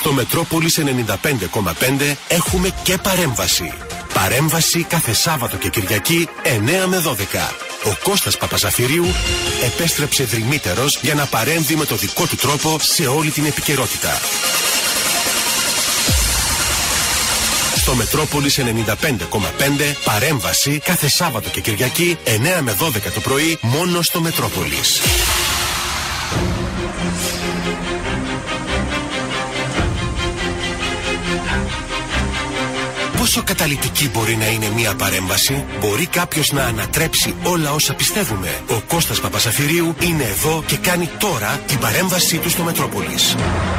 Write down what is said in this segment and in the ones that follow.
Στο Μετρόπολης 95,5 έχουμε και παρέμβαση. Παρέμβαση κάθε Σάββατο και Κυριακή 9 με 12. Ο Κώστας Παπαζαφυρίου επέστρεψε δρυμύτερος για να παρέμβει με το δικό του τρόπο σε όλη την επικαιρότητα. Στο Μετρόπολης 95,5 παρέμβαση κάθε Σάββατο και Κυριακή 9 με 12 το πρωί μόνο στο Μετρόπολης. Πόσο καταλυτική μπορεί να είναι μια παρέμβαση? Μπορεί κάποιος να ανατρέψει όλα όσα πιστεύουμε? Ο Κώστας Παπαζαφυρίου είναι εδώ και κάνει τώρα την παρέμβασή του στο Μετρόπολης.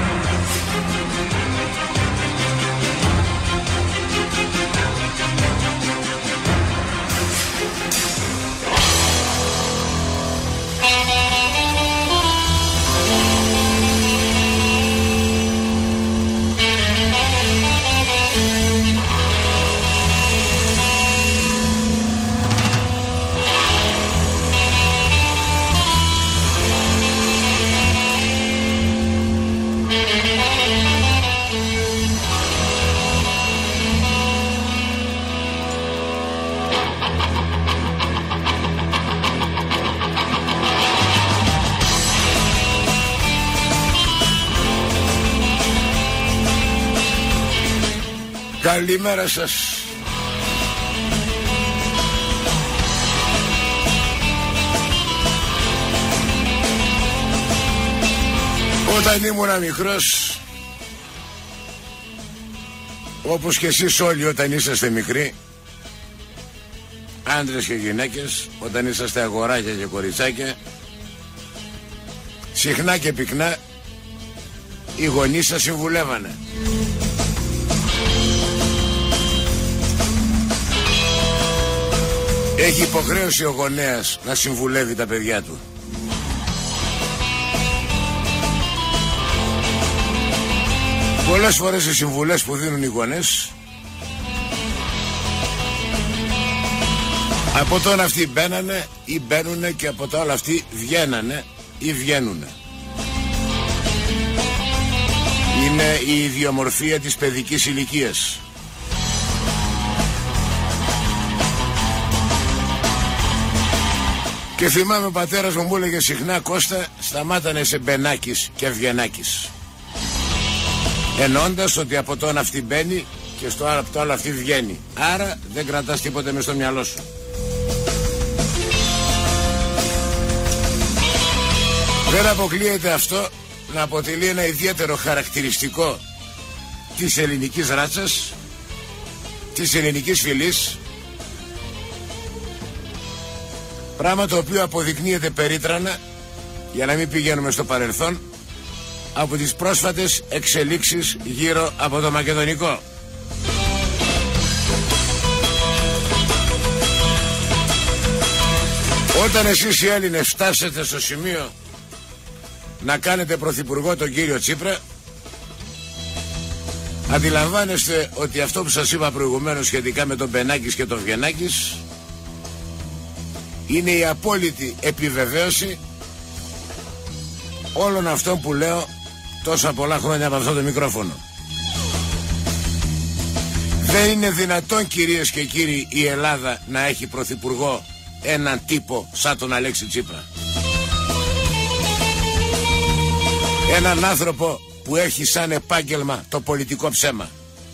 Καλημέρα σας. Όταν ήμουνα μικρός, όπως και εσείς όλοι όταν είσαστε μικροί, άντρες και γυναίκες, όταν είσαστε αγοράκια και κοριτσάκια, συχνά και πυκνά οι γονείς σας συμβουλεύανε. Έχει υποχρέωση ο γονέας να συμβουλεύει τα παιδιά του. Πολλές φορές οι συμβουλές που δίνουν οι γονείς, από το ένα αυτοί μπαίνανε ή μπαίνουνε και από το άλλο αυτοί βγαίνανε ή βγαίνουνε. Είναι η ιδιομορφία της παιδικής ηλικίας. Και θυμάμαι ο πατέρας μου έλεγε συχνά, Κώστα, σταμάτανε σε μπαινάκης και αυγενάκης. Εννοώντας ότι από το ένα αυτή μπαίνει και από το άλλο αυτή βγαίνει. Άρα δεν κρατάς τίποτε μες στο μυαλό σου. Δεν αποκλείεται αυτό να αποτελεί ένα ιδιαίτερο χαρακτηριστικό της ελληνικής ράτσας, της ελληνικής φυλής, πράγμα το οποίο αποδεικνύεται περίτρανα, για να μην πηγαίνουμε στο παρελθόν, από τις πρόσφατες εξελίξεις γύρω από το Μακεδονικό. Όταν εσείς οι Έλληνες φτάσετε στο σημείο να κάνετε πρωθυπουργό τον κύριο Τσίπρα, αντιλαμβάνεστε ότι αυτό που σας είπα προηγουμένως σχετικά με τον Μπενάκης και τον Βγενάκης είναι η απόλυτη επιβεβαίωση όλων αυτών που λέω τόσα πολλά χρόνια από αυτό το μικρόφωνο. Δεν είναι δυνατόν, κυρίες και κύριοι, η Ελλάδα να έχει πρωθυπουργό έναν τύπο σαν τον Αλέξη Τσίπρα. Έναν άνθρωπο που έχει σαν επάγγελμα το πολιτικό ψέμα.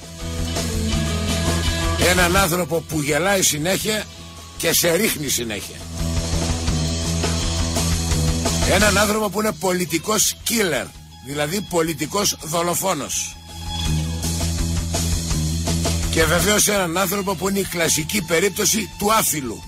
Έναν άνθρωπο που γελάει συνέχεια και σε ρίχνει συνέχεια. Έναν άνθρωπο που είναι πολιτικός killer, δηλαδή πολιτικός δολοφόνος. Και βεβαίως έναν άνθρωπο που είναι η κλασική περίπτωση του άφιλου.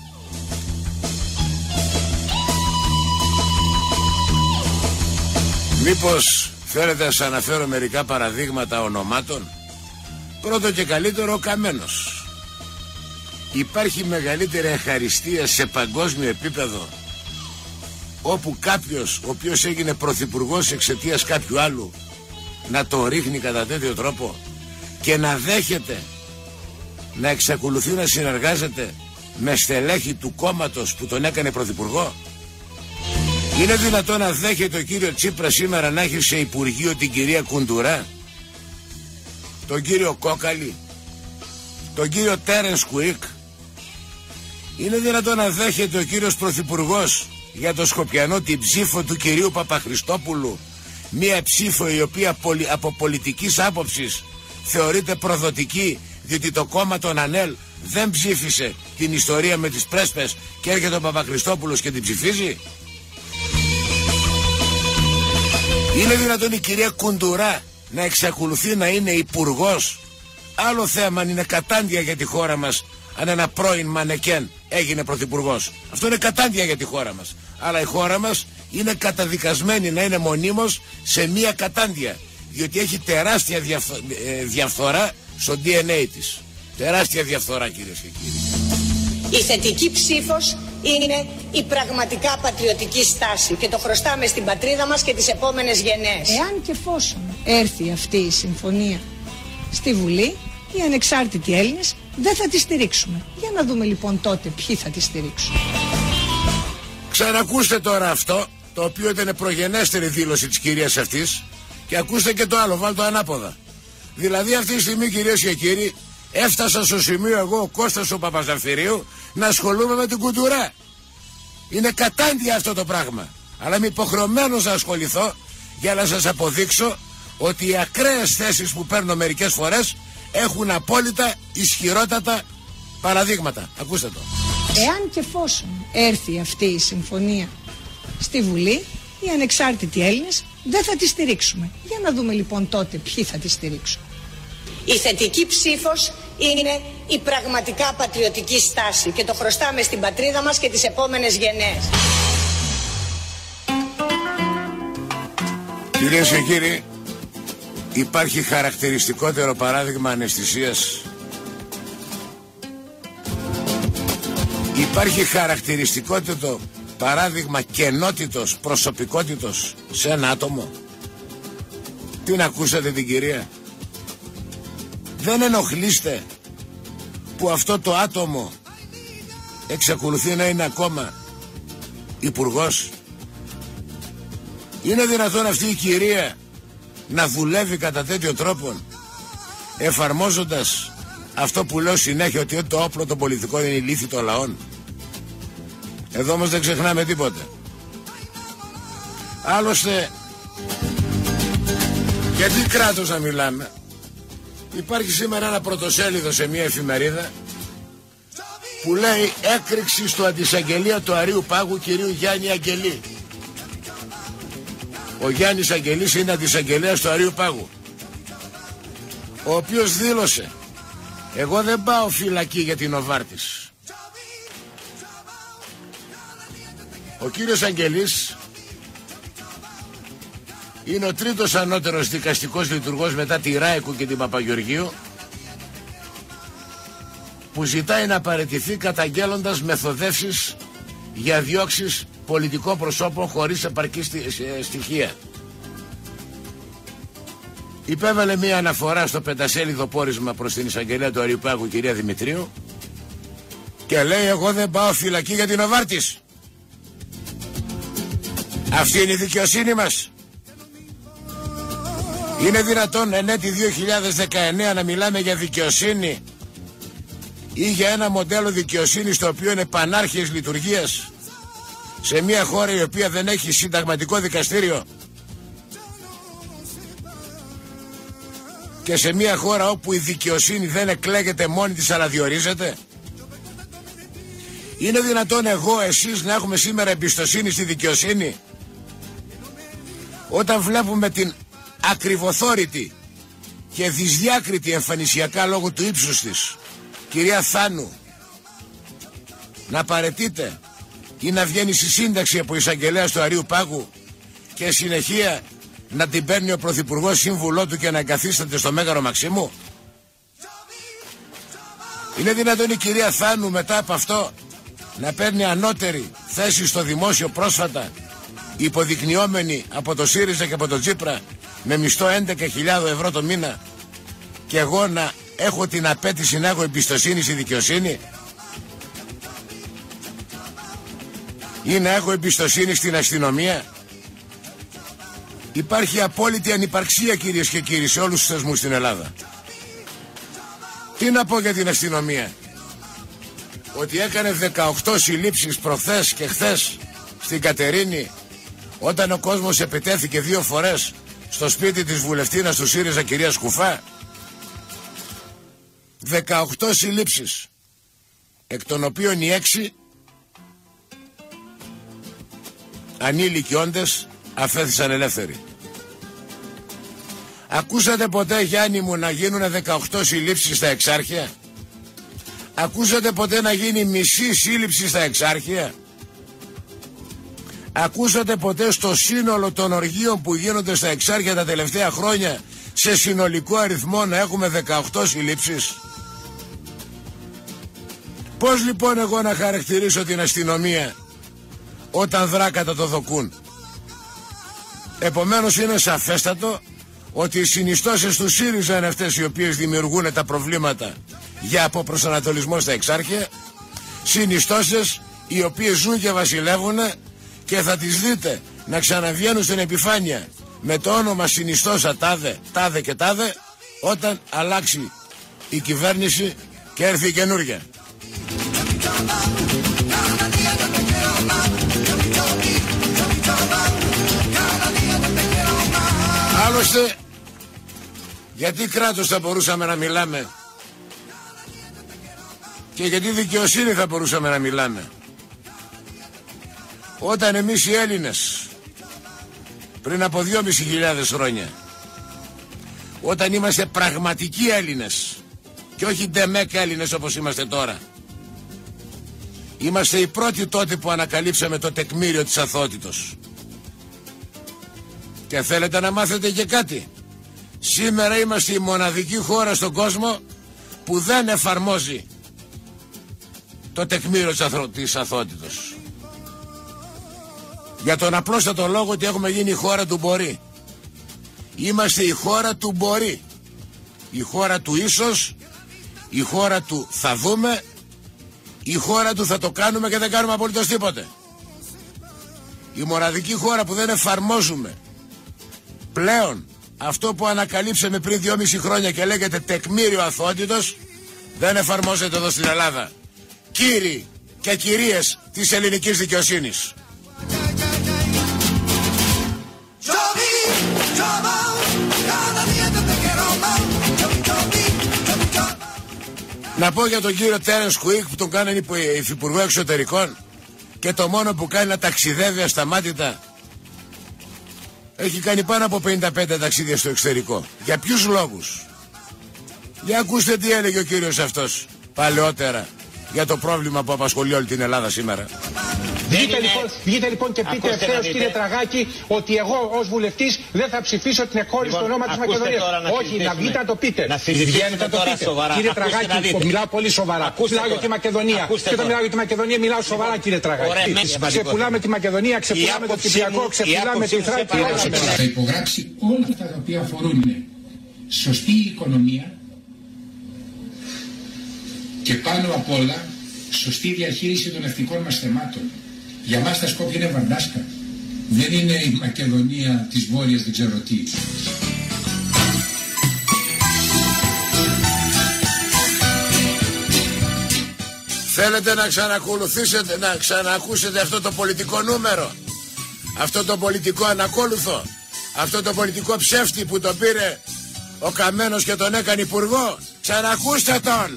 Μήπως θέλετε να σας αναφέρω μερικά παραδείγματα ονομάτων? Πρώτο και καλύτερο, ο Καμένος. Υπάρχει μεγαλύτερη ευχαριστία σε παγκόσμιο επίπεδο όπου κάποιος ο οποίος έγινε πρωθυπουργός εξαιτίας κάποιου άλλου να το ρίχνει κατά τέτοιο τρόπο και να δέχεται να εξακολουθεί να συνεργάζεται με στελέχη του κόμματος που τον έκανε πρωθυπουργό? Είναι δυνατόν να δέχεται ο κύριο Τσίπρα σήμερα να έχει σε υπουργείο την κυρία Κουντουρά, τον κύριο Κόκαλη, τον κύριο Τέρενς Κουίκ? Είναι δυνατόν να δέχεται ο κύριος Πρωθυπουργός για το Σκοπιανό την ψήφο του κυρίου Παπαχριστόπουλου, μία ψήφο η οποία από πολιτικής άποψης θεωρείται προδοτική, διότι το κόμμα των ΑΝΕΛ δεν ψήφισε την ιστορία με τις πρέσπες και έρχεται ο Παπαχριστόπουλος και την ψηφίζει? Είναι δυνατόν η κυρία Κουντουρά να εξακολουθεί να είναι υπουργός? Άλλο θέμα αν είναι κατάντια για τη χώρα μας αν ένα πρώην μανεκέν έγινε πρωθυπουργός. Αυτό είναι κατάντια για τη χώρα μας. Αλλά η χώρα μας είναι καταδικασμένη να είναι μονίμως σε μία κατάντια, διότι έχει τεράστια διαφθορά στο DNA της. Τεράστια διαφθορά, κυρίες και κύριοι. Η θετική ψήφος είναι η πραγματικά πατριωτική στάση και το χρωστάμε στην πατρίδα μας και τις επόμενες γενναίες. Εάν και εφόσον έρθει αυτή η συμφωνία στη Βουλή, οι ανεξάρτητοι Έλληνες δεν θα τη στηρίξουμε. Για να δούμε λοιπόν τότε ποιοι θα τη στηρίξουν. Ξανακούστε τώρα αυτό, το οποίο ήταν προγενέστερη δήλωση της κυρίας αυτής, και ακούστε και το άλλο, βάλτε το ανάποδα. Δηλαδή αυτή τη στιγμή, κυρίες και κύριοι, έφτασα στο σημείο εγώ, ο Κώστας ο Παπαζαφυρίου, να ασχολούμαι με την Κουντουρά. Είναι κατάντια αυτό το πράγμα. Αλλά είμαι υποχρεωμένος να ασχοληθώ για να σας αποδείξω ότι οι ακραίες θέσεις που παίρνω μερικές φορές έχουν απόλυτα ισχυρότατα παραδείγματα. Ακούστε το. Εάν και εφόσον έρθει αυτή η συμφωνία στη Βουλή, οι ανεξάρτητοι Έλληνες δεν θα τη στηρίξουμε. Για να δούμε λοιπόν τότε ποιοι θα τη στηρίξουν. Η θετική ψήφος είναι η πραγματικά πατριωτική στάση και το χρωστάμε στην πατρίδα μας και τις επόμενες γενναίες. Κυρίες και κύριοι, υπάρχει χαρακτηριστικότερο παράδειγμα αναισθησίας? Υπάρχει χαρακτηριστικότερο παράδειγμα κενότητος, προσωπικότητος σε ένα άτομο? Την ακούσατε την κυρία? Δεν ενοχλείστε που αυτό το άτομο εξακολουθεί να είναι ακόμα υπουργός? Είναι δυνατόν αυτή η κυρία να δουλεύει κατά τέτοιο τρόπο, εφαρμόζοντας αυτό που λέω συνέχεια, ότι το όπλο των πολιτικών είναι η λύθη των λαών? Εδώ όμως δεν ξεχνάμε τίποτα. Άλλωστε, γιατί κράτος να μιλάμε? Υπάρχει σήμερα ένα πρωτοσέλιδο σε μια εφημερίδα που λέει έκρηξη στο αντισαγγελία του Αρείου Πάγου κυρίου Γιάννη Αγγελή. Ο Γιάννης Αγγελής είναι αντισαγγελέας του Αρείου Πάγου, ο οποίος δήλωσε: εγώ δεν πάω φυλακή για την Νοβάρτης. Ο κύριος Αγγελής είναι ο τρίτος ανώτερος δικαστικός λειτουργός μετά τη Ράικου και την Παπαγεωργίου, που ζητάει να παραιτηθεί καταγγέλλοντας μεθοδεύσεις για διώξεις πολιτικών προσώπων χωρίς επαρκή στοιχεία. Υπέβαλε μία αναφορά στο 5σέλιδο πόρισμα προς την εισαγγελέα του Αρείου Πάγου, κυρία Δημητρίου, και λέει: εγώ δεν πάω φυλακή για την Νοβάρτης. Αυτή είναι η δικαιοσύνη μας? Είναι δυνατόν εν έτη 2019 να μιλάμε για δικαιοσύνη ή για ένα μοντέλο δικαιοσύνης το οποίο είναι πανάρχιες λειτουργίας σε μια χώρα η οποία δεν έχει συνταγματικό δικαστήριο και σε μια χώρα όπου η δικαιοσύνη δεν εκλέγεται μόνη της αλλά διορίζεται? Είναι δυνατόν εγώ, εσείς να έχουμε σήμερα εμπιστοσύνη στη δικαιοσύνη όταν βλέπουμε την ακριβοθόρητη και δυσδιάκριτη εμφανισιακά λόγω του ύψους της κυρία Θάνου να παραιτείται ή να βγαίνει στη σύνταξη από εισαγγελέα του Αρείου Πάγου και συνεχεία να την παίρνει ο Πρωθυπουργός σύμβουλό του και να εγκαθίσταται στο Μέγαρο Μαξίμου? Είναι δυνατόν η κυρία Θάνου μετά από αυτό να παίρνει ανώτερη θέση στο δημόσιο πρόσφατα, υποδεικνυόμενη από το ΣΥΡΙΖΑ και από το Τσίπρα με μισθό 11.000 ευρώ το μήνα, και εγώ να έχω την απέτηση να έχω εμπιστοσύνη στη δικαιοσύνη? Ή να έχω εμπιστοσύνη στην αστυνομία? Υπάρχει απόλυτη ανυπαρξία, κυρίες και κύριοι, σε όλους τους θεσμούς στην Ελλάδα. Τι να πω για την αστυνομία? Ότι έκανε 18 συλλήψεις προχθές και χθες στην Κατερίνη, όταν ο κόσμος επιτέθηκε 2 φορές στο σπίτι της βουλευτίνας του ΣΥΡΙΖΑ, κυρία Σκουφά. 18 συλλήψεις, εκ των οποίων οι 6 ανήλικοι όντες αφέθησαν ελεύθεροι. Ακούσατε ποτέ, Γιάννη μου, να γίνουν 18 συλλήψεις στα Εξάρχεια? Ακούσατε ποτέ να γίνει μισή σύλληψη στα Εξάρχεια? Ακούσατε ποτέ στο σύνολο των οργείων που γίνονται στα Εξάρχεια τα τελευταία χρόνια, σε συνολικό αριθμό, να έχουμε 18 συλλήψεις? Πώς λοιπόν εγώ να χαρακτηρίσω την αστυνομία όταν δρά κατά το δοκούν? Επομένως είναι σαφέστατο ότι οι συνιστώσεις του ΣΥΡΙΖΑ είναι αυτές οι οποίες δημιουργούν τα προβλήματα για αποπροσανατολισμό στα Εξάρχεια. Συνιστώσεις οι οποίες ζουν και βασιλεύουν, και θα τις δείτε να ξαναβγαίνουν στην επιφάνεια με το όνομα συνιστόσα τάδε, τάδε και τάδε, όταν αλλάξει η κυβέρνηση και έρθει η καινούργια. Άλλωστε, γιατί κράτος θα μπορούσαμε να μιλάμε και γιατί δικαιοσύνη θα μπορούσαμε να μιλάμε, όταν εμείς οι Έλληνες πριν από 2.500 χρόνια, όταν είμαστε πραγματικοί Έλληνες και όχι ντεμέκ Έλληνες όπως είμαστε τώρα, είμαστε οι πρώτοι τότε που ανακαλύψαμε το τεκμήριο της αθωότητος. Και θέλετε να μάθετε και κάτι? Σήμερα είμαστε η μοναδική χώρα στον κόσμο που δεν εφαρμόζει το τεκμήριο της αθωότητος. Για τον απλόστατο λόγο ότι έχουμε γίνει η χώρα του μπορεί. Είμαστε η χώρα του μπορεί. Η χώρα του ίσως, η χώρα του θα δούμε, η χώρα του θα το κάνουμε και δεν κάνουμε απολύτως τίποτε. Η μοναδική χώρα που δεν εφαρμόζουμε πλέον αυτό που ανακαλύψαμε πριν 2,5 χρόνια και λέγεται τεκμήριο αθωότητος, δεν εφαρμόζεται εδώ στην Ελλάδα. Κύριοι και κυρίες της ελληνικής δικαιοσύνης. Να πω για τον κύριο Τέρενς Κουίκ που τον κάνανε υφυπουργό εξωτερικών και το μόνο που κάνει να ταξιδεύει ασταμάτητα. Έχει κάνει πάνω από 55 ταξίδια στο εξωτερικό. Για ποιους λόγους? Για ακούστε τι έλεγε ο κύριος αυτός παλαιότερα για το πρόβλημα που απασχολεί όλη την Ελλάδα σήμερα. Βγείτε λοιπόν και πείτε ευθέως, κύριε Τραγάκη, ότι εγώ ως βουλευτής δεν θα ψηφίσω την εκχώρηση του ονόματος Μακεδονίας. Όχι, να βγείτε να το πείτε. Βγαίνετε να το πείτε. Κύριε Τραγάκη, μιλάω πολύ σοβαρά. Μιλάω για τη Μακεδονία. Και όταν μιλάω για τη Μακεδονία μιλάω σοβαρά, κύριε Τραγάκη. Ξεπουλάμε τη Μακεδονία, ξεπουλάμε το Κυπριακό, ξεπουλάμε τη Θράκη. Θα υπογράψει όλα αυτά τα οποία αφορούν σωστή οικονομία και πάνω απ' όλα σωστή διαχείριση των εθνικών μας θεμάτων. Για μας τα Σκόπια είναι Βαρντάσκα. Δεν είναι η Μακεδονία της Βόρειας δεν ξέρω τι. Θέλετε να ξανακολουθήσετε, να ξανακούσετε αυτό το πολιτικό νούμερο, αυτό το πολιτικό ανακόλουθο, αυτό το πολιτικό ψεύτη που τον πήρε ο Καμένος και τον έκανε υπουργό? Ξανακούστε τον.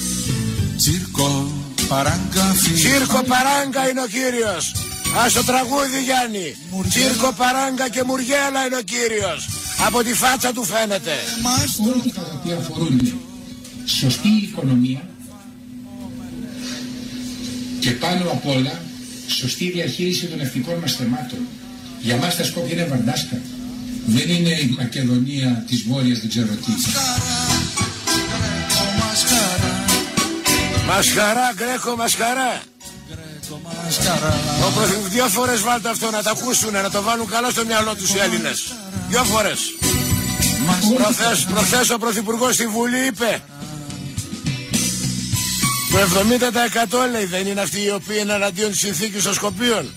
Τσίρκο παράγκα είναι ο κύριος. Ας το τραγούδι, Γιάννη. Τσίρκο παράγκα και μουργέλα είναι ο κύριος. Από τη φάτσα του φαίνεται. Όλα αυτά τα οποία αφορούν σωστή οικονομία και πάνω απ' όλα σωστή διαχείριση των εθνικών μας θεμάτων. Για μας τα Σκόπια είναι Βαρντάσκα. Δεν είναι η Μακεδονία της Βόρειας δεν ξέρω τι. Μασχαρά, Γκρέκο, μασχαρά. Δύο φορές βάλτε αυτό να τα ακούσουν, να το βάλουν καλά στο μυαλό τους οι Έλληνες. 2 φορές. Προχθές ο Πρωθυπουργός στη Βουλή είπε το 70% λέει δεν είναι αυτοί οι οποίοι είναι εναντίον της συνθήκης των Σκοπίων?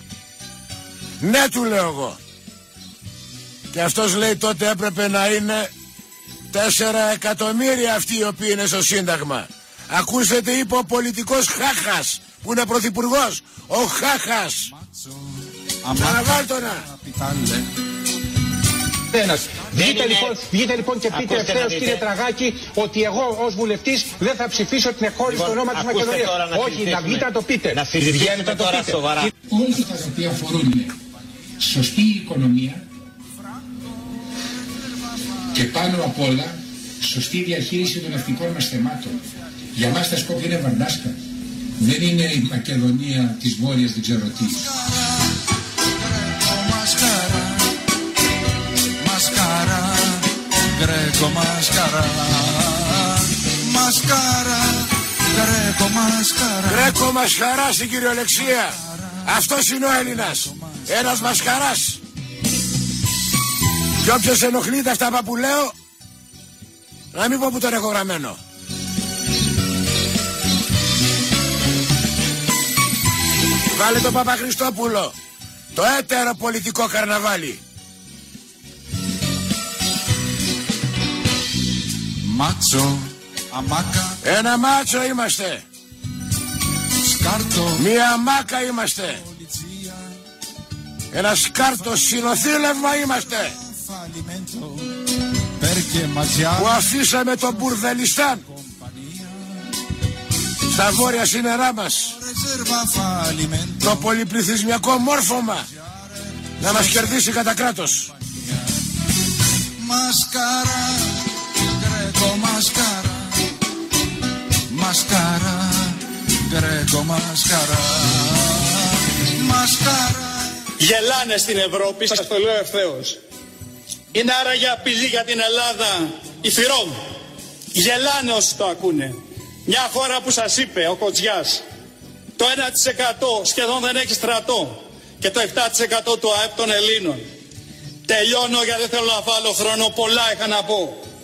Ναι, του λέω εγώ. Και αυτός λέει τότε έπρεπε να είναι 4 εκατομμύρια αυτοί οι οποίοι είναι στο Σύνταγμα. Ακούστε τι είπε ο πολιτικός Χάχας που είναι πρωθυπουργός. Ο Χάχας. Παραβάλτονα. Βγείτε λοιπόν και πείτε ευθέως, κύριε Τραγάκη, ότι εγώ ως βουλευτής δεν θα ψηφίσω την εκχώρηση στο όνομα της Μακεδονίας. Όχι, να βγείτε να το πείτε. Να συζητήσουμε τώρα σοβαρά. Όλα αυτά τα οποία αφορούν σωστή οικονομία και πάνω απ' όλα σωστή διαχείριση των εθνικών μας θεμάτων. Για μας τα Σκόπια είναι Βαρνάσκα. Δεν είναι η Μακεδονία της Βόρειας δεν ξέρω τι. Γκρέκο μασχαρά στην κυριολεξία. Αυτός είναι ο Έλληνας. Ένας μασχαράς. Και όποιος ενοχλείται αυτά που λέω, να μην πω που τον έχω γραμμένο. Βάλε τον Παπαχριστόπουλο. Το έτερο πολιτικό καρναβάλι. Μάτσο, αμάκα. Ένα μάτσο είμαστε. Σκάρτο. Μία μάκα είμαστε. Ένα σκάρτο συνοθήλευμα είμαστε. Που αφήσαμε τον Μπουρδελιστάν στα βόρεια σύνορά μας. Το πολυπληθυσμιακό μόρφωμα να μας κερδίσει κατά κράτος. Μασκάρα, Γκρέκο μασκάρα. Μασκάρα, Γκρέκο μασκάρα. Μασκάρα. Γελάνε στην Ευρώπη, σας το λέω ευθέως. Είναι άραγε απειλή για την Ελλάδα η Φιρόμ. Γελάνε όσοι το ακούνε. Μια χώρα που σας είπε ο Κοτζιάς, το 1% σχεδόν δεν έχει στρατό και το 7% του ΑΕΠ των Ελλήνων. Τελειώνω γιατί δεν θέλω να βάλω χρόνο, πολλά είχα να πω.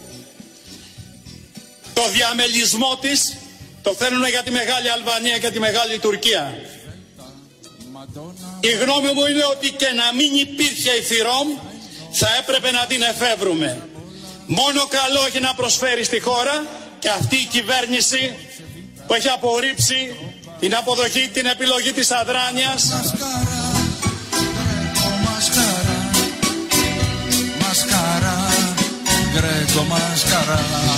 Το διαμελισμό της το θέλουν για τη Μεγάλη Αλβανία και τη Μεγάλη Τουρκία. Η γνώμη μου είναι ότι και να μην υπήρχε η Φιρόμ θα έπρεπε να την εφεύρουμε. Μόνο καλό έχει να προσφέρει στη χώρα και αυτή η κυβέρνηση που έχει απορρίψει την αποδοχή, την επιλογή της αδράνειας. Μασκάρα, Γκρέκο μασκάρα.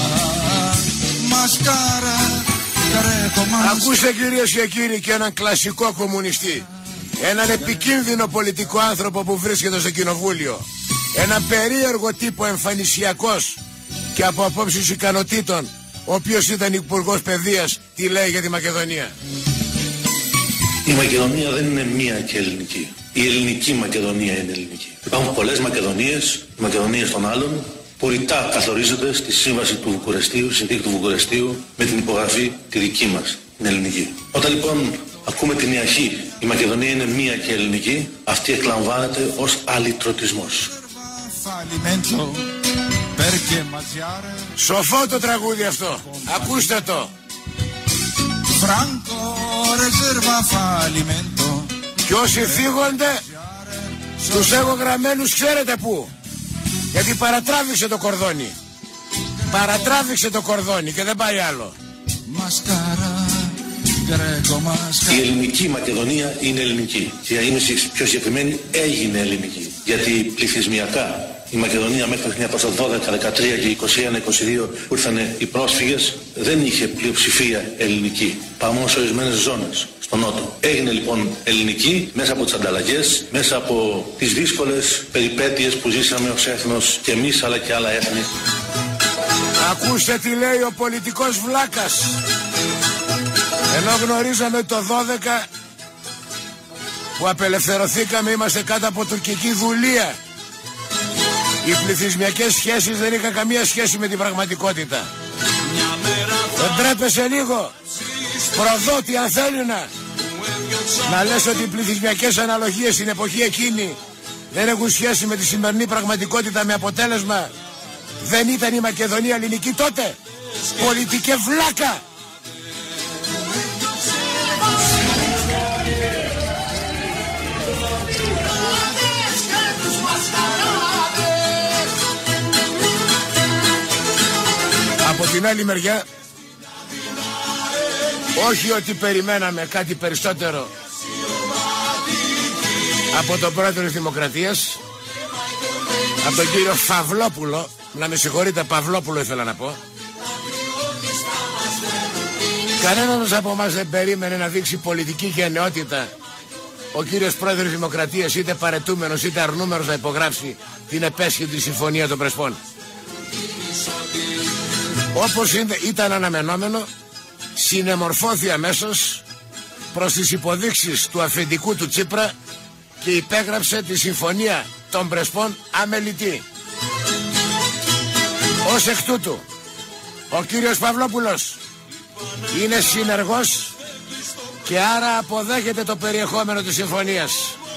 Μασκάρα, Γκρέκο μασκάρα. Ακούστε κυρίες και κύριοι και έναν κλασικό κομμουνιστή. Έναν επικίνδυνο πολιτικό άνθρωπο που βρίσκεται στο κοινοβούλιο. Ένα περίεργο τύπο εμφανισιακός και από απόψεις ικανοτήτων, ο οποίος ήταν υπουργός παιδείας, τι λέει για τη Μακεδονία. Η Μακεδονία δεν είναι μία και ελληνική. Η ελληνική Μακεδονία είναι ελληνική. Υπάρχουν πολλές Μακεδονίες, οι Μακεδονίες των άλλων, που ρητά καθορίζονται στη σύμβαση του Βουκουρεστίου, συνθήκη του Βουκουρεστίου, με την υπογραφή τη δική μας, την ελληνική. Όταν λοιπόν ακούμε την ιαχή, η Μακεδονία είναι μία και ελληνική, αυτή εκλαμβάνεται ως αλυτρωτισμός. Σοφό το τραγούδι αυτό. Ακούστε το. Και όσοι θίγονται τους έχω γραμμένους ξέρετε πού. Γιατί παρατράβηξε το κορδόνι. Παρατράβηξε το κορδόνι και δεν πάει άλλο. Η ελληνική Μακεδονία είναι ελληνική. Και για να είμαι πιο συγκεκριμένη, έγινε ελληνική. Γιατί πληθυσμιακά η Μακεδονία μέχρι το 1912, 13 και 21-22 που ήρθαν οι πρόσφυγες δεν είχε πλειοψηφία ελληνική. Πάμε σε ορισμένες ζώνες στο νότο. Έγινε λοιπόν ελληνική μέσα από τις ανταλλαγές, μέσα από τις δύσκολες περιπέτειες που ζήσαμε ως έθνος και εμείς αλλά και άλλα έθνη. Ακούστε τι λέει ο πολιτικός βλάκας. Ενώ γνωρίζαμε το 12 που απελευθερωθήκαμε είμαστε κάτω από τουρκική δουλεία. Οι πληθυσμιακές σχέσεις δεν είχαν καμία σχέση με την πραγματικότητα. Δεν τρέπεσαι λίγο, προδότη αν θέλει να λες ότι οι πληθυσμιακές αναλογίες στην εποχή εκείνη δεν έχουν σχέση με τη σημερινή πραγματικότητα, με αποτέλεσμα δεν ήταν η Μακεδονία ελληνική τότε. Πολιτικέ βλάκα. την άλλη μεριά, όχι ότι περιμέναμε κάτι περισσότερο από τον πρόεδρο της Δημοκρατίας, από τον κύριο Φαυλόπουλο, να με συγχωρείτε, Παυλόπουλο ήθελα να πω. Κανένας από εμάς δεν περίμενε να δείξει πολιτική γενναιότητα ο κύριος πρόεδρος της Δημοκρατίας, είτε παρετούμενος είτε αρνούμενος, να υπογράψει την επέσχυντη συμφωνία των Πρεσπών. Όπως ήταν αναμενόμενο, συνεμορφώθη αμέσως προς τις υποδείξεις του αφεντικού του Τσίπρα και υπέγραψε τη συμφωνία των Πρεσπών αμελητή. Ως εκ τούτου, ο κύριος Παυλόπουλος είναι συνεργός και άρα αποδέχεται το περιεχόμενο της συμφωνίας.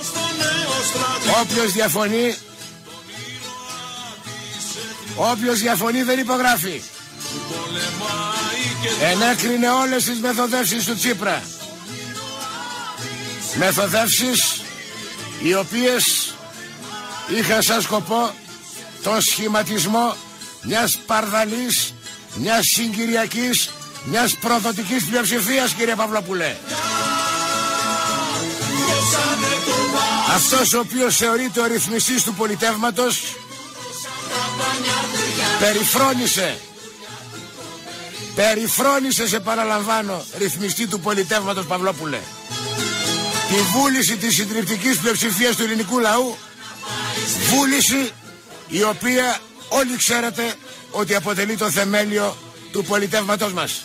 Όποιος διαφωνεί δεν υπογράφει. Ενέκρινε όλες τις μεθοδεύσεις του Τσίπρα. Μεθοδεύσεις οι οποίες είχαν σαν σκοπό τον σχηματισμό μιας παρδαλής, μιας συγκυριακής, μιας προδοτικής πλειοψηφίας, κύριε Παυλόπουλε. Αυτός ο οποίος θεωρείται ο ρυθμιστής του πολιτεύματος περιφρόνησε, σε παραλαμβάνω, ρυθμιστή του πολιτεύματος, Παυλόπουλε, τη βούληση της συντριπτικής πλειοψηφίας του ελληνικού λαού, βούληση η οποία όλοι ξέρετε ότι αποτελεί το θεμέλιο του πολιτεύματός μας.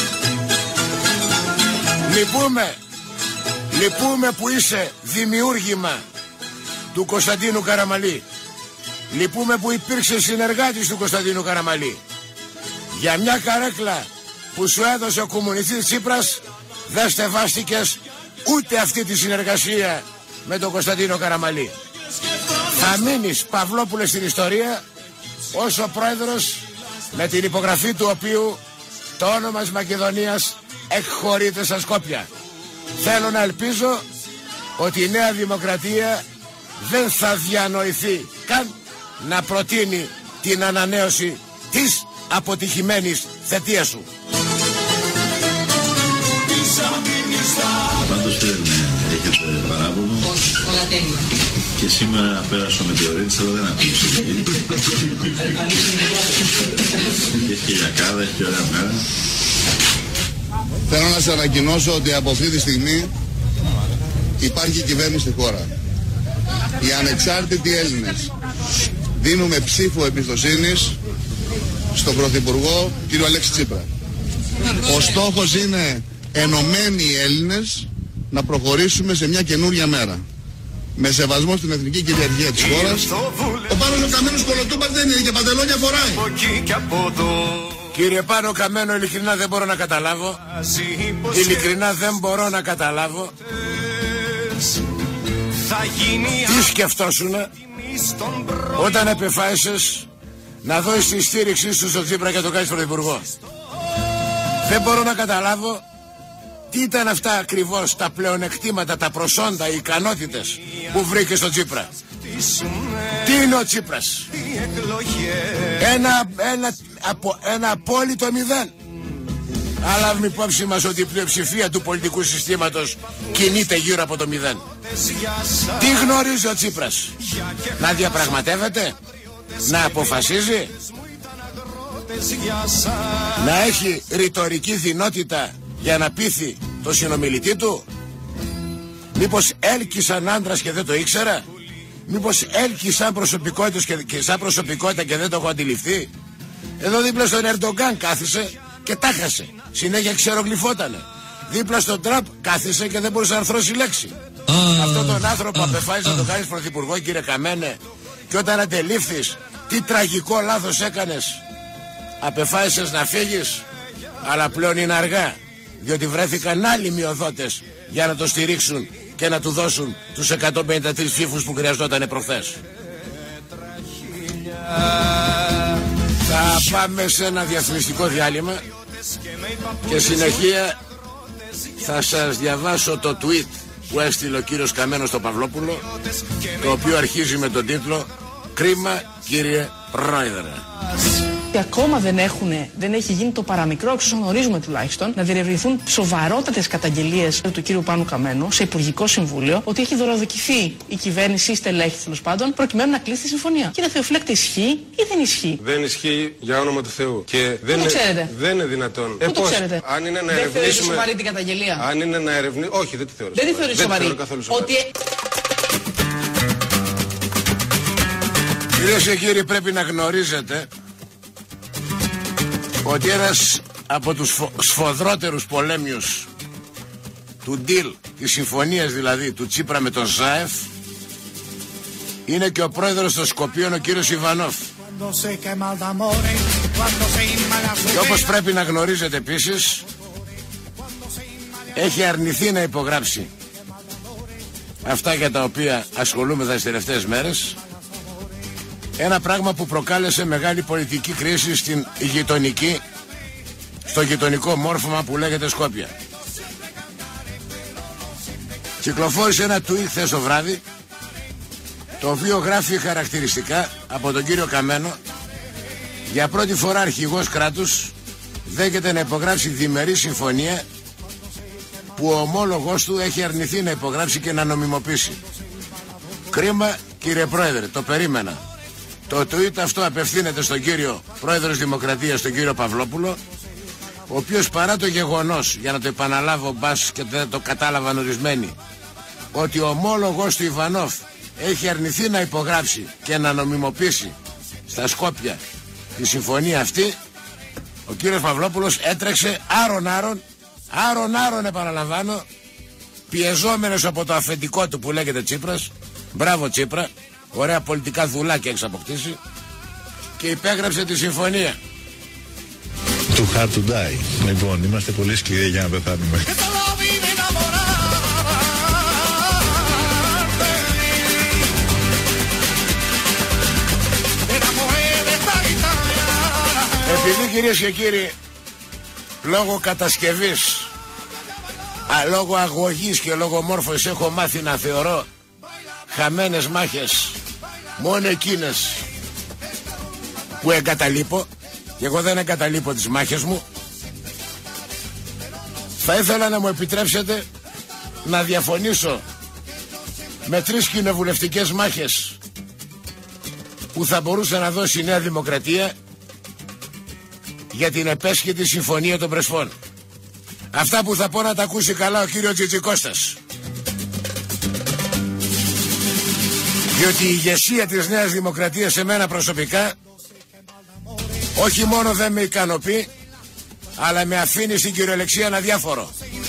Λυπούμε που είσαι δημιούργημα του Κωνσταντίνου Καραμαλή. Λυπούμε που υπήρξε συνεργάτης του Κωνσταντίνου Καραμαλή. Για μια καρέκλα που σου έδωσε ο κομμουνιστής Τσίπρας δεν στεβάστηκες ούτε αυτή τη συνεργασία με τον Κωνσταντίνο Καραμαλή. Θα μείνεις, Παυλόπουλε, στην ιστορία ως ο πρόεδρος με την υπογραφή του οποίου το όνομα της Μακεδονίας εκχωρείται στα Σκόπια. Θέλω να ελπίζω ότι η Νέα Δημοκρατία δεν θα διανοηθεί καν να προτείνει την ανανέωση της αποτυχημένης θετίας σου. Πάντως έχετε παράπονο. Όλα τέλεια. Και σήμερα πέρασε ο μετεωρίτης, αλλά δεν ακούγησε. Έχει και γιακάδα, έχει και ωραία μέρα. Θέλω να σας ανακοινώσω ότι από αυτή τη στιγμή υπάρχει κυβέρνηση στη χώρα. Οι ανεξάρτητοι Έλληνες δίνουμε ψήφο εμπιστοσύνης στον Πρωθυπουργό κύριο Αλέξη Τσίπρα. Ο στόχος είναι ενωμένοι οι Έλληνες να προχωρήσουμε σε μια καινούρια μέρα. Με σεβασμό στην εθνική κυριαρχία της χώρας. Ο Πάνος ο Καμένος κολοτούμπας δεν είναι και παντελόνια φοράει. Κύριε Πάνο Καμένο, ειλικρινά δεν μπορώ να καταλάβω. Τι σκεφτόσουνα όταν επιφάισες να δώσεις τη στήριξή σου στο Τσίπρα και το κάνεις πρωθυπουργό. Δεν μπορώ να καταλάβω τι ήταν αυτά ακριβώς τα πλεονεκτήματα, τα προσόντα, οι ικανότητες που βρήκε στο Τσίπρα. Τι είναι ο Τσίπρας? Ένα απόλυτο μηδέν. Αλλά λάβουμε υπόψη μας ότι η πλειοψηφία του πολιτικού συστήματος κινείται γύρω από το μηδέν. Τι γνωρίζει ο Τσίπρας? Να διαπραγματεύεται, να αποφασίζει, να έχει ρητορική δυνότητα για να πείθει το συνομιλητή του? Μήπως έλκει σαν άντρας και δεν το ήξερα? Μήπως έλκει σαν προσωπικότητα και δεν το έχω αντιληφθεί? Εδώ δίπλα στον Ερντογκάν κάθισε και τα χάσε. Συνέχεια ξερογλυφότανε. Δίπλα στον Τραμπ κάθισε και δεν μπορούσε να αρθρώσει λέξη. Αυτόν τον άνθρωπο απεφάσισε να το κάνεις πρωθυπουργό, κύριε Καμένε, και όταν αντελήφθης τι τραγικό λάθος έκανες, απεφάσισες να φύγεις, αλλά πλέον είναι αργά, διότι βρέθηκαν άλλοι μειοδότες για να το στηρίξουν και να του δώσουν τους 153 ψήφους που χρειαζόταν προχθές. Θα πάμε σε ένα διαφημιστικό διάλειμμα και συνεχεία θα σας διαβάσω το tweet που έστειλε ο κύριος Καμένος στο Παυλόπουλο, το οποίο αρχίζει με τον τίτλο «Κρίμα, κύριε Πρόεδρε». Ακόμα δεν έχει γίνει το παραμικρό, εξ όσων γνωρίζουμε τουλάχιστον, να διερευνηθούν σοβαρότατες καταγγελίες του κύριου Πάνου Καμένου σε Υπουργικό Συμβούλιο ότι έχει δωροδοκηθεί η κυβέρνηση ή στελέχη τέλος πάντων προκειμένου να κλείσει τη συμφωνία. Κύριε Θεοφυλάκτη, ισχύει ή δεν ισχύει? Δεν ισχύει για όνομα του Θεού. Και δεν είναι δυνατόν. Πού το ξέρετε? Αν είναι να δεν θεωρείτε σοβαρή την καταγγελία? Αν είναι να ερευνήσουμε. Όχι, δεν τη θεωρώ. Δεν τη θεωρεί σοβαρή. Ότι... Κυρίες και κύριοι, πρέπει να γνωρίζετε ότι ένας από τους σφοδρότερους πολέμιους του deal, της συμφωνίας δηλαδή του Τσίπρα με τον Ζάεφ, είναι και ο πρόεδρος των Σκοπίων, ο κύριος Ιβανόφ. Και όπως πρέπει να γνωρίζετε επίσης, έχει αρνηθεί να υπογράψει αυτά για τα οποία ασχολούμεθα τις τελευταίες μέρες. Ένα πράγμα που προκάλεσε μεγάλη πολιτική κρίση στο γειτονικό μόρφωμα που λέγεται Σκόπια. Κυκλοφόρησε ένα tweet χθες το βράδυ, το οποίο γράφει χαρακτηριστικά από τον κύριο Καμένο. Για πρώτη φορά αρχηγός κράτους δέχεται να υπογράψει διμερή συμφωνία που ο ομόλογος του έχει αρνηθεί να υπογράψει και να νομιμοποιήσει. Κρίμα, κύριε Πρόεδρε, το περίμενα. Το tweet αυτό απευθύνεται στον κύριο Πρόεδρος Δημοκρατίας, τον κύριο Παυλόπουλο, ο οποίος παρά το γεγονός, για να το επαναλάβω μπας και δεν το κατάλαβαν ορισμένοι, ότι ο ομόλογος του Ιβανόφ έχει αρνηθεί να υπογράψει και να νομιμοποιήσει στα Σκόπια τη συμφωνία αυτή, ο κύριος Παυλόπουλος έτρεξε άρον επαναλαμβάνω, πιεζόμενος από το αφεντικό του που λέγεται Τσίπρας. Μπράβο Τσίπρα, ωραία πολιτικά δουλάκια έχεις αποκτήσει, και υπέγραψε τη συμφωνία. Too hard to die. Λοιπόν, είμαστε πολύ σκληροί για να πεθάνουμε. Επειδή, κυρίες και κύριοι, λόγω κατασκευής, λόγω αγωγής και λόγω μόρφωσης έχω μάθει να θεωρώ χαμένες μάχες μόνο εκείνες που εγκαταλείπω, και εγώ δεν εγκαταλείπω τις μάχες μου, θα ήθελα να μου επιτρέψετε να διαφωνήσω με 3 κοινοβουλευτικές μάχες που θα μπορούσε να δώσει η Νέα Δημοκρατία για την επέσχετη συμφωνία των Πρεσπών. Αυτά που θα πω να τα ακούσει καλά ο κύριος Τζιτζικώστας. Διότι η ηγεσία της Νέας Δημοκρατίας σε μένα προσωπικά όχι μόνο δεν με ικανοποιεί, αλλά με αφήνει στην κυριολεξία αναδιάφορο.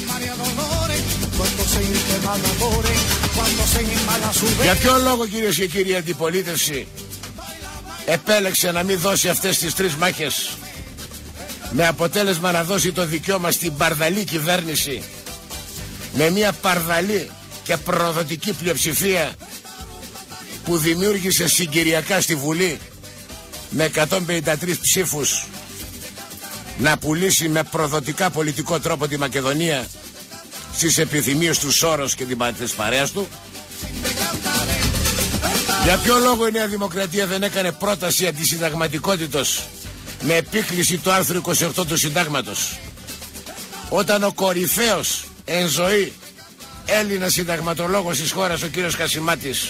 Για ποιο λόγο, κυρίες και κύριοι, η αντιπολίτευση επέλεξε να μην δώσει αυτές τις 3 μάχες, με αποτέλεσμα να δώσει το δικαίωμα στην παρδαλή κυβέρνηση, με μια παρδαλή και προδοτική πλειοψηφία που δημιούργησε συγκυριακά στη Βουλή με 153 ψήφους να πουλήσει με προδοτικά πολιτικό τρόπο τη Μακεδονία στις επιθυμίες του Σόρος και της παρέας του. Για ποιο λόγο η Νέα Δημοκρατία δεν έκανε πρόταση αντισυνταγματικότητος με επίκληση του άρθρου 28 του Συντάγματος, όταν ο κορυφαίος εν ζωή Έλληνας συνταγματολόγος της χώρας, ο κύριος Χασιμάτης,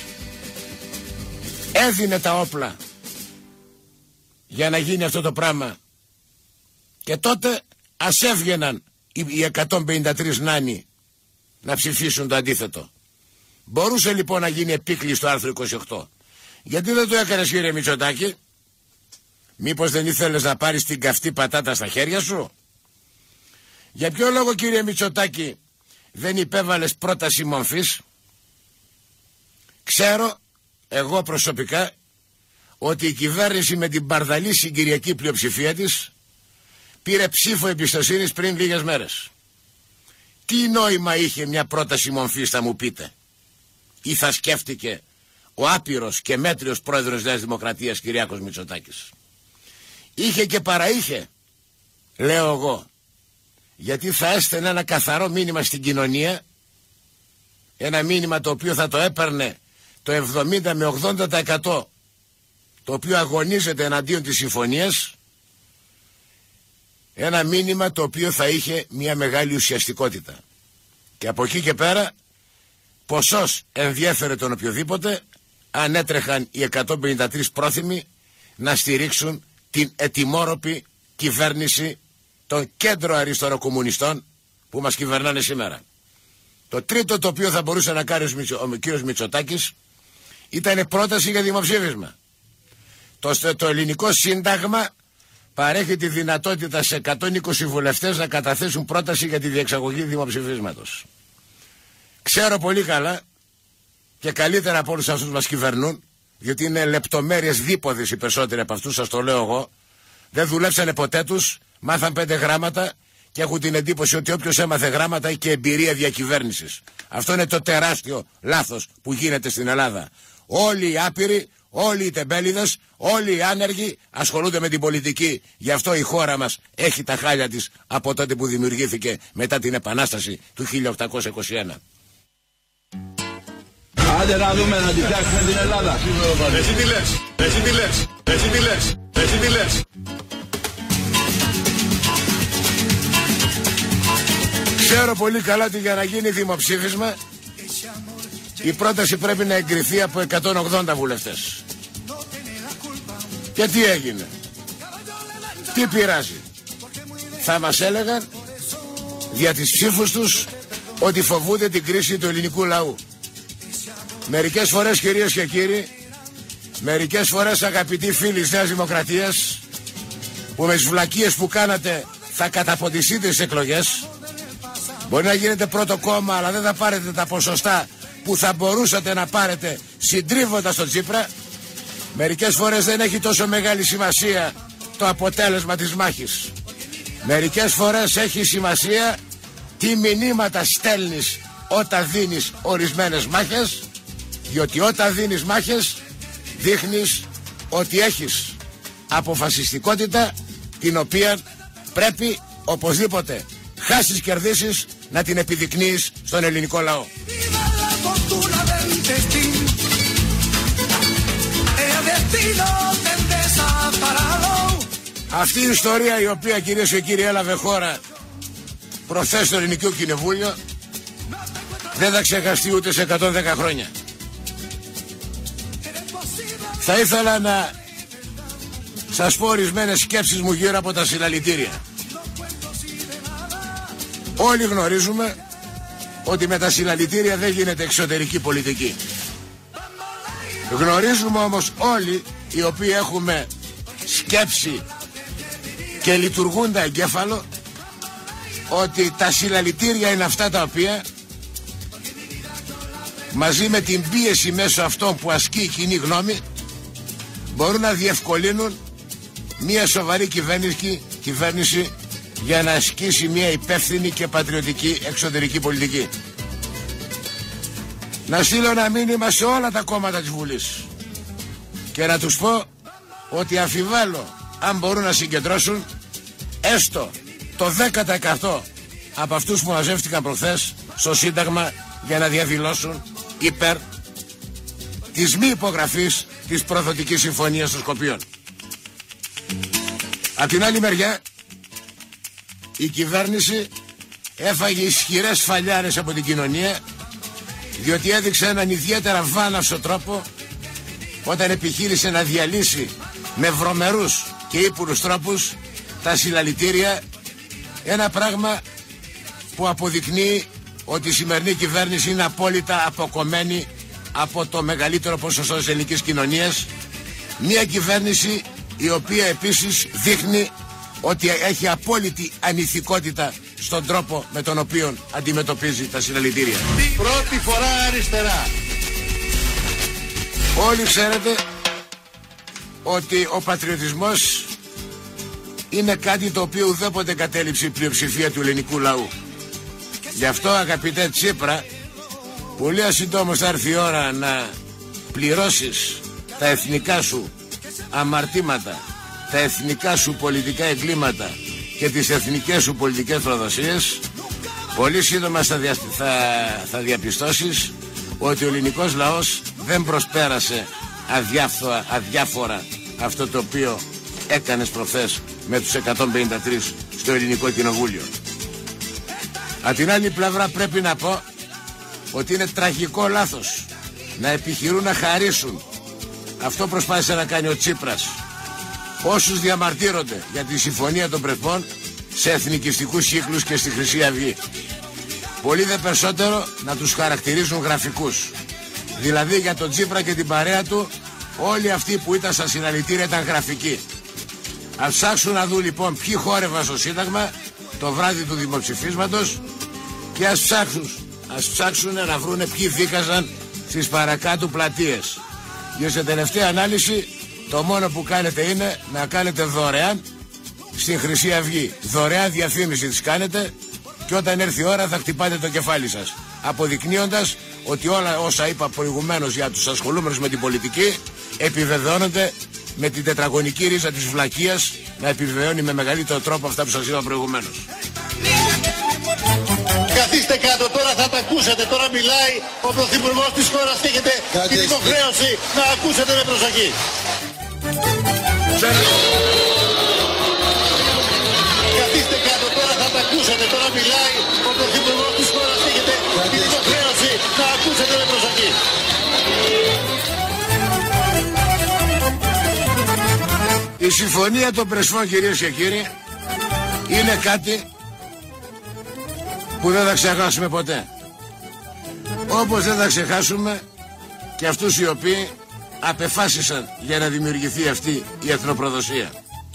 έδινε τα όπλα για να γίνει αυτό το πράγμα, και τότε ας έβγαιναν οι 153 νάνοι να ψηφίσουν το αντίθετο. Μπορούσε λοιπόν να γίνει επίκληση στο άρθρο 28. Γιατί δεν το έκανες, κύριε Μητσοτάκη? Μήπως δεν ήθελες να πάρεις την καυτή πατάτα στα χέρια σου? Για ποιο λόγο, κύριε Μητσοτάκη, δεν υπέβαλες πρόταση μορφής? Ξέρω εγώ προσωπικά ότι η κυβέρνηση με την παρδαλή συγκυριακή πλειοψηφία της πήρε ψήφο εμπιστοσύνης πριν λίγες μέρες. Τι νόημα είχε μια πρόταση μορφής, θα μου πείτε? Ή θα σκέφτηκε ο άπειρος και μέτριος πρόεδρος Νέας Δημοκρατίας, Κυριάκος Μητσοτάκης? Είχε και παραείχε, λέω εγώ, γιατί θα έστελνε ένα καθαρό μήνυμα στην κοινωνία, ένα μήνυμα το οποίο θα το έπαιρνε το 70 με 80% το οποίο αγωνίζεται εναντίον της συμφωνίας, Ένα μήνυμα το οποίο θα είχε μια μεγάλη ουσιαστικότητα. Και από εκεί και πέρα, ποσός ενδιέφερε τον οποιοδήποτε αν έτρεχαν οι 153 πρόθυμοι να στηρίξουν την ετοιμόρροπη κυβέρνηση των κέντρο αριστεροκομμουνιστών που μας κυβερνάνε σήμερα. Το τρίτο το οποίο θα μπορούσε να κάνει ο κύριος Μητσοτάκης ήταν πρόταση για δημοψήφισμα. Το ελληνικό σύνταγμα παρέχει τη δυνατότητα σε 120 βουλευτές να καταθέσουν πρόταση για τη διεξαγωγή δημοψηφίσματος. Ξέρω πολύ καλά και καλύτερα από όλους αυτούς μας κυβερνούν, γιατί είναι λεπτομέρειες δίποδες οι περισσότεροι από αυτούς, σας το λέω εγώ. Δεν δουλέψανε ποτέ τους, μάθαν 5 γράμματα και έχουν την εντύπωση ότι όποιος έμαθε γράμματα έχει και εμπειρία διακυβέρνησης. Αυτό είναι το τεράστιο λάθος που γίνεται στην Ελλάδα. Όλοι οι άπειροι, όλοι οι τεμπέληδες, όλοι οι άνεργοι ασχολούνται με την πολιτική. Γι' αυτό η χώρα μας έχει τα χάλια της από τότε που δημιουργήθηκε μετά την Επανάσταση του 1821. Άντε να δούμε να την φτιάξουμε την Ελλάδα. Εσύ τι λες, εσύ τι λες, εσύ τι λες, εσύ τι λες. Ξέρω πολύ καλά ότι για να γίνει δημοψήφισμα η πρόταση πρέπει να εγκριθεί από 180 βουλευτές. Και τι έγινε? Τι πειράζει? Θα μας έλεγαν δια τις ψήφους τους ότι φοβούνται την κρίση του ελληνικού λαού. Μερικές φορές, κυρίες και κύριοι, μερικές φορές, αγαπητοί φίλοι της Νέας Δημοκρατίας, που με τις βλακίες που κάνατε θα καταποντιστείτε στις εκλογές, μπορεί να γίνετε πρώτο κόμμα, αλλά δεν θα πάρετε τα ποσοστά που θα μπορούσατε να πάρετε συντρίβοντας τον Τσίπρα. Μερικές φορές δεν έχει τόσο μεγάλη σημασία το αποτέλεσμα της μάχης. Μερικές φορές έχει σημασία τι μηνύματα στέλνεις όταν δίνεις ορισμένες μάχες, διότι όταν δίνεις μάχες δείχνεις ότι έχεις αποφασιστικότητα, την οποία πρέπει οπωσδήποτε χάσεις κερδίσεις να την επιδεικνύεις στον ελληνικό λαό. Αυτή η ιστορία, η οποία, κυρίες και κύριοι, έλαβε χώρα προχθές στο Ελληνικό Κοινοβούλιο, δεν θα ξεχαστεί ούτε σε 110 χρόνια. Θα ήθελα να σας πω ορισμένες σκέψεις μου γύρω από τα συλλαλητήρια. Όλοι γνωρίζουμε ότι με τα συλλαλητήρια δεν γίνεται εξωτερική πολιτική. Γνωρίζουμε όμως όλοι οι οποίοι έχουμε σκέψη και λειτουργούντα εγκέφαλο ότι τα συλλαλητήρια είναι αυτά τα οποία, μαζί με την πίεση μέσω αυτών που ασκεί η κοινή γνώμη, μπορούν να διευκολύνουν μια σοβαρή κυβέρνηση για να ασκήσει μια υπεύθυνη και πατριωτική εξωτερική πολιτική. Να στείλω ένα μήνυμα σε όλα τα κόμματα της Βουλής και να τους πω ότι αμφιβάλλω αν μπορούν να συγκεντρώσουν έστω το 10% από αυτούς που μαζεύτηκαν προχθές στο Σύνταγμα για να διαδηλώσουν υπέρ της μη υπογραφής της προδοτικής συμφωνίας των Σκοπίων. Απ' την άλλη μεριά, η κυβέρνηση έφαγε ισχυρές φαλιάρες από την κοινωνία, διότι έδειξε έναν ιδιαίτερα βάναυσο τρόπο όταν επιχείρησε να διαλύσει με βρωμερούς και ύπουλους τρόπους τα συλλαλητήρια, ένα πράγμα που αποδεικνύει ότι η σημερινή κυβέρνηση είναι απόλυτα αποκομμένη από το μεγαλύτερο ποσοστό της ελληνικής κοινωνίας, μια κυβέρνηση η οποία επίσης δείχνει ότι έχει απόλυτη ανηθικότητα στον τρόπο με τον οποίο αντιμετωπίζει τα συλλαλητήρια. Πρώτη φορά αριστερά. Όλοι ξέρετε ότι ο πατριωτισμός είναι κάτι το οποίο ουδέποτε κατέληψε η πλειοψηφία του ελληνικού λαού. Γι' αυτό, αγαπητέ Τσίπρα, πολύ ασυντόμως θα έρθει η ώρα να πληρώσεις τα εθνικά σου αμαρτήματα, τα εθνικά σου πολιτικά εγκλήματα και τις εθνικές σου πολιτικές προδοσίες. Πολύ σύντομα θα διαπιστώσεις ότι ο ελληνικός λαός δεν προσπέρασε αδιάφορα αυτό το οποίο έκανες προχθές με τους 153 στο Ελληνικό Κοινοβούλιο. Από την άλλη πλευρά πρέπει να πω ότι είναι τραγικό λάθος να επιχειρούν να χαρίσουν. Αυτό προσπάθησε να κάνει ο Τσίπρας όσους διαμαρτύρονται για τη Συμφωνία των Πρεσπών σε εθνικιστικούς κύκλους και στη Χρυσή Αυγή. Πολύ δε περισσότερο να τους χαρακτηρίζουν γραφικούς. Δηλαδή για τον Τσίπρα και την παρέα του όλοι αυτοί που ήταν στα συναλλητήρια ήταν γραφικοί. Ας ψάξουν να δουν λοιπόν ποιοι χόρευαν στο Σύνταγμα το βράδυ του δημοψηφίσματος και ας ψάξουν να βρούνε ποιοι δίκαζαν στις παρακάτω πλατείες. Και σε τελευταία ανάλυση το μόνο που κάνετε είναι να κάνετε δωρεάν στην Χρυσή Αυγή. Δωρεάν διαφήμιση της κάνετε και όταν έρθει η ώρα θα χτυπάτε το κεφάλι σας, αποδεικνύοντας ότι όλα όσα είπα προηγουμένως για τους ασχολούμενους με την πολιτική επιβεβαιώνονται με την τετραγωνική ρίζα της βλακείας να επιβεβαιώνει με μεγαλύτερο τρόπο αυτά που σας είπα προηγουμένως. Καθίστε κάτω, τώρα θα τα ακούσετε. Τώρα μιλάει ο Πρωθυπουργός της χώρας και έχετε την υποχρέωση να ακούσετε με προσοχή. Καθίστε κάτω, τώρα θα τα ακούσετε. Τώρα μιλάει ο Πρωθυπουργός της χώρας και έχετε την υποχρέωση να ακούσετε με προσοχή. Η Συμφωνία των Πρεσπών, κυρίες και κύριοι, είναι κάτι που δεν θα ξεχάσουμε ποτέ. Όπως δεν θα ξεχάσουμε και αυτούς οι οποίοι απεφάσισαν για να δημιουργηθεί αυτή η εθνοπροδοσία.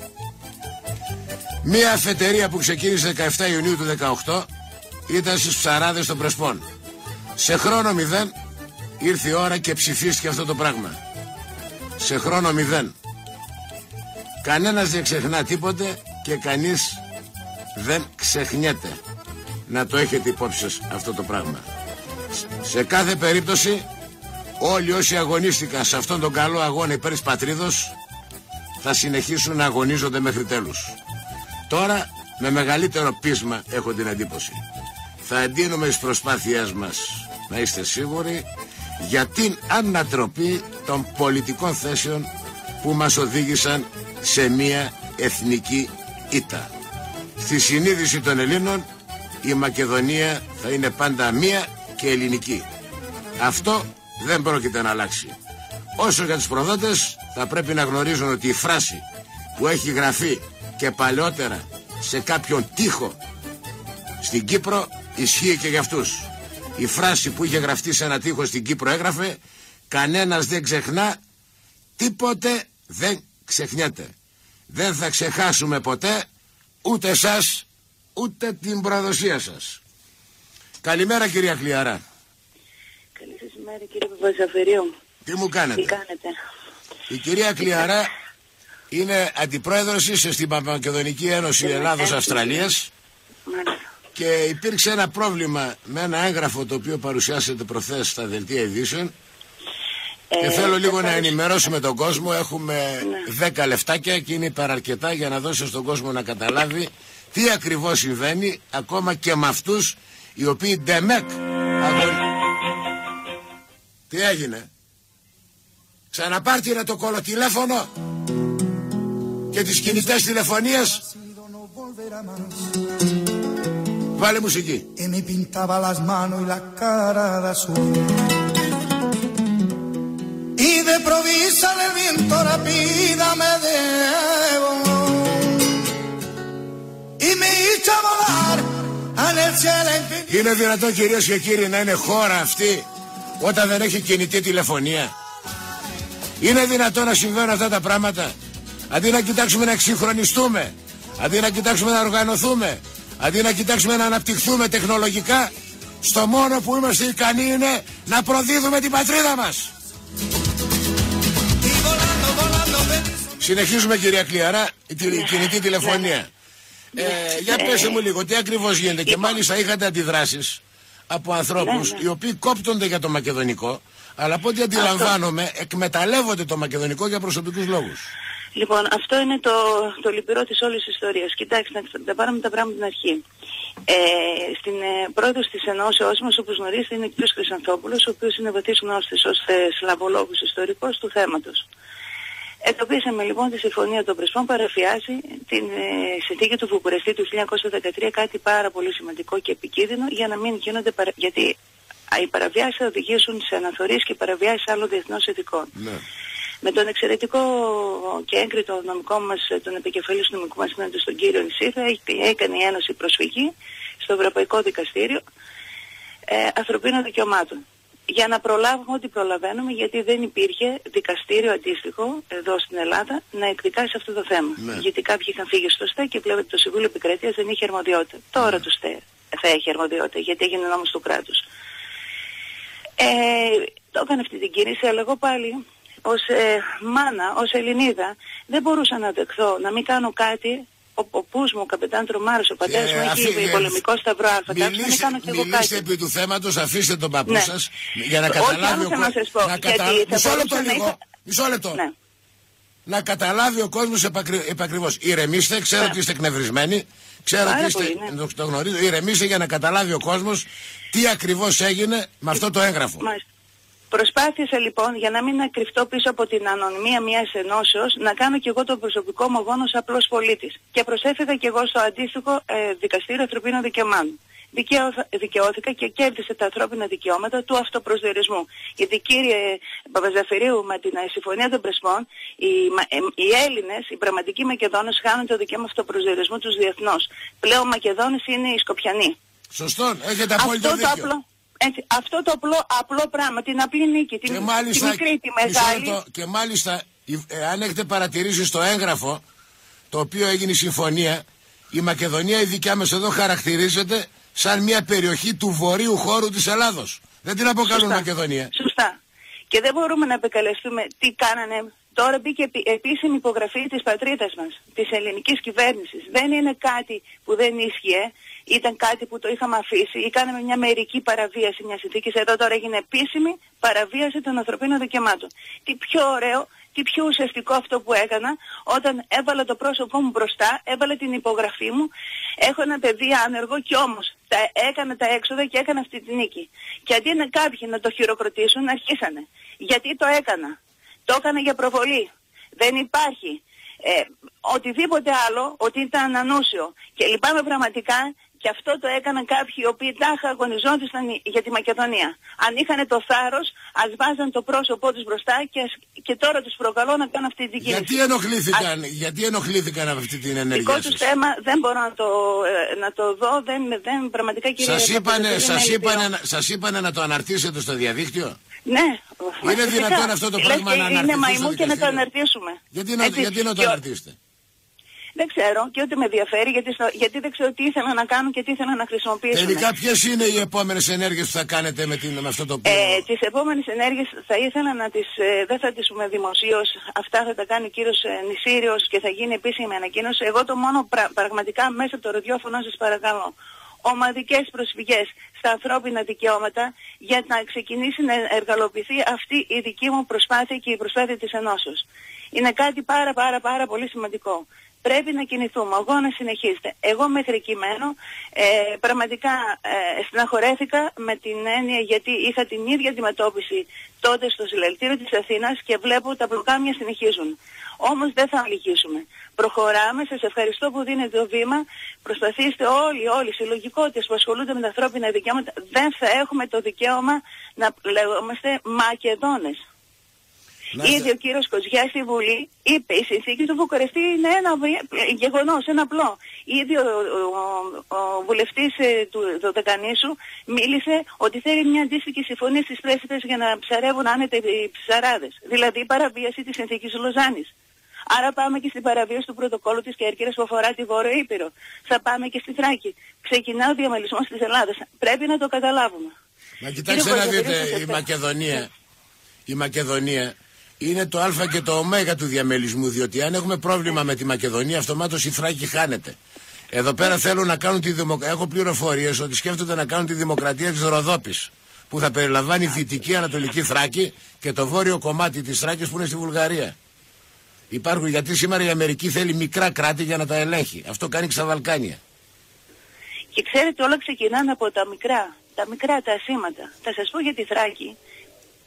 Μία αφετηρία που ξεκίνησε 17 Ιουνίου του 18 ήταν στις ψαράδες των Πρεσπών. Σε χρόνο 0 ήρθε η ώρα και ψηφίστηκε αυτό το πράγμα. Σε χρόνο 0. Κανένας δεν ξεχνά τίποτε και κανείς δεν ξεχνιέται. Να το έχετε υπόψη σας αυτό το πράγμα. Σε κάθε περίπτωση όλοι όσοι αγωνίστηκαν σε αυτόν τον καλό αγώνα υπέρ της πατρίδος θα συνεχίσουν να αγωνίζονται μέχρι τέλους. Τώρα με μεγαλύτερο πείσμα έχω την εντύπωση. Θα εντείνουμε τις προσπάθειές μας, να είστε σίγουροι, για την ανατροπή των πολιτικών θέσεων που μας οδήγησαν σε μια εθνική ήττα. Στη συνείδηση των Ελλήνων η Μακεδονία θα είναι πάντα μία και ελληνική. Αυτό δεν πρόκειται να αλλάξει. Όσο για τους προδότες θα πρέπει να γνωρίζουν ότι η φράση που έχει γραφεί και παλαιότερα σε κάποιον τοίχο στην Κύπρο ισχύει και για αυτούς. Η φράση που είχε γραφτεί σε ένα τοίχο στην Κύπρο έγραφε «Κανένας δεν ξεχνά, τίποτε δεν ξεχνιέται». Δεν θα ξεχάσουμε ποτέ ούτε εσάς ούτε την προδοσία σας. Καλημέρα κυρία Κλιαρά. Καλή σας ημέρα κύριε Παπαζαφερίου. Τι μου κάνετε? Τι κάνετε? Η κυρία Κλιαρά είναι αντιπρόεδρος στην Παπαμακεδονική Ένωση Ελλάδος-Αυστραλίας και υπήρξε ένα πρόβλημα με ένα έγγραφο το οποίο παρουσιάσετε προχθές στα δελτία ειδήσεων και θέλω λίγο να ενημερώσουμε τον κόσμο. Έχουμε 10 λεφτάκια και είναι υπεραρκετά για να δώσει στον κόσμο να καταλάβει τι ακριβώς συμβαίνει ακόμα και με αυτούς οι οποίοι ντεμεκ Τι έγινε? Ξαναπάρτηρε το κολοτηλέφωνο και τις κινητές τηλεφωνίες. Βάλε μουσική. Είναι δυνατόν κυρίες και κύριοι να είναι χώρα αυτή όταν δεν έχει κινητή τηλεφωνία? Είναι δυνατόν να συμβαίνουν αυτά τα πράγματα? Αντί να κοιτάξουμε να εξυγχρονιστούμε, αντί να κοιτάξουμε να οργανωθούμε, αντί να κοιτάξουμε να αναπτυχθούμε τεχνολογικά, στο μόνο που είμαστε ικανοί είναι να προδίδουμε την πατρίδα μας. Συνεχίζουμε κυρία Κλιαρά, η κινητή τηλεφωνία. Για πέστε μου λίγο τι ακριβώς γίνεται. Και μάλιστα είχατε αντιδράσεις από ανθρώπους οι οποίοι κόπτονται για το μακεδονικό, αλλά από ό,τι αντιλαμβάνομαι εκμεταλλεύονται το μακεδονικό για προσωπικούς λόγους. Λοιπόν, αυτό είναι το λυπηρό της όλης της ιστορίας. Κοιτάξτε, να πάρουμε τα πράγματα στην αρχή. Στην πρόεδρος της ενώσεώς μας, όπως γνωρίζετε, είναι ο κ. Χρυσανθόπουλος, ο οποίος είναι βαθύς γνώστης ως σλαβολόγος ιστορικός του θέματος. Εντοπίσαμε λοιπόν τη Συμφωνία των Πρεσπών παραβιάσει την συνθήκη του Βουκουρεστή του 1913, κάτι πάρα πολύ σημαντικό και επικίνδυνο για να μην γίνονται γιατί οι παραβιάσεις θα οδηγήσουν σε αναθωρήσεις και παραβιάσεις άλλων διεθνών ηθικών. Ναι. Με τον εξαιρετικό και έγκριτο νομικό μας, τον επικεφαλής νομικού μας συνάντηση, τον κύριο Νησίθα, έκανε η Ένωση προσφυγή στο Ευρωπαϊκό Δικαστήριο Ανθρωπίνων Δικαιωμάτων. Για να προλάβουμε ό,τι προλαβαίνουμε, γιατί δεν υπήρχε δικαστήριο αντίστοιχο εδώ στην Ελλάδα να εκδικάσει αυτό το θέμα. Ναι. Γιατί κάποιοι είχαν φύγει στο ΣΤΕ και πλέον το Συμβούλιο Επικρατείας δεν είχε αρμοδιότητα. Τώρα το ΣΤΕ θα έχει αρμοδιότητα, γιατί έγινε νόμος του κράτους. Το έκανε αυτή την κίνηση, αλλά εγώ πάλι ως μάνα, ως Ελληνίδα, δεν μπορούσα να δεχθώ να μην κάνω κάτι. Ο παππούς μου, ο καπετάν Τρομάρος, ο πατέρας μου έχει πολεμικό σταυρό αλφα. Μιλήστε επί του θέματος, αφήστε τον παππού σας για να καταλάβει ο κόσμος. Μισό λεπτό. Να καταλάβει ο κόσμος επακριβώς. Ηρεμήστε, ξέρω ότι είστε εκνευρισμένοι, ξέρω ότι είστε, το γνωρίζω. Ηρεμήστε για να καταλάβει ο κόσμος τι ακριβώς έγινε με αυτό το έγγραφο. Προσπάθησα λοιπόν, για να μην κρυφτώ πίσω από την ανωνυμία μιας ενώσεως, να κάνω και εγώ τον προσωπικό μου αγώνα ως απλός πολίτης. Και προσέφερα και εγώ στο αντίστοιχο Δικαστήριο Ανθρωπίνων Δικαιωμάτων. Δικαιώθηκα και κέρδισε τα ανθρώπινα δικαιώματα του αυτοπροσδιορισμού. Γιατί κύριε Παπαζαφυρίου, με την Συμφωνία των Πρεσπών, οι Έλληνες, οι πραγματικοί Μακεδόνες, χάνουν το δικαίωμα αυτοπροσδιορισμού τους διεθνώς. Πλέον Μακεδόνες είναι οι Σκοπιανοί. Σωστό, έχετε απόλυτο δίκιο. Έτσι, αυτό το απλό πράγμα, την απλή νίκη, την μικρή, τη μεγάλη. Και μάλιστα, αν έχετε παρατηρήσει στο έγγραφο, το οποίο έγινε η συμφωνία, η Μακεδονία η δικιά μας εδώ χαρακτηρίζεται σαν μια περιοχή του βορείου χώρου της Ελλάδος. Δεν την αποκαλούν Μακεδονία. Σωστά. Και δεν μπορούμε να επικαλεστούμε τι κάνανε. Τώρα μπήκε επίσημη υπογραφή της πατρίδας μας, της ελληνικής κυβέρνησης. Δεν είναι κάτι που δεν ίσχυε, ήταν κάτι που το είχαμε αφήσει ή κάναμε μια μερική παραβίαση μιας συνθήκης. Εδώ τώρα έγινε επίσημη παραβίαση των ανθρωπίνων δικαιωμάτων. Τι πιο ωραίο, τι πιο ουσιαστικό αυτό που έκανα όταν έβαλα το πρόσωπό μου μπροστά, έβαλα την υπογραφή μου. Έχω ένα παιδί άνεργο και όμως έκανα τα έξοδα και έκανα αυτή τη νίκη. Και αντί να κάποιοι να το χειροκροτήσουν, αρχίσανε. Γιατί το έκανα. Το έκανα για προβολή. Δεν υπάρχει οτιδήποτε άλλο, ότι ήταν ανούσιο. Και λυπάμαι πραγματικά, και αυτό το έκαναν κάποιοι οι οποίοι τάχα αγωνιζόντουσαν για τη Μακεδονία. Αν είχαν το θάρρος, ας βάζαν το πρόσωπό τους μπροστά και τώρα τους προκαλώ να κάνουν αυτή την κίνηση. Γιατί ενοχλήθηκαν από αυτή την ενέργεια σας? Δικό τους θέμα, δεν μπορώ να το δω, δεν πραγματικά κύριε. Σας είπανε να το αναρτήσετε στο διαδίκτυο? Ναι. Είναι δυνατόν αυτό το πράγμα να αναρτηθεί? Είναι μαϊμού και να το αναρτήσουμε. Γιατί να το αναρτήσετε? Δεν ξέρω και ούτε με ενδιαφέρει, γιατί δεν ξέρω τι ήθελα να κάνω και τι ήθελα να χρησιμοποιήσω. Τελικά ποιες είναι οι επόμενες ενέργειες που θα κάνετε με αυτό το πράγμα? Τις επόμενες ενέργειες θα ήθελα να τις, δεν θα τις πούμε δημοσίως, αυτά θα τα κάνει ο κύριος Νησίριος και θα γίνει επίσημη ανακοίνωση. Εγώ το μόνο πραγματικά μέσα από το ραδιόφωνο σας παρακαλώ. Ομαδικές προσφυγές στα ανθρώπινα δικαιώματα για να ξεκινήσει να εργαλοποιηθεί αυτή η δική μου προσπάθεια και η προσπάθεια της ενώσεως. Είναι κάτι πάρα πολύ σημαντικό. Πρέπει να κινηθούμε, ο αγώνας συνεχίζεται. Εγώ μέχρι εκεί μένω, πραγματικά στεναχωρέθηκα με την έννοια, γιατί είχα την ίδια αντιμετώπιση τότε στο συλλαλητήριο της Αθήνας και βλέπω τα μπλοκάμια συνεχίζουν. Όμως δεν θα αλυγίσουμε. Προχωράμε, σας ευχαριστώ που δίνετε το βήμα. Προσπαθήστε όλοι οι συλλογικότητες που ασχολούνται με τα ανθρώπινα δικαιώματα. Δεν θα έχουμε το δικαίωμα να λέγομαστε Μακεδόνες. Ήδη ο κύριος Κοζιάς στη Βουλή είπε η συνθήκη του Βουκουρεστή είναι ένα γεγονός, ένα απλό. Ήδη ο βουλευτής του Δωδεκανήσου μίλησε ότι θέλει μια αντίστοιχη συμφωνία στις πρέσβυτες για να ψαρεύουν άνετα οι ψαράδες. Δηλαδή παραβίαση της συνθήκης Λοζάνης. Άρα πάμε και στην παραβίαση του πρωτοκόλλου της Κέρκυρας που αφορά τη Βόρειο Ήπειρο. Θα πάμε και στη Θράκη. Ξεκινά ο διαμελισμός της Ελλάδας. Πρέπει να το καταλάβουμε. Μα κοιτάξτε να δείτε, η Μακεδονία είναι το α και το ω του διαμελισμού, διότι αν έχουμε πρόβλημα με τη Μακεδονία, αυτομάτως η Θράκη χάνεται. Εδώ πέρα θέλουν να κάνουν τη δημοκρατία. Έχω πληροφορίες ότι σκέφτονται να κάνουν τη δημοκρατία της Ροδόπης, που θα περιλαμβάνει Δυτική Ανατολική Θράκη και το βόρειο κομμάτι της Θράκης που είναι στη Βουλγαρία. Υπάρχουν, γιατί σήμερα η Αμερική θέλει μικρά κράτη για να τα ελέγχει. Αυτό κάνει στα Βαλκάνια. Και ξέρετε, όλα ξεκινάνε από τα μικρά, τα ασήματα. Θα σας πω για τη Θράκη.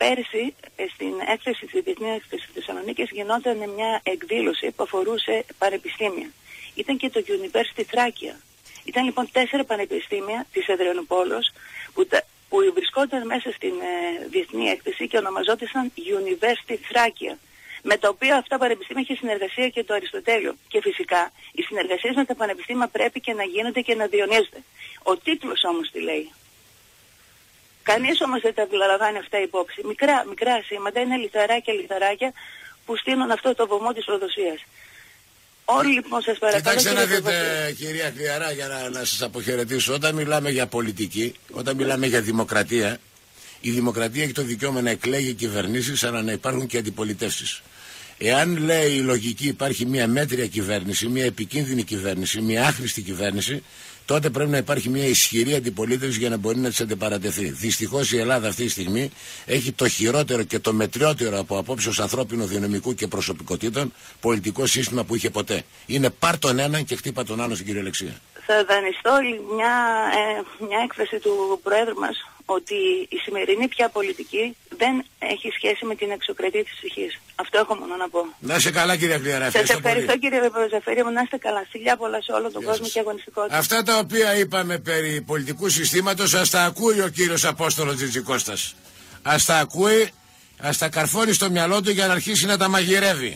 πέρσι στην έκθεση της Διεθνής Έκθεσης της Θεσσαλονίκης γινόταν μια εκδήλωση που αφορούσε πανεπιστήμια. Ήταν και το University Thrakia. Ήταν λοιπόν 4 πανεπιστήμια της Εδραιονουπόλεως που βρισκόταν μέσα στην διεθνή έκθεση και ονομαζόντουσαν University Thrakia, με τα οποία αυτά πανεπιστήμια είχε συνεργασία και το Αριστοτέλειο. Και φυσικά οι συνεργασίες με τα πανεπιστήμια πρέπει και να γίνονται και να διονύζονται. Ο τίτλος όμως τι λέει? Κανείς όμως δεν τα λαμβάνει αυτά υπόψη. Μικρά σήματα, είναι λιθαράκια που στείλουν αυτό το βωμό της προδοσίας. Όλοι λοιπόν σας παρακαλώ. Κοιτάξτε να δείτε κυρία Κλιαρά, για να σας αποχαιρετήσω. Όταν μιλάμε για πολιτική, όταν μιλάμε για δημοκρατία, η δημοκρατία έχει το δικαίωμα να εκλέγει κυβερνήσεις, αλλά να υπάρχουν και αντιπολιτεύσεις. Εάν λέει η λογική υπάρχει μια μέτρια κυβέρνηση, μια επικίνδυνη κυβέρνηση, μια άχρηστη κυβέρνηση, τότε πρέπει να υπάρχει μια ισχυρή αντιπολίτευση για να μπορεί να της αντιπαρατεθεί. Δυστυχώς η Ελλάδα αυτή τη στιγμή έχει το χειρότερο και το μετριότερο από απόψεως ανθρώπινου, δυναμικού και προσωπικότητων πολιτικό σύστημα που είχε ποτέ. Είναι πάρ' τον έναν και χτύπα τον άλλον στην κυριολεξία. Θα δανειστώ μια έκφραση του Προέδρου μας ότι η σημερινή πια πολιτική δεν έχει σχέση με την εξωκρατία της ψυχής. Αυτό έχω μόνο να πω. Να είστε καλά κυρία Κλιαρά. Σας ευχαριστώ κύριε Ζαφέρη μου, να είστε καλά. Φιλιά πολλά σε όλο τον κόσμο και αγωνιστικότητα. Αυτά τα οποία είπαμε περί πολιτικού συστήματος ας τα ακούει ο κύριος Απόστολος Τζιτζικώστας. Ας τα ακούει, ας τα καρφώνει στο μυαλό του για να αρχίσει να τα μαγειρεύει.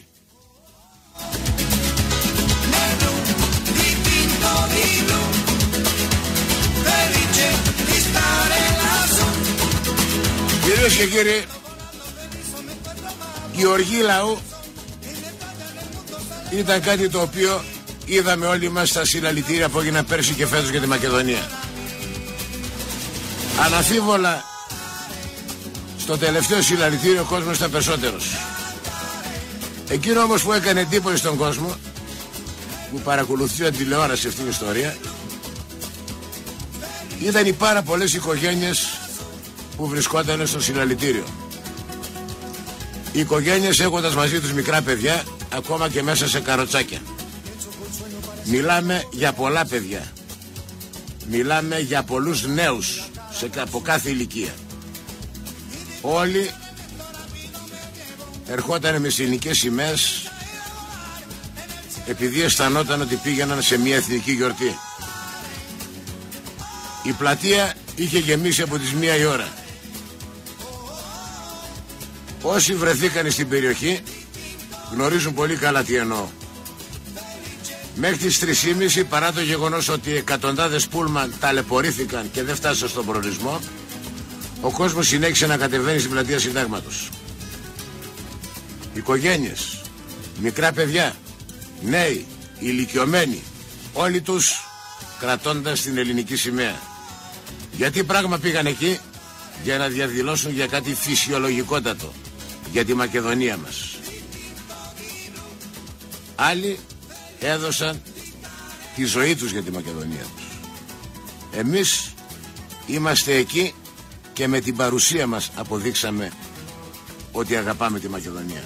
Κυρίες και κύριοι, η οργή λαού ήταν κάτι το οποίο είδαμε όλοι μας στα συλλαλητήρια που έγιναν πέρσι και φέτος για τη Μακεδονία. Αναφίβολα στο τελευταίο συλλαλητήριο ο κόσμος ήταν περισσότερος. Εκείνο όμως που έκανε εντύπωση στον κόσμο, που παρακολουθεί την τηλεόραση αυτήν την ιστορία, ήταν οι πάρα πολλές οικογένειες που βρισκόταν στο συλλαλητήριο. Οι οικογένειες έχοντας μαζί τους μικρά παιδιά, ακόμα και μέσα σε καροτσάκια. Μιλάμε για πολλά παιδιά. Μιλάμε για πολλούς νέους από κάθε ηλικία. Όλοι ερχόταν με εθνικές σημαίες επειδή αισθανόταν ότι πήγαιναν σε μια εθνική γιορτή. Η πλατεία είχε γεμίσει από τις 1 η ώρα. Όσοι βρεθήκαν στην περιοχή γνωρίζουν πολύ καλά τι εννοώ. Μέχρι τις 3:30, παρά το γεγονός ότι εκατοντάδες πούλμαν ταλαιπωρήθηκαν και δεν φτάσαν στον προορισμό, ο κόσμος συνέχισε να κατεβαίνει στην πλατεία Συντάγματος. Οικογένειες, μικρά παιδιά, νέοι, ηλικιωμένοι, όλοι τους κρατώντας την ελληνική σημαία. Γιατί πράγμα πήγαν εκεί? Για να διαδηλώσουν για κάτι φυσιολογικότατο, για τη Μακεδονία μας. Άλλοι έδωσαν τη ζωή τους για τη Μακεδονία τους. Εμείς είμαστε εκεί και με την παρουσία μας αποδείξαμε ότι αγαπάμε τη Μακεδονία.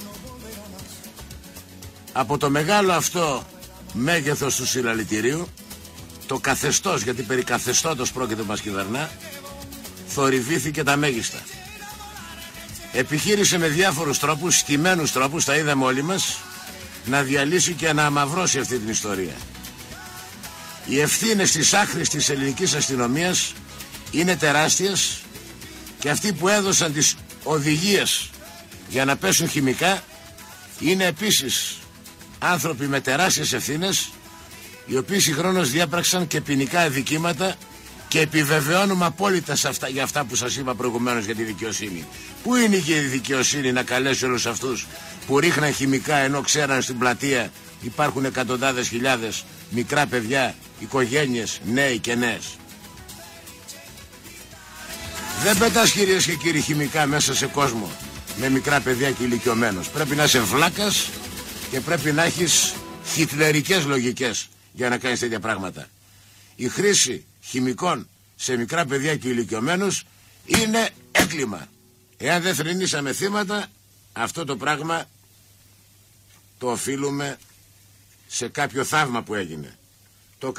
Από το μεγάλο αυτό μέγεθος του συλλαλητηρίου, το καθεστώς, γιατί περί καθεστώτος πρόκειται που μας κυβερνά, θορυβήθηκε τα μέγιστα. Επιχείρησε με διάφορους τρόπους, στημένους τρόπους, τα είδαμε όλοι μας, να διαλύσει και να αμαυρώσει αυτή την ιστορία. Οι ευθύνες της άχρηστης ελληνικής αστυνομίας είναι τεράστιες και αυτοί που έδωσαν τις οδηγίες για να πέσουν χημικά είναι επίσης άνθρωποι με τεράστιες ευθύνες, οι οποίοι συγχρόνως διέπραξαν και ποινικά αδικήματα και επιβεβαιώνουμε απόλυτα για αυτά που σας είπα προηγουμένως για τη δικαιοσύνη. Πού είναι και η δικαιοσύνη να καλέσει όλους αυτούς που ρίχναν χημικά ενώ ξέραν στην πλατεία υπάρχουν εκατοντάδες χιλιάδες μικρά παιδιά, οικογένειες, νέοι και νέες? Δεν πετάς κυρίες και κύριοι χημικά μέσα σε κόσμο με μικρά παιδιά και ηλικιωμένους. Πρέπει να είσαι βλάκας και πρέπει να έχεις χιτλερικές λογικές για να κάνεις τέτοια πράγματα. Η χρήση χημικών σε μικρά παιδιά και ηλικιωμένους είναι έγκλημα. Εάν δεν θρηνήσαμε θύματα, αυτό το πράγμα το οφείλουμε σε κάποιο θαύμα που έγινε.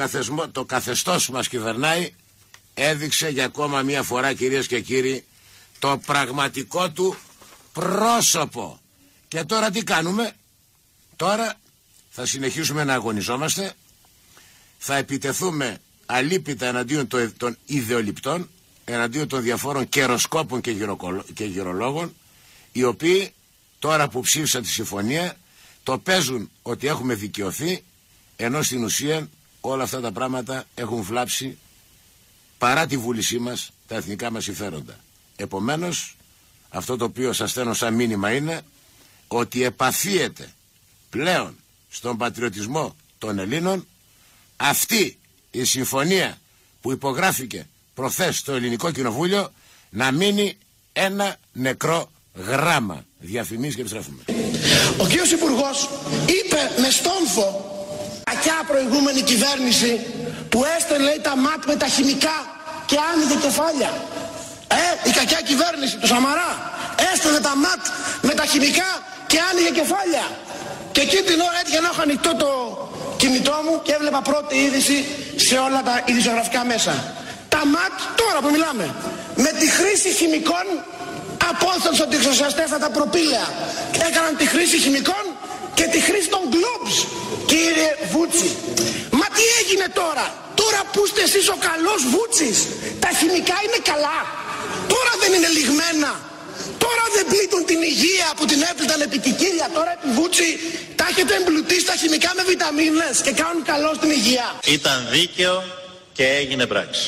Το καθεστώς που μας κυβερνάει έδειξε για ακόμα μία φορά, κυρίες και κύριοι, το πραγματικό του πρόσωπο. Και τώρα τι κάνουμε? Τώρα θα συνεχίσουμε να αγωνιζόμαστε, θα επιτεθούμε αλίπητα εναντίον των ιδεολειπτών, εναντίον των διαφόρων καιροσκόπων και γυρολόγων, οι οποίοι τώρα που ψήφισαν τη συμφωνία το παίζουν ότι έχουμε δικαιωθεί, ενώ στην ουσία όλα αυτά τα πράγματα έχουν βλάψει, παρά τη βούλησή μας, τα εθνικά μας συμφέροντα. Επομένως, αυτό το οποίο σας στέλνω σαν μήνυμα είναι ότι επαφίεται πλέον στον πατριωτισμό των Ελλήνων αυτή η συμφωνία που υπογράφηκε προχθές στο Ελληνικό Κοινοβούλιο να μείνει ένα νεκρό γράμμα. Διαφημίσεις και επιστρέφουμε. Ο κύριος Υπουργός είπε με στόμφο κακιά προηγούμενη κυβέρνηση που έστελνε, λέει, τα ΜΑΤ με τα χημικά και άνοιγε κεφάλια. Η κακιά κυβέρνηση του Σαμαρά έστελνε τα ΜΑΤ με τα χημικά και άνοιγε κεφάλια. Και εκείνη την ώρα έτυχε να έχω ανοιχτό το κινητό μου και έβλεπα πρώτη είδηση σε όλα τα ειδησιογραφικά μέσα. Τα ΜΑΤ τώρα που μιλάμε με τη χρήση χημικών απόθεσαν ότι οι εξωσιαστές τα προπήλαια έκαναν τη χρήση χημικών και τη χρήση των globes, κύριε Βούτσι. Μα τι έγινε τώρα? Τώρα που είστε εσείς ο καλός Βούτσης, τα χημικά είναι καλά? Τώρα δεν είναι λιγμένα? Τώρα δεν πλήττουν την υγεία που την έπληταν επί κικίλια? Τώρα επί Βούτσι τα έχετε εμπλουτίσει τα χημικά με βιταμίνες και κάνουν καλό στην υγεία? Ήταν δίκαιο και έγινε πράξη.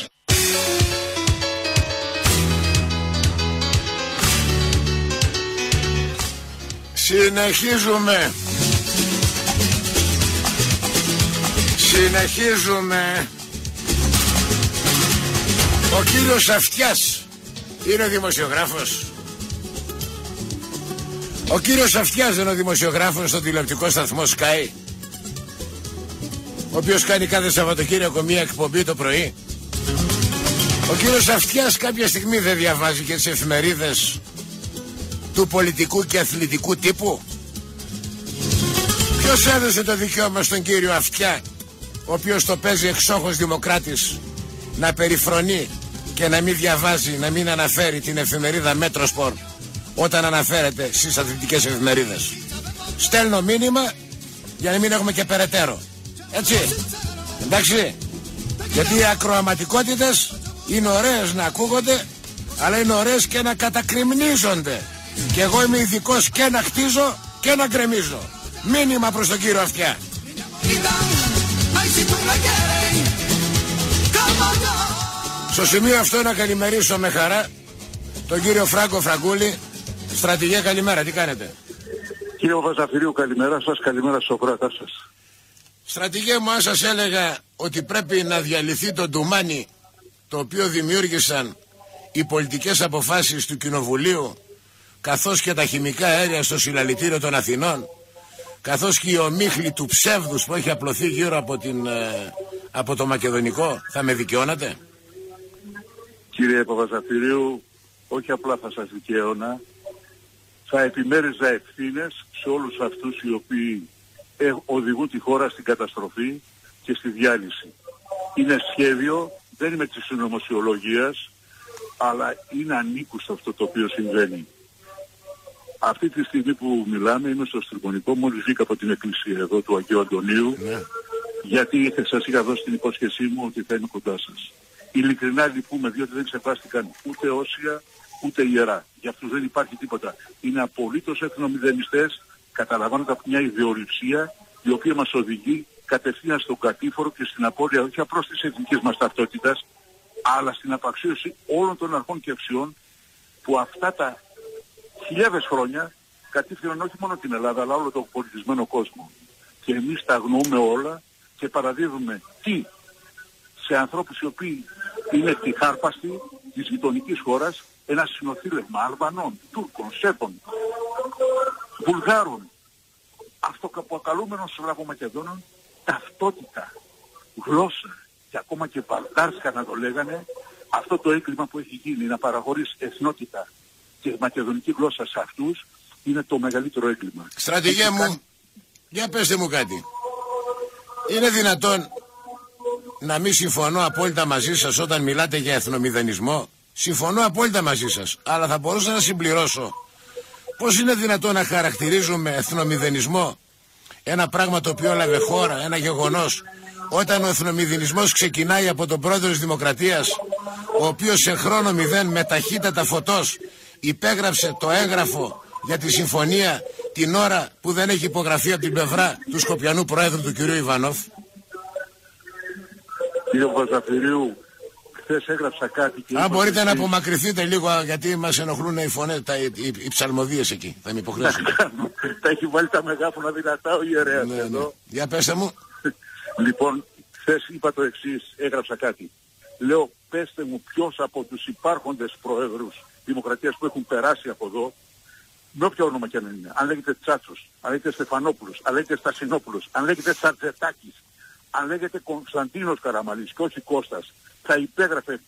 Συνεχίζουμε. Ο κύριος Αυτιάς είναι δημοσιογράφος. Ο κύριος Αυτιάς είναι ο δημοσιογράφος στο τηλεοπτικό σταθμό Sky, ο οποίος κάνει κάθε Σαββατοκύριακο μία εκπομπή το πρωί. Ο κύριος Αυτιάς κάποια στιγμή δεν διαβάζει και τις εφημερίδες του πολιτικού και αθλητικού τύπου? Ποιος έδωσε το δικαίωμα στον κύριο Αυτιά, ο οποίος το παίζει εξόχως δημοκράτης, να περιφρονεί και να μην διαβάζει, να μην αναφέρει την εφημερίδα Μέτροσπορ όταν αναφέρεται στις αθλητικές εφημερίδες? Στέλνω μήνυμα για να μην έχουμε και περαιτέρω. Έτσι, εντάξει? Γιατί οι ακροαματικότητες είναι ωραίες να ακούγονται, αλλά είναι ωραίες και να κατακριμνίζονται. Και εγώ είμαι ειδικός και να χτίζω και να γκρεμίζω. Μήνυμα προς τον κύριο Αυτιά. Στο σημείο αυτό να καλημερίσω με χαρά τον κύριο Φράγκο Φραγκούλη. Στρατηγέ, καλημέρα, τι κάνετε? Κύριε Βαζαφυρίου, καλημέρα σας, καλημέρα στους ακροατάς σας. Στρατηγέ μου, αν σας έλεγα ότι πρέπει να διαλυθεί το ντουμάνι το οποίο δημιούργησαν οι πολιτικές αποφάσεις του Κοινοβουλίου, καθώς και τα χημικά αέρια στο συλλαλητήριο των Αθηνών, καθώς και η ομίχλη του ψεύδους που έχει απλωθεί γύρω από το μακεδονικό, θα με δικαιώνατε? Κύριε Παπαζαφυρίου, όχι απλά θα σας δικαίωνα, θα επιμέριζα ευθύνες σε όλους αυτούς οι οποίοι οδηγούν τη χώρα στην καταστροφή και στη διάλυση. Είναι σχέδιο, δεν είμαι της συνωμοσιολογίας, αλλά είναι ανήκουστο αυτό το οποίο συμβαίνει. Αυτή τη στιγμή που μιλάμε είμαι στο Στριμονικό, μόλις βγήκα από την εκκλησία εδώ του Αγίου Αντωνίου, γιατί σας είχα δώσει την υπόσχεσή μου ότι θα είμαι κοντά σας. Ειλικρινά λυπούμε, διότι δεν ξεπάστηκαν ούτε όσια ούτε ιερά. Για αυτούς δεν υπάρχει τίποτα. Είναι απολύτως εθνομηδενιστές, καταλαμβάνονται από μια ιδεολειψία η οποία μας οδηγεί κατευθείαν στον κατήφορο και στην απώλεια όχι απλώς της εθνικής μας ταυτότητας, αλλά στην απαξίωση όλων των αρχών και αξιών που αυτά τα χιλιάδες χρόνια κατήφεραν όχι μόνο την Ελλάδα αλλά όλο τον πολιτισμένο κόσμο. Και εμείς τα αγνοούμε όλα και παραδίδουμε τι σε ανθρώπους οι οποίοι είναι τυχάρπαστοι της γειτονικής χώρας, ένα συνοθήλευμα Αλβανών, Τούρκων, Σέρβων, Βουλγάρων, αυτοκαποκαλούμενων Σλαβομακεδόνων, ταυτότητα, γλώσσα και ακόμα και Βαλτάρσκα να το λέγανε, αυτό το έγκλημα που έχει γίνει να παραχωρείς εθνότητα και μακεδονική γλώσσα σε αυτούς είναι το μεγαλύτερο έγκλημα. Στρατηγέ μου, για πέστε μου κάτι. Είναι δυνατόν να μην συμφωνώ απόλυτα μαζί σας όταν μιλάτε για εθνομηδενισμό συμφωνώ απόλυτα μαζί σας, αλλά θα μπορούσα να συμπληρώσω. Πώς είναι δυνατόν να χαρακτηρίζουμε εθνομηδενισμό ένα πράγμα το οποίο έλαβε χώρα, ένα γεγονός, όταν ο εθνομηδενισμός ξεκινάει από τον πρόεδρο της Δημοκρατίας, ο οποίος σε χρόνο 0 με ταχύτατα φωτός υπέγραψε το έγγραφο για τη συμφωνία την ώρα που δεν έχει υπογραφεί από την πλευρά του Σκοπιανού Προέδρου του κ. Ιβάνοφ. Κύριε Παπαζαφυρίου, χθες έγραψα κάτι και... Αν μπορείτε να απομακρυνθείτε λίγο, γιατί μας ενοχλούν οι φωνές, οι ψαλμοδίες εκεί. Θα με υποχρεώσουν. Τα έχει βάλει τα μεγάφωνα δυνατά ο ιερέας εδώ. Για πέστε μου. Λοιπόν, χθες είπα το εξής, έγραψα κάτι. Λέω, πέστε μου ποιος από τους υπάρχοντες προέδρους Δημοκρατίας που έχουν περάσει από εδώ, με όποιο όνομα και αν είναι, αν λέγεται Τσάτσος, αν λέγεται Στεφανόπουλος, αν λέγεται Στασινόπουλος, αν λέγεται Σαρτζετάκης, αν λέγεται Κωνσταντίνος Καραμαλής και όχι Κώστας, θα υπέγραφε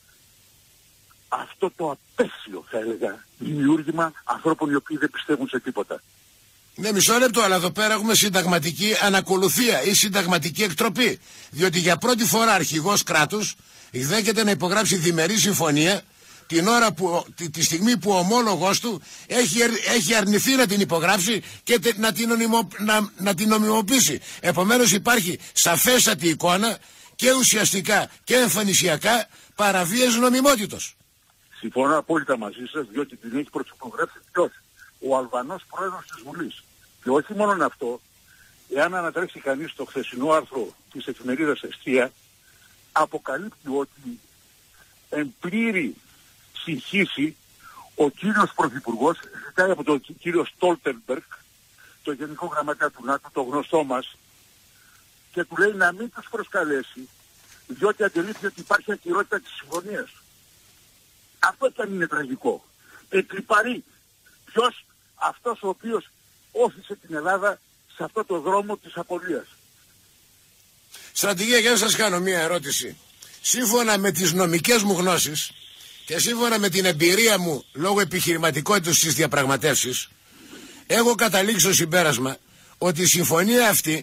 αυτό το απέσιο, θα έλεγα, δημιούργημα ανθρώπων οι οποίοι δεν πιστεύουν σε τίποτα. Ναι, μισό λεπτό, αλλά εδώ πέρα έχουμε συνταγματική ανακολουθία ή συνταγματική εκτροπή. Διότι για πρώτη φορά αρχηγός κράτους δέχεται να υπογράψει διμερή συμφωνία την ώρα που, τη στιγμή που ο ομόλογος του έχει αρνηθεί να την υπογράψει και να την νομιμοποιήσει. Επομένως υπάρχει σαφέστατη εικόνα και ουσιαστικά και εμφανισιακά παραβίαση νομιμότητος. Συμφωνώ απόλυτα μαζί σας, διότι την έχει προσυπογράψει ποιος? Ο Αλβανός πρόεδρος της Βουλής. Και όχι μόνο αυτό, εάν ανατρέξει κανείς το χθεσινό άρθρο της εφημερίδας Εστία, αποκαλύπτει ότι εν πλήρη συγχύση ο κύριος Πρωθυπουργός ζητάει από τον κύριο Στόλτενμπεργκ, το Γενικό Γραμματέα του ΝΑΤΟ, το γνωστό μας, και του λέει να μην τους προσκαλέσει, διότι αντιλήφθηκε ότι υπάρχει ακυρότητα της συμφωνίας. Αυτό ήταν είναι τραγικό. Εκλιπαρεί ποιος? Αυτός ο οποίος όθησε την Ελλάδα σε αυτό το δρόμο της απολίας. Στρατηγέ, για να σας κάνω μία ερώτηση. Σύμφωνα με τις νομικές μου γνώσεις και σύμφωνα με την εμπειρία μου λόγω επιχειρηματικότητας στις διαπραγματεύσεις, έχω καταλήξει στο συμπέρασμα ότι η συμφωνία αυτή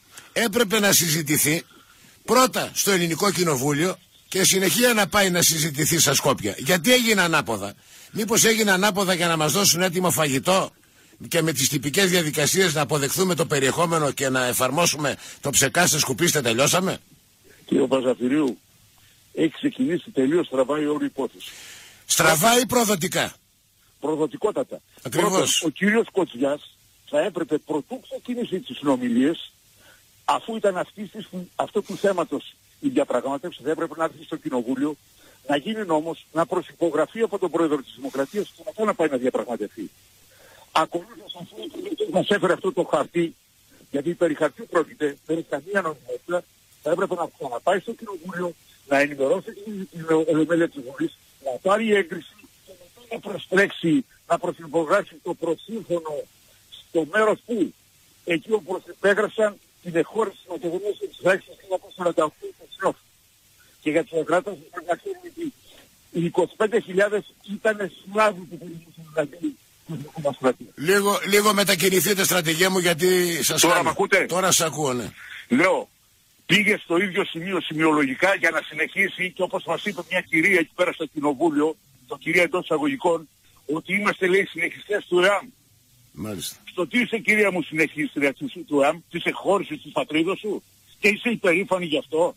έπρεπε να συζητηθεί πρώτα στο Ελληνικό Κοινοβούλιο και συνεχεία να πάει να συζητηθεί στα Σκόπια. Γιατί έγινε ανάποδα? Μήπως έγινε ανάποδα για να μας δώσουν έτοιμο φαγητό και με τις τυπικές διαδικασίες να αποδεχθούμε το περιεχόμενο και να εφαρμόσουμε το ψεκάστε σκουπίστε τελειώσαμε? Κύριε Παζαφυρίου, έχει ξεκινήσει τελείως στραβά η όλη υπόθεση. Στραβά ή προδοτικά? Προδοτικότατα. Ακριβώς. Πρώτον, ο κύριος Κοτσιάς θα έπρεπε πρωτού ξεκίνησε τις συνομιλίες, αφού ήταν αυτό του θέματος η διαπραγμάτευση, θα έπρεπε να έρθει στο Κοινοβούλιο, να γίνει νόμος, να προσυπογραφεί από τον Πρόεδρο της Δημοκρατίας και μετά να πάει να διαπραγματευτεί. Ακολούθως αφού μας έφερε αυτό το χαρτί, γιατί περί χαρτιού πρόκειται, δεν έχει καμία νομιμότητα, θα έπρεπε να ξαναπάει στο Κοινοβούλιο, να ενημερώσει την Ολομέλεια της Βουλής, να πάρει έγκριση και μετά να προστρέξει, να προσυπογράψει το προσύμφωνο στο μέρος που εκεί όπου υπέγραψαν την εχώρηση της Μακεδονίας και της Ράξης 1948 στο και για τους Ευκράτες πρέπει να ξέρουν ότι οι 25.000 ήταν σλάβοι που περιμένουν δηλαδή του δικού μας κρατήρα. Λίγο μετακινηθείτε στρατηγέ μου γιατί σας τώρα κάνω. Ακούτε? Τώρα σας ακούω, ναι. Λέω, πήγε στο ίδιο σημείο σημειολογικά για να συνεχίσει και όπως μας είπε μια κυρία εκεί πέρα στο Κοινοβούλιο, το κυρία εντός εισαγωγικών, ότι είμαστε λέει συνεχιστές του ΕΑΜ. Μάλιστα. Στο τι είσαι κυρία μου συνεχίστρια του ΕΑΜ, της εχώρησης της πατρίδος σου και είσαι υπερήφανη γι' αυτό?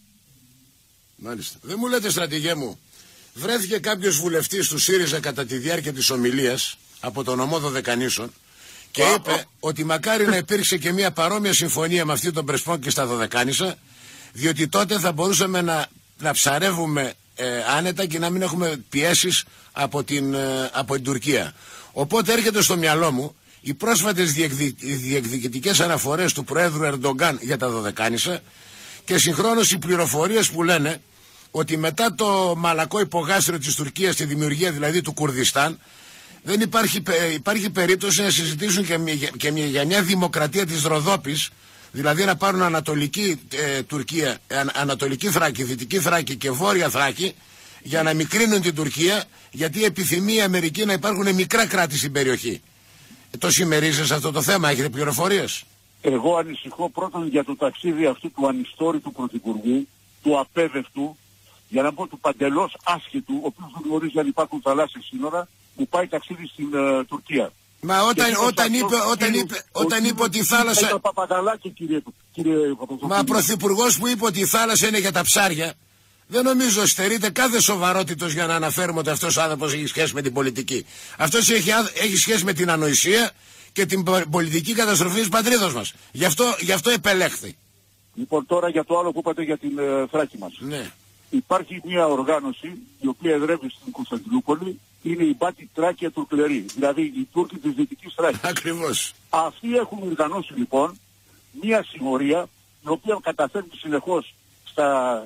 Μάλιστα. Δεν μου λέτε στρατηγέ μου, βρέθηκε κάποιος βουλευτής του ΣΥΡΙΖΑ κατά τη διάρκεια της ομιλίας από τον νομό Δωδεκανήσων και είπε ότι μακάρι να υπήρξε και μια παρόμοια συμφωνία με αυτή των Πρεσπών και στα Δωδεκάνησα, διότι τότε θα μπορούσαμε να ψαρεύουμε άνετα και να μην έχουμε πιέσεις από την Τουρκία. Οπότε έρχεται στο μυαλό μου οι πρόσφατες διεκδικητικές αναφορές του Προέδρου Ερντογκάν για τα Δωδεκάνησα και συγχρόνως οι πληροφορίες που λένε ότι μετά το μαλακό υπογάστριο της Τουρκίας, τη δημιουργία δηλαδή του Κουρδιστάν, δεν υπάρχει περίπτωση να συζητήσουν για μια δημοκρατία της Ροδόπης, δηλαδή να πάρουν Ανατολική Τουρκία, Ανατολική Θράκη, Δυτική Θράκη και Βόρεια Θράκη, για να μικρύνουν την Τουρκία, γιατί επιθυμεί η Αμερική να υπάρχουν μικρά κράτη στην περιοχή. Το συμμερίζεσαι αυτό το θέμα, έχετε πληροφορίες? Εγώ ανησυχώ πρώτον για το ταξίδι αυτού του ανιστόρητου πρωθυπουργού, του απέδευτου, για να πω του παντελώς άσχετου, ο οποίος δεν γνωρίζει αν υπάρχουν θαλάσσιες σύνορα, που πάει ταξίδι στην Τουρκία. Μα όταν είπε ότι η θάλασσα... Μα πρωθυπουργός που είπε ότι η θάλασσα είναι για τα ψάρια, δεν νομίζω στερείται κάθε σοβαρότητος για να αναφέρουμε ότι αυτός ο άνθρωπος έχει σχέση με την πολιτική. Αυτός έχει σχέση με την ανοησία και την πολιτική καταστροφή της πατρίδος μας. Γι' αυτό επελέχθη. Λοιπόν, τώρα για το άλλο που είπατε για την Θράκη μας. Ναι. Υπάρχει μια οργάνωση η οποία εδρεύει στην Κωνσταντινούπολη, είναι η Μπάτη Τράκια Τουρκλερή, δηλαδή οι Τούρκοι της Δυτικής Θράκης. Ακριβώς. Αυτοί έχουν οργανώσει λοιπόν μια συμμορία η οποία καταφέρνει συνεχώς στα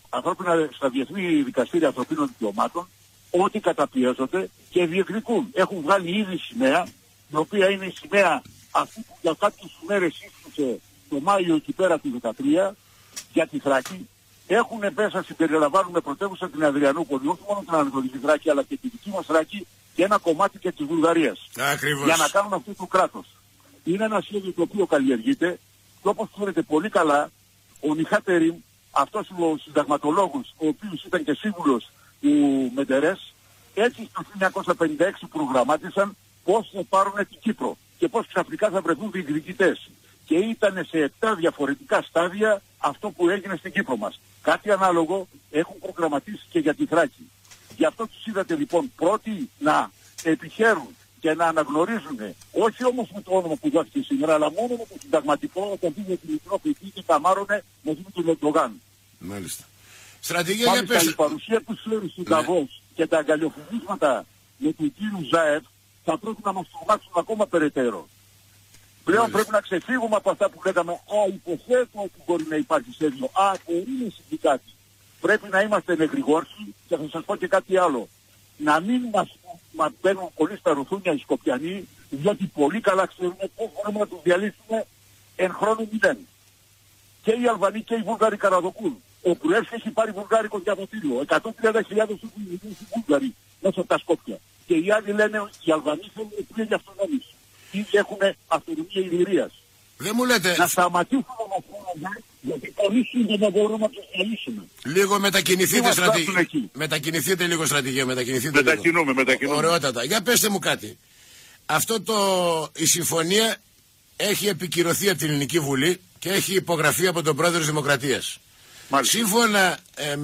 διεθνή δικαστήρια ανθρωπίνων δικαιωμάτων ότι καταπιέζονται και διεκδικούν. Έχουν βγάλει ήδη σημαία, η οποία είναι η σημαία αυτή που για κάποιες ημέρες ίσχυσε το Μάιο εκεί πέρα του 2013 για τη Θράκη. Έχουν μέσα συμπεριλαμβάνουν με πρωτεύουσα την Αδριανούπολη, όχι μόνο την Ανατολική Θράκη, αλλά και τη δική μας Θράκη και ένα κομμάτι και της Βουλγαρίας. Ακριβώς. Για να κάνουν αυτό το κράτος. Είναι ένα σχέδιο το οποίο καλλιεργείται και όπως ξέρετε πολύ καλά, ο Νιχάτεριμ, αυτός ο συνταγματολόγος, ο οποίος ήταν και σύμβουλος του Μεντερές, έτσι το 1956 προγραμμάτισαν πώς θα πάρουν την Κύπρο και πώς ξαφνικά θα βρεθούν διεκδικητές. Και ήταν σε 7 διαφορετικά στάδια αυτό που έγινε στην Κύπρο μας. Κάτι ανάλογο έχουν προγραμματίσει και για τη Θράκη. Γι' αυτό τους είδατε λοιπόν πρώτοι να επιχαίρουν και να αναγνωρίζουν, όχι όμως με το όνομα που δόθηκε σήμερα, αλλά μόνο με το συνταγματικό, όταν πήγε την Μητρόπη και καμάρωνε μαζί με τον Ερντογάν. Μάλιστα. Στρατηγέ, για πες... Η παρουσία του Σέρου στην Ταβός και τα αγκαλιοφυλίσματα με τον κύριο Ζάεφ θα πρέπει να μας τρομάξουν ακόμα περαιτέρω. Πλέον πρέπει να ξεφύγουμε από αυτά που λέγαμε, υποθέτω ότι μπορεί να υπάρχει σχέδιο, μπορεί να συμβεί κάτι. Πρέπει να είμαστε εγρηγόρσοι και θα σας πω και κάτι άλλο. Να μην μας μπαίνουν πολύ στα ρουθούνια οι Σκοπιανοί, διότι πολύ καλά ξέρουμε πώς μπορούμε να τους διαλύσουμε εν χρόνου 0. Και οι Αλβανοί και οι Βούλγαροι καραδοκούν. Ο Κρουεύς έχει πάρει βουλγάρικο διαβατήριο. 130.000 έχουν οι Βούλγαροι μέσα από τα Σκόπια. Και οι άλλοι λένε οι Αλβανοί θέλουν πλήρη αυτονομία. Ήδη έχουν αυτονομία Ιλυρίας. Δεν μου λέτε... Να σταματήσουμε να μας φωνάζουν, γιατί πολύ σύντομα μπορούμε να τους διαλύσουμε. Λίγο μετακινηθείτε στρατηγέ. Μετακινηθείτε λίγο στρατηγέ. Μετακινούμε. Ωραιότατα. Για πέστε μου κάτι. Η συμφωνία έχει επικυρωθεί από την Ελληνική Βουλή και έχει υπογραφεί από τον Πρόεδρο της Δημοκρατίας. Μάλιστα. Σύμφωνα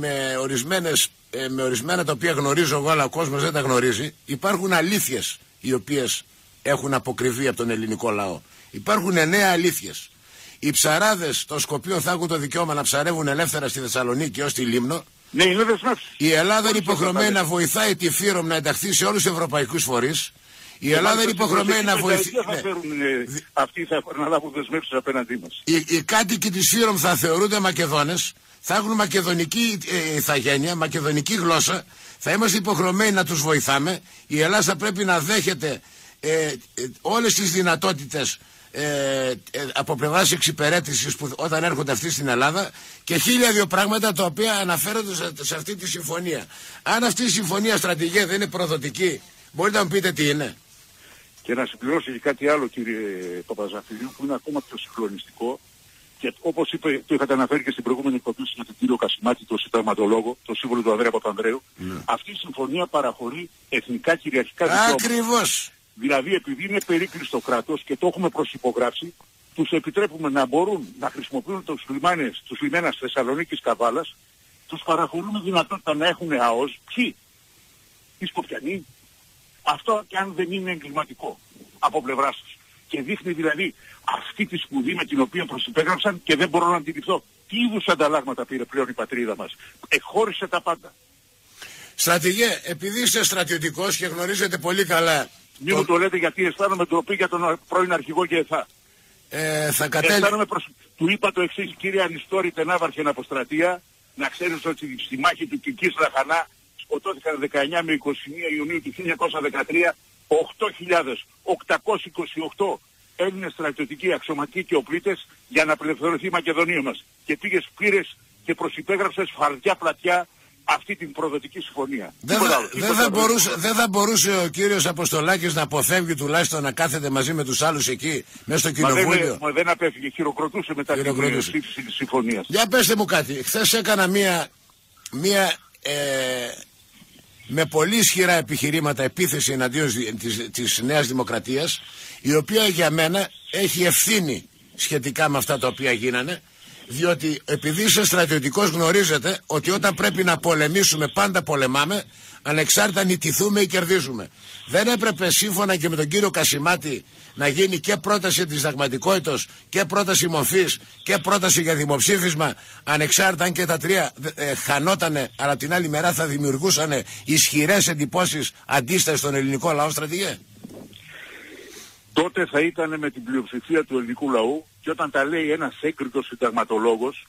με ορισμένα τα οποία γνωρίζω εγώ, αλλά ο κόσμος δεν τα γνωρίζει, υπάρχουν αλήθειες οι οποίες έχουν αποκριβεί από τον ελληνικό λαό. Υπάρχουν 9 αλήθειες. Οι ψαράδες των Σκοπίων θα έχουν το δικαίωμα να ψαρεύουν ελεύθερα στη Θεσσαλονίκη ως τη Λίμνο. Ναι, είναι δεσμεύσεις. Η Ελλάδα είναι υποχρεωμένη να βοηθάει τη Φύρομ να ενταχθεί σε όλους τους ευρωπαϊκούς φορείς. Η Ελλάδα είναι υποχρεωμένη να βοηθήσει. Αυτοί θα αναλάβουν δεσμεύσεις απέναντί μας. Οι κάτοικοι της Φύρομ θα θεωρούνται Μακεδόνες, θα έχουν μακεδονική ηθαγένεια, μακεδονική γλώσσα, θα είμαστε υποχρεωμένοι να τους βοηθάμε. Η Ελλάδα θα πρέπει να δέχεται όλες τις δυνατότητες από πλευράς εξυπηρέτησης που όταν έρχονται αυτοί στην Ελλάδα και 1002 πράγματα τα οποία αναφέρονται σε αυτή τη συμφωνία. Αν αυτή η συμφωνία, στρατηγέ, δεν είναι προδοτική, μπορείτε να μου πείτε τι είναι? Και να συμπληρώσω και κάτι άλλο, κύριε Παπαζαφυρίου, που είναι ακόμα πιο συγκλονιστικό και όπως είπε, το είχατε αναφέρει και στην προηγούμενη εκπομπή με τον κύριο Κασιμάτη, τον συνταγματολόγο, τον σύμβολο του Ανδρέα Παπανδρέου. Αυτή η συμφωνία παραχωρεί εθνικά κυριαρχικά δικαιώματα. Ακριβώς. Δηλαδή, επειδή είναι περίκλειστο κράτος και το έχουμε προσυπογράψει, τους επιτρέπουμε να μπορούν να χρησιμοποιούν τους λιμένας Θεσσαλονίκης Καβάλας, τους παραχωρούμε δυνατότητα να έχουν ΑΟΣ. Ποιοι? Οι Σκοπιανοί. Αυτό και αν δεν είναι εγκληματικό από πλευράς τους. Και δείχνει δηλαδή αυτή τη σπουδή με την οποία προσυπέγραψαν και δεν μπορώ να αντιληφθώ τι είδους ανταλλάγματα πήρε πλέον η πατρίδα μας. Εχώρισε τα πάντα. Στρατηγέ, επειδή είστε στρατιωτικός και γνωρίζετε πολύ καλά... Μην μου το λέτε γιατί αισθάνομαι ντροπή για τον πρώην αρχηγό ΓΕΘΑ. Του είπα το εξής, κύριε Ανιστόρη Τενάβαρχε αποστρατεία, να ξέρεις ότι στη μάχη του Κικής Λαχανά σκοτώθηκαν 19 με 21 Ιουνίου του 1913 8.828 Έλληνες στρατιωτικοί, αξιωματικοί και οπλίτες για να απελευθερωθεί η Μακεδονία μας. Και πήρες και προσυπέγραψες φαρδιά πλατιά αυτή την προδοτική συμφωνία. Δεν θα μπορούσε ο κύριος Αποστολάκης να αποφεύγει τουλάχιστον να κάθεται μαζί με τους άλλους εκεί μέσα στο κοινοβούλιο? Δεν απέφυγε, χειροκροτούσε μετά την ψήφιση της συμφωνίας. Για πέστε μου κάτι. Χθες έκανα μία με πολύ ισχυρά επιχειρήματα επίθεση εναντίον της Νέας Δημοκρατίας, η οποία για μένα έχει ευθύνη σχετικά με αυτά τα οποία γίνανε, διότι επειδή είσαι στρατιωτικός γνωρίζετε ότι όταν πρέπει να πολεμήσουμε πάντα πολεμάμε, ανεξάρτητα νητηθούμε ή κερδίζουμε. Δεν έπρεπε σύμφωνα και με τον κύριο Κασιμάτη να γίνει και πρόταση της συνταγματικότητας και πρόταση μορφής και πρόταση για δημοψήφισμα, ανεξάρτητα αν και τα τρία χανότανε, αλλά την άλλη μερά θα δημιουργούσαν ισχυρές εντυπώσεις αντίσταση στον ελληνικό λαό, στρατηγέ? Τότε θα ήταν με την πλειοψηφία του ελληνικού λαού, και όταν τα λέει ένας έγκριτος συνταγματολόγος,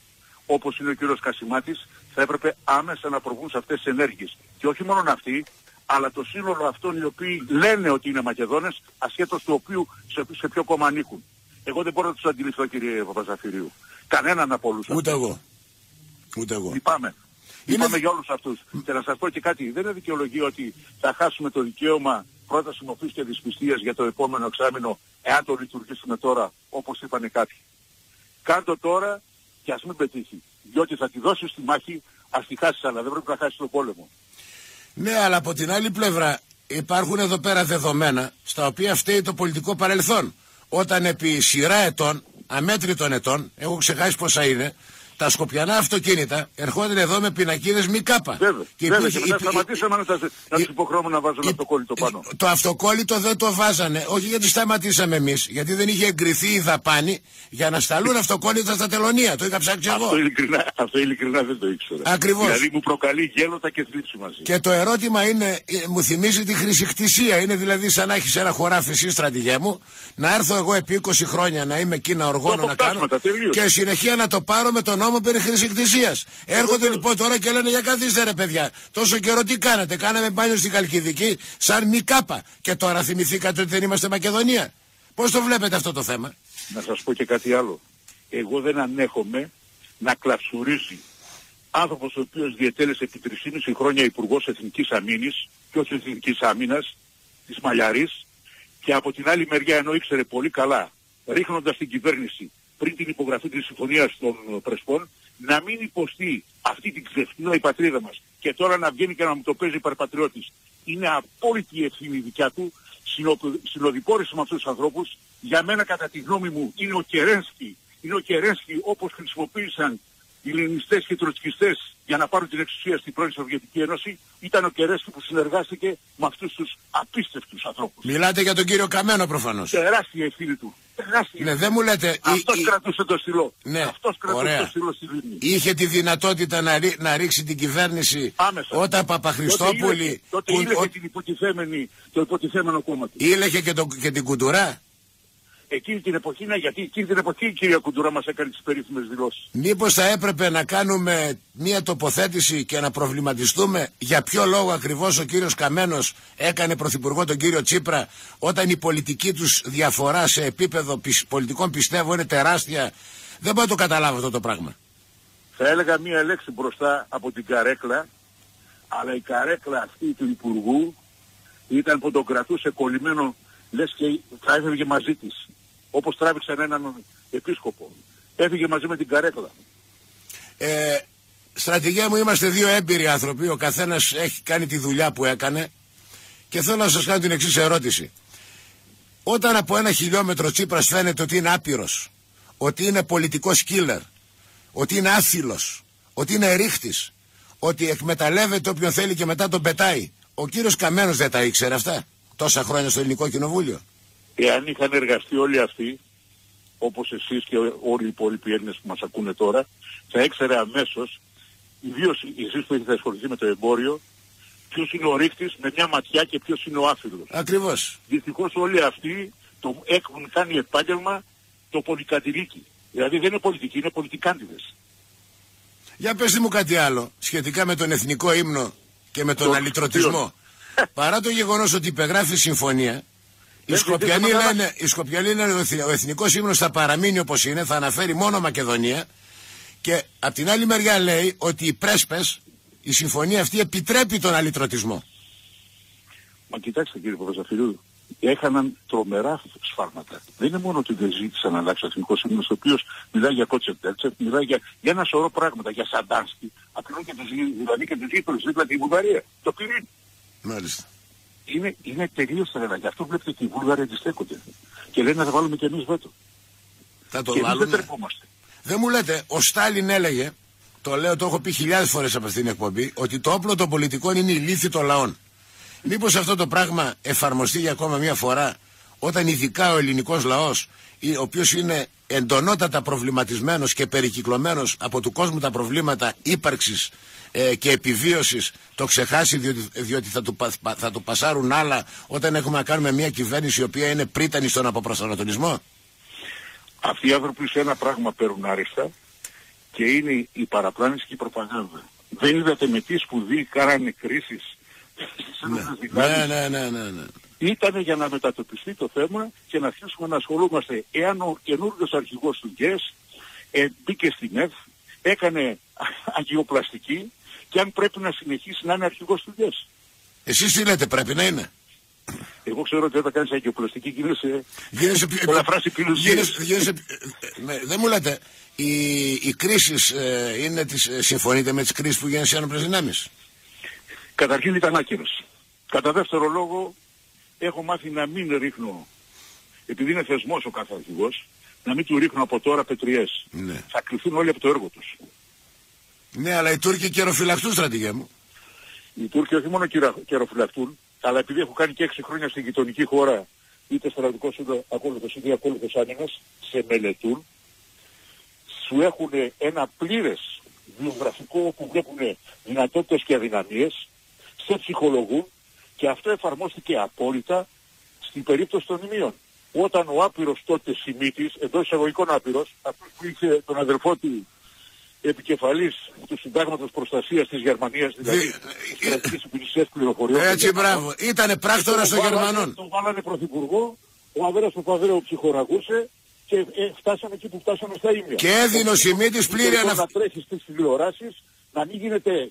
όπως είναι ο κύριος Κασιμάτης, θα έπρεπε άμεσα να προβούν σε αυτές τις ενέργειες. Και όχι μόνο αυτοί, αλλά το σύνολο αυτών οι οποίοι λένε ότι είναι Μακεδόνες, ασχέτως του οποίου σε ποιο κόμμα ανήκουν. Εγώ δεν μπορώ να τους αντιληφθώ, κύριε Παπαζαφυρίου. Κανέναν από όλους αυτούς. Ούτε εγώ. Ούτε εγώ. Λυπάμαι. Λυπάμαι για όλους αυτούς. Και να σας πω και κάτι, δεν είναι δικαιολογία ότι θα χάσουμε το δικαίωμα πρόταση μορφής και δυσπιστίας για το επόμενο εξάμηνο, εάν το λειτουργήσουμε τώρα, όπως είπανε κάποιοι. Κάντο τώρα και ας μην πετύχει. Διότι θα τη δώσεις στη μάχη, ας τη χάσεις, αλλά δεν πρέπει να χάσεις τον πόλεμο. Ναι, αλλά από την άλλη πλευρά υπάρχουν εδώ πέρα δεδομένα στα οποία φταίει το πολιτικό παρελθόν. Όταν επί σειρά ετών, αμέτρητων ετών, έχω ξεχάσει πόσα είναι, τα σκοπιανά αυτοκίνητα ερχόταν εδώ με πινακίδες ΜΚ. Βέβαια, και μετά σταματήσαμε να τους υποχρεώνουμε να βάζουν αυτοκόλλητο πάνω. Το αυτοκόλλητο δεν το βάζανε, όχι γιατί σταματήσαμε εμείς, γιατί δεν είχε εγκριθεί η δαπάνη για να σταλούν αυτοκόλλητα στα τελωνία. Το είχα ψάξει εγώ. Αυτό ειλικρινά δεν το ήξερα. Ακριβώς. Δηλαδή μου προκαλεί γέλοτα και θλίψη μαζί. Και το ερώτημα είναι, μου θυμίζει τη χρησικτησία. Είναι δηλαδή σαν να έχεις ένα χωράφι εσύ, στρατηγέ μου, να έρθω εγώ επί 20 χρόνια να είμαι εκεί να οργώνω να κάνω και συνεχεία να το πάρω με τον νόμο περί χρησικτησίας. Έρχονται λοιπόν τώρα και λένε για καθίστε ρε παιδιά, τόσο καιρό τι κάνατε? Κάναμε μπάνιο στην Χαλκιδική σαν ΜΚ και τώρα θυμηθήκατε ότι δεν είμαστε Μακεδονία. Πώς το βλέπετε αυτό το θέμα? Να σας πω και κάτι άλλο. Εγώ δεν ανέχομαι να κλαψουρίσει άνθρωπος ο οποίος διετέλεσε επί 3,5 χρόνια Υπουργός Εθνικής Αμήνης και όχι Εθνικής Άμυνας της Μαλιαρής, και από την άλλη μεριά, ενώ ήξερε πολύ καλά, ρίχνοντας την κυβέρνηση πριν την υπογραφή της συμφωνίας των Πρεσπών, να μην υποστεί αυτή την ξεφτύλα η πατρίδα μας και τώρα να βγαίνει και να μου το παίζει υπερπατριώτης. Είναι απόλυτη η ευθύνη δικιά του. Συνοδοιπόρησε με αυτούς τους ανθρώπους. Για μένα, κατά τη γνώμη μου, είναι ο Κερένσκι όπως χρησιμοποίησαν οι λενινιστές και οι τροτσκιστές για να πάρουν την εξουσία στην πρώην Σοβιετική Ένωση. Ήταν ο Κερένσκι που συνεργάστηκε με αυτούς τους απίστευτους ανθρώπους. Μιλάτε για τον κύριο Καμένο προφανώς. Τεράστια ευθύνη του. Ναι, δεν μου λέτε. Αυτός κρατούσε το στυλό. Ναι, αυτός κρατούσε το στυλό στη Λίμνη. Είχε τη δυνατότητα να ρίξει την κυβέρνηση άμεσα. Όταν Παπαχριστόπουλη. Τότε ήλεγε το υποτιθέμενο κόμμα του. Ήλεγε και την Κουντουρά. Εκείνη την εποχή, γιατί εκείνη την εποχή η κυρία Κουντουρά μας έκανε τις περίφημες δηλώσεις. Μήπως θα έπρεπε να κάνουμε μια τοποθέτηση και να προβληματιστούμε για ποιο λόγο ακριβώς ο κύριος Καμένος έκανε πρωθυπουργό τον κύριο Τσίπρα, όταν η πολιτική τους διαφορά σε επίπεδο πολιτικών, πιστεύω, είναι τεράστια. Δεν μπορώ να το καταλάβω αυτό το πράγμα. Θα έλεγα μία λέξη μπροστά από την καρέκλα, αλλά η καρέκλα αυτή του Υπουργού ήταν που τον κρατούσε κολλημένο, λες και θα έφευγε μαζί της. Όπως τράβηξαν έναν επίσκοπο. Έφυγε μαζί με την καρέκλα. Στρατηγέ μου, είμαστε δύο έμπειροι άνθρωποι. Ο καθένας έχει κάνει τη δουλειά που έκανε. Και θέλω να σας κάνω την εξής ερώτηση. Όταν από 1 χιλιόμετρο Τσίπρας φαίνεται ότι είναι άπειρος, ότι είναι πολιτικός killer, ότι είναι άθυλος, ότι είναι ρίχτης, ότι εκμεταλλεύεται όποιον θέλει και μετά τον πετάει, ο κύριος Καμένος δεν τα ήξερε αυτά τόσα χρόνια στο Ελληνικό Κοινοβούλιο? Εάν είχαν εργαστεί όλοι αυτοί, όπως εσείς και όλοι οι υπόλοιποι Έλληνες που μας ακούνε τώρα, θα έξερε αμέσως, ιδίως εσείς που έχετε ασχοληθεί με το εμπόριο, ποιος είναι ο ρίχτης με μια ματιά και ποιος είναι ο άφιλος. Ακριβώς. Δυστυχώς όλοι αυτοί έχουν κάνει επάγγελμα το πολυκατηλίκι. Δηλαδή δεν είναι πολιτικοί, είναι πολιτικάντιδες. Για πέστε μου κάτι άλλο σχετικά με τον εθνικό ύμνο και με τον αλυτρωτισμό. Παρά το γεγονός ότι υπεγράφει συμφωνία, οι Σκοπιανοί λένε ότι ο εθνικός ύμνος θα παραμείνει όπως είναι, θα αναφέρει μόνο Μακεδονία, και απ' την άλλη μεριά λέει ότι οι πρέσπες, η συμφωνία αυτή επιτρέπει τον αλυτρωτισμό. Μα κοιτάξτε κύριε Παπαζαφυρίου, έκαναν τρομερά σφάλματα. Δεν είναι μόνο ότι δεν ζήτησαν να αλλάξει ο Εθνικός Ύμνος, ο οποίος μιλάει για Κότσετέλτσεφ, μιλάει για ένα σωρό πράγματα, για Σαντάνσκι, απλώς και δηλαδή και τους γείτονες δίπλα τη Βουλγαρία, το Πυρήν. Μάλιστα. Είναι τελείως τρελά. Γι' αυτό βλέπετε ότι οι Βούλγαροι αντιστέκονται. Και λένε να τα βάλουμε κι εμείς βέτο. Θα το και βάλουμε. εμείς δεν τρεπόμαστε. Δεν μου λέτε, ο Στάλιν έλεγε, το λέω, το έχω πει χιλιάδες φορές από αυτήν την εκπομπή, ότι το όπλο των πολιτικών είναι η λύθη των λαών. Μήπως αυτό το πράγμα εφαρμοστεί για ακόμα μια φορά, όταν ειδικά ο ελληνικός λαός, ο οποίος είναι εντονότατα προβληματισμένος και περικυκλωμένος από του κόσμου τα προβλήματα ύπαρξης και επιβίωσης, το ξεχάσει διότι θα του πασάρουν άλλα όταν έχουμε να κάνουμε μια κυβέρνηση η οποία είναι πρίτανη στον αποπροσανατολισμό. Αυτοί οι άνθρωποι σε ένα πράγμα παίρνουν άριστα και είναι η παραπλάνηση και η προπαγάνδα. Δεν είδατε με τι σπουδή κάνανε κρίσεις. Ναι. Ήτανε για να μετατοπιστεί το θέμα και να αρχίσουμε να ασχολούμαστε. Εάν ο καινούργιος αρχηγός του ΓΕΣ μπήκε στην ΕΦ, έκανε αγιοπλαστική και αν πρέπει να συνεχίσει να είναι αρχηγός του ΓΕΣ. Εσείς τι λέτε, πρέπει να είναι? Εγώ ξέρω ότι όταν κάνεις αγιοπλαστική γίνεσαι ελαφράς επιλογίες. Δεν μου λέτε, οι κρίσεις συμφωνείτε με τις κρίσεις που γίνονται σε ένοπλες δυνάμεις? Καταρχήν ήταν άκυρος. Κατά δεύτερο λόγο, έχω μάθει να μην ρίχνω, επειδή είναι θεσμός ο κάθε αρχηγός, να μην του ρίχνω από τώρα πετριές. Ναι. Θα κρυφθούν όλοι από το έργο τους. Ναι, αλλά οι Τούρκοι καιροφυλακτούν, στρατηγέ μου. Οι Τούρκοι όχι μόνο καιροφυλακτούν, αλλά επειδή έχω κάνει και 6 χρόνια στην γειτονική χώρα, είτε στρατηγικός είτε ακόλουθος είτε ακόλουθος άμυνας, σε μελετούν, σου έχουν ένα πλήρες βιογραφικό όπου βλέπουν δυνατότητες και αδυναμίες, σε ψυχολογούν και αυτό εφαρμόστηκε απόλυτα στην περίπτωση των Ιμίων. Όταν ο άπειρος τότε Σιμίτης, εντός εισαγωγικών άπειρος, αυτός που είχε τον αδελφό του επικεφαλής του Συντάγματος Προστασίας της Γερμανίας, δηλαδή της Κρατικής Υπηρεσίας Πληροφοριών. Έτσι, μπράβο. Ήτανε πράκτορας των Γερμανών. Τον βάλανε πρωθυπουργό, ο Αβέρας Παπαδρέου ψυχοραγούσε και φτάσαμε εκεί που φτάσαμε στα Ίμια. Και έδινε ο Σιμίτης πλήρη αναφορά. Να τρέχει στις τηλεοράσεις, να μην γίνεται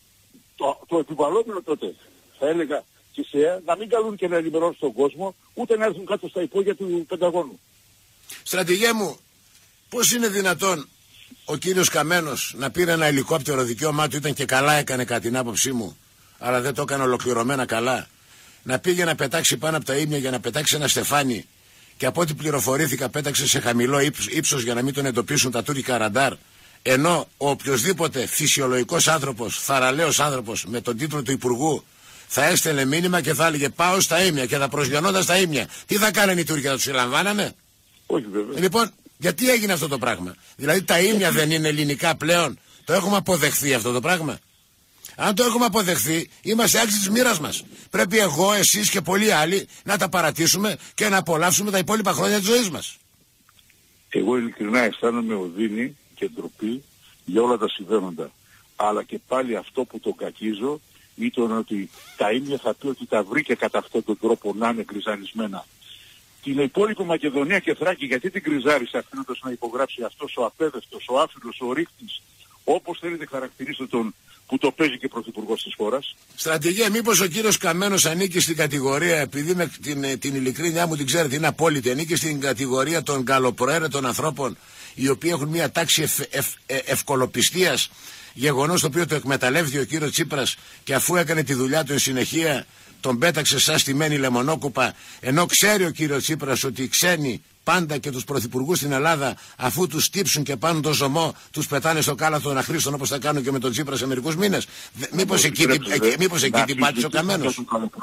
το επιβαλλόμενο τότε, θα έλεγα, να μην καλούν και να ενημερώσουν τον κόσμο, ούτε να έρθουν κάτω στα υπόγεια του Πενταγώνου. Στρατηγέ μου, πώς είναι δυνατόν ο κύριος Καμένος να πήρε ένα ελικόπτερο, δικαίωμά του ήταν και καλά έκανε κατά την άποψή μου, αλλά δεν το έκανε ολοκληρωμένα καλά, να πήγε να πετάξει πάνω από τα Ίμια για να πετάξει ένα στεφάνι και από ό,τι πληροφορήθηκα πέταξε σε χαμηλό ύψος για να μην τον εντοπίσουν τα τουρκικά ραντάρ, ενώ ο οποιοσδήποτε φυσιολογικός άνθρωπος, θαραλέος άνθρωπος με τον τίτλο του Υπουργού θα έστελνε μήνυμα και θα έλεγε πάω στα Ίμια και θα προσγειωνόταν στα Ίμια. Τι θα κάνανε οι Τούρκοι, θα τους συλλαμβάνανε? Όχι βέβαια. Λοιπόν, γιατί έγινε αυτό το πράγμα? Δηλαδή τα Ίμια δεν είναι ελληνικά πλέον? Το έχουμε αποδεχθεί αυτό το πράγμα? Αν το έχουμε αποδεχθεί, είμαστε άξιοι της μοίρας μας. Πρέπει εγώ, εσείς και πολλοί άλλοι να τα παρατήσουμε και να απολαύσουμε τα υπόλοιπα χρόνια της ζωής μας. Εγώ ειλικρινά αισθάνομαι οδύνη και ντροπή για όλα τα συμβαίνοντα. Αλλά και πάλι αυτό που τον κακίζω ήταν ότι τα Ίμια θα πει ότι τα βρήκε κατά αυτόν τον τρόπο να είναι γκριζανισμένα. Την υπόλοιπη Μακεδονία και Θράκη, γιατί την γκριζάρισε αφήνοντας να υπογράψει αυτός ο απέδευτος, ο άφιλος, ο ρίχτης, όπως θέλετε χαρακτηρίστε τον που το παίζει και πρωθυπουργός της χώρας. Στρατηγέ, μήπως ο κύριος Καμένος ανήκει στην κατηγορία, επειδή με την ειλικρίνειά μου την ξέρετε είναι απόλυτη, ανήκει στην κατηγορία των καλοπροαίρετων ανθρώπων οι οποίοι έχουν μια τάξη ευκολοπιστίας, γεγονός το οποίο το εκμεταλλεύτηκε ο κύριος Τσίπρας και αφού έκανε τη δουλειά του εν συνεχεία τον πέταξε σαν στημένη λεμονόκουπα, ενώ ξέρει ο κύριος Τσίπρας ότι οι ξένοι πάντα και τους πρωθυπουργούς στην Ελλάδα, αφού τους τύψουν και πάνουν το ζωμό, τους πετάνε στο κάλαθο των αχρήστων όπως θα κάνουν και με τον Τσίπρα σε μερικούς μήνες. Μήπως εκεί την πάτησε ο Καμένος?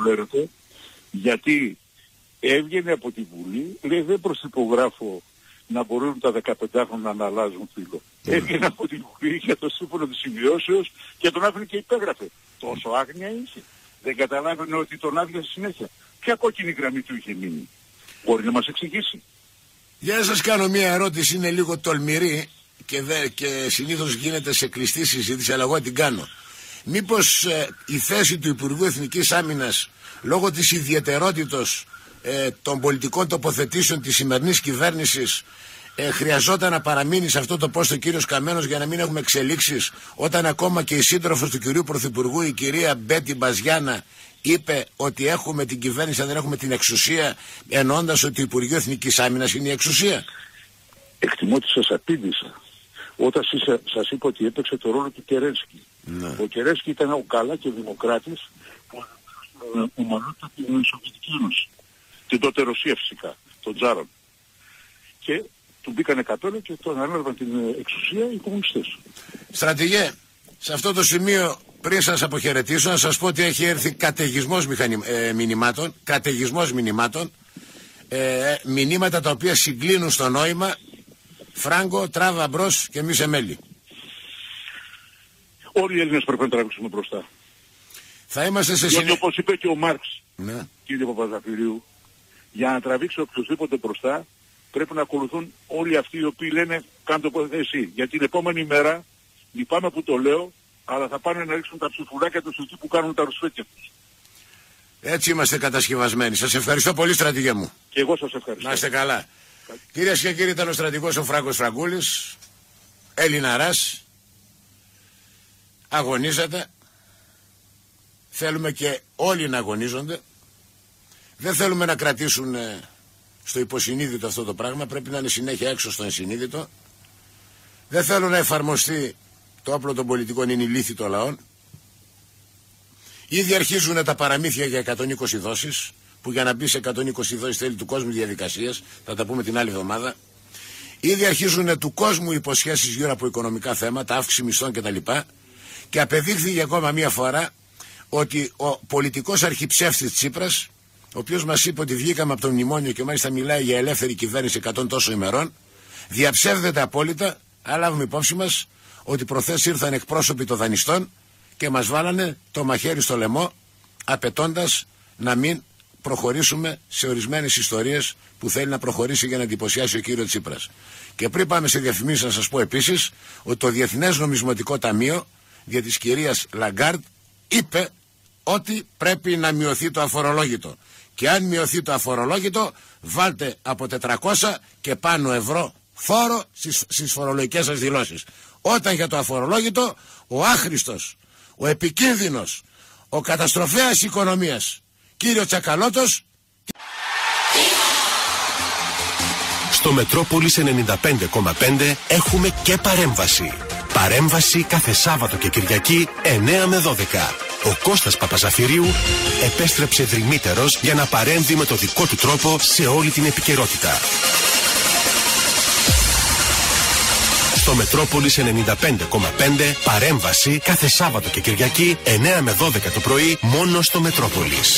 Γιατί έβγαινε από τη Βουλή, λέει δεν προσυπογράφω να μπορούν τα 15χρονα να αλλάζουν φύλλο. Έβγαινε από τη Βουλή για το σύμφωνο της συμβιώσεως και τον άφηνε και υπέγραφε. Τόσο άγνοια είσαι. Δεν καταλάβαινε ότι τον άδειασε συνέχεια. Ποια κόκκινη γραμμή του είχε μείνει? Μπορεί να μας εξηγήσει? Για να σας κάνω μια ερώτηση, είναι λίγο τολμηρή και συνήθως γίνεται σε κλειστή συζήτηση, αλλά εγώ την κάνω. Μήπως η θέση του Υπουργού Εθνικής Άμυνας, λόγω της ιδιαιτερότητος των πολιτικών τοποθετήσεων της σημερινής κυβέρνησης, χρειαζόταν να παραμείνει σε αυτό το πόστο ο κύριος Καμένος για να μην έχουμε εξελίξεις, όταν ακόμα και η σύντροφος του κυρίου Πρωθυπουργού, η κυρία Μπέτη Μπαζιάνα, είπε ότι έχουμε την κυβέρνηση, δεν έχουμε την εξουσία, εννοώντας ότι το Υπουργείο Εθνικής Άμυνας είναι η εξουσία? Εκτιμώ ότι σας απήντησα όταν σας είπα ότι έπαιξε το ρόλο του Κερένσκι. Ναι. Ο Κερένσκι ήταν ο καλά και ο δημοκράτης που ομαλότητα την Σοβιετική Ένωση. Την τότε Ρωσία φυσικά, τον Τζάρον. Και του μπήκανε καπέλο και τον ανέλαβαν την εξουσία οι κομμουνιστές. Στρατηγέ, σε αυτό το σημείο, πριν σας αποχαιρετήσω, να σας πω ότι έχει έρθει καταιγισμός μηνυμάτων, μηνύματα τα οποία συγκλίνουν στο νόημα Φράγκο, τράβα μπρος και μη σε μέλη. Όλοι οι Έλληνες πρέπει να τραβήξουμε μπροστά. Θα είμαστε σε συνέχεια. Όπως είπε και ο Μάρξ, ναι, κύριε Παπαζαφυρίου, για να τραβήξει οποιοδήποτε μπροστά πρέπει να ακολουθούν όλοι αυτοί οι οποίοι λένε κάντε το εσύ. Για την επόμενη μέρα, λυπάμαι που το λέω, αλλά θα πάνε να ρίξουν τα ψηφουλάκια τους εκεί που κάνουν τα ρουσφέτια τους. Έτσι είμαστε κατασκευασμένοι. Σας ευχαριστώ πολύ, στρατηγέ μου. Και εγώ σας ευχαριστώ. Να είστε καλά. Κυρίες και κύριοι, ήταν ο στρατηγός ο Φράγκος Φραγκούλης, Ελληναράς, αγωνίζεται. Θέλουμε και όλοι να αγωνίζονται. Δεν θέλουμε να κρατήσουν στο υποσυνείδητο αυτό το πράγμα. Πρέπει να είναι συνέχεια έξω στο ενσυνείδητο. Δεν θέλω να εφαρμοστεί το όπλο των πολιτικών, είναι η λύθη των λαών. Ήδη αρχίζουν τα παραμύθια για 120 δόσεις, που για να μπει σε 120 δόσεις θέλει του κόσμου διαδικασίες. Θα τα πούμε την άλλη εβδομάδα. Ήδη αρχίζουν του κόσμου υποσχέσεις γύρω από οικονομικά θέματα, αύξηση μισθών κτλ. Και απεδείχθηκε ακόμα μία φορά ότι ο πολιτικός αρχιψεύτης Τσίπρας, ο οποίος μας είπε ότι βγήκαμε από το μνημόνιο και μάλιστα μιλάει για ελεύθερη κυβέρνηση 100 τόσο ημερών, διαψεύδεται απόλυτα. Αλλά λάβουμε υπόψη μας ότι προχθές ήρθαν εκπρόσωποι των δανειστών και μας βάλανε το μαχαίρι στο λαιμό, απαιτώντας να μην προχωρήσουμε σε ορισμένες ιστορίες που θέλει να προχωρήσει για να εντυπωσιάσει ο κύριο Τσίπρας. Και πριν πάμε σε διαφημίσεις, να σας πω επίσης ότι το Διεθνές Νομισματικό Ταμείο δια της κυρίας Λαγκάρντ είπε ότι πρέπει να μειωθεί το αφορολόγητο. Και αν μειωθεί το αφορολόγητο, βάλτε από 400 και πάνω ευρώ φόρο στις φορολογικές σας δηλώσεις. Όταν για το αφορολόγητο, ο άχρηστος, ο επικίνδυνος, ο καταστροφέας οικονομίας κύριο Τσακαλώτος. Στο Μετρόπολης 95,5 έχουμε και παρέμβαση. Παρέμβαση κάθε Σάββατο και Κυριακή 9 με 12. Ο Κώστας Παπαζαφυρίου επέστρεψε δρυμύτερος για να παρέμβει με το δικό του τρόπο σε όλη την επικαιρότητα. Στο Μετρόπολης 95,5 παρέμβαση κάθε Σάββατο και Κυριακή 9 με 12 το πρωί μόνο στο Μετρόπολης.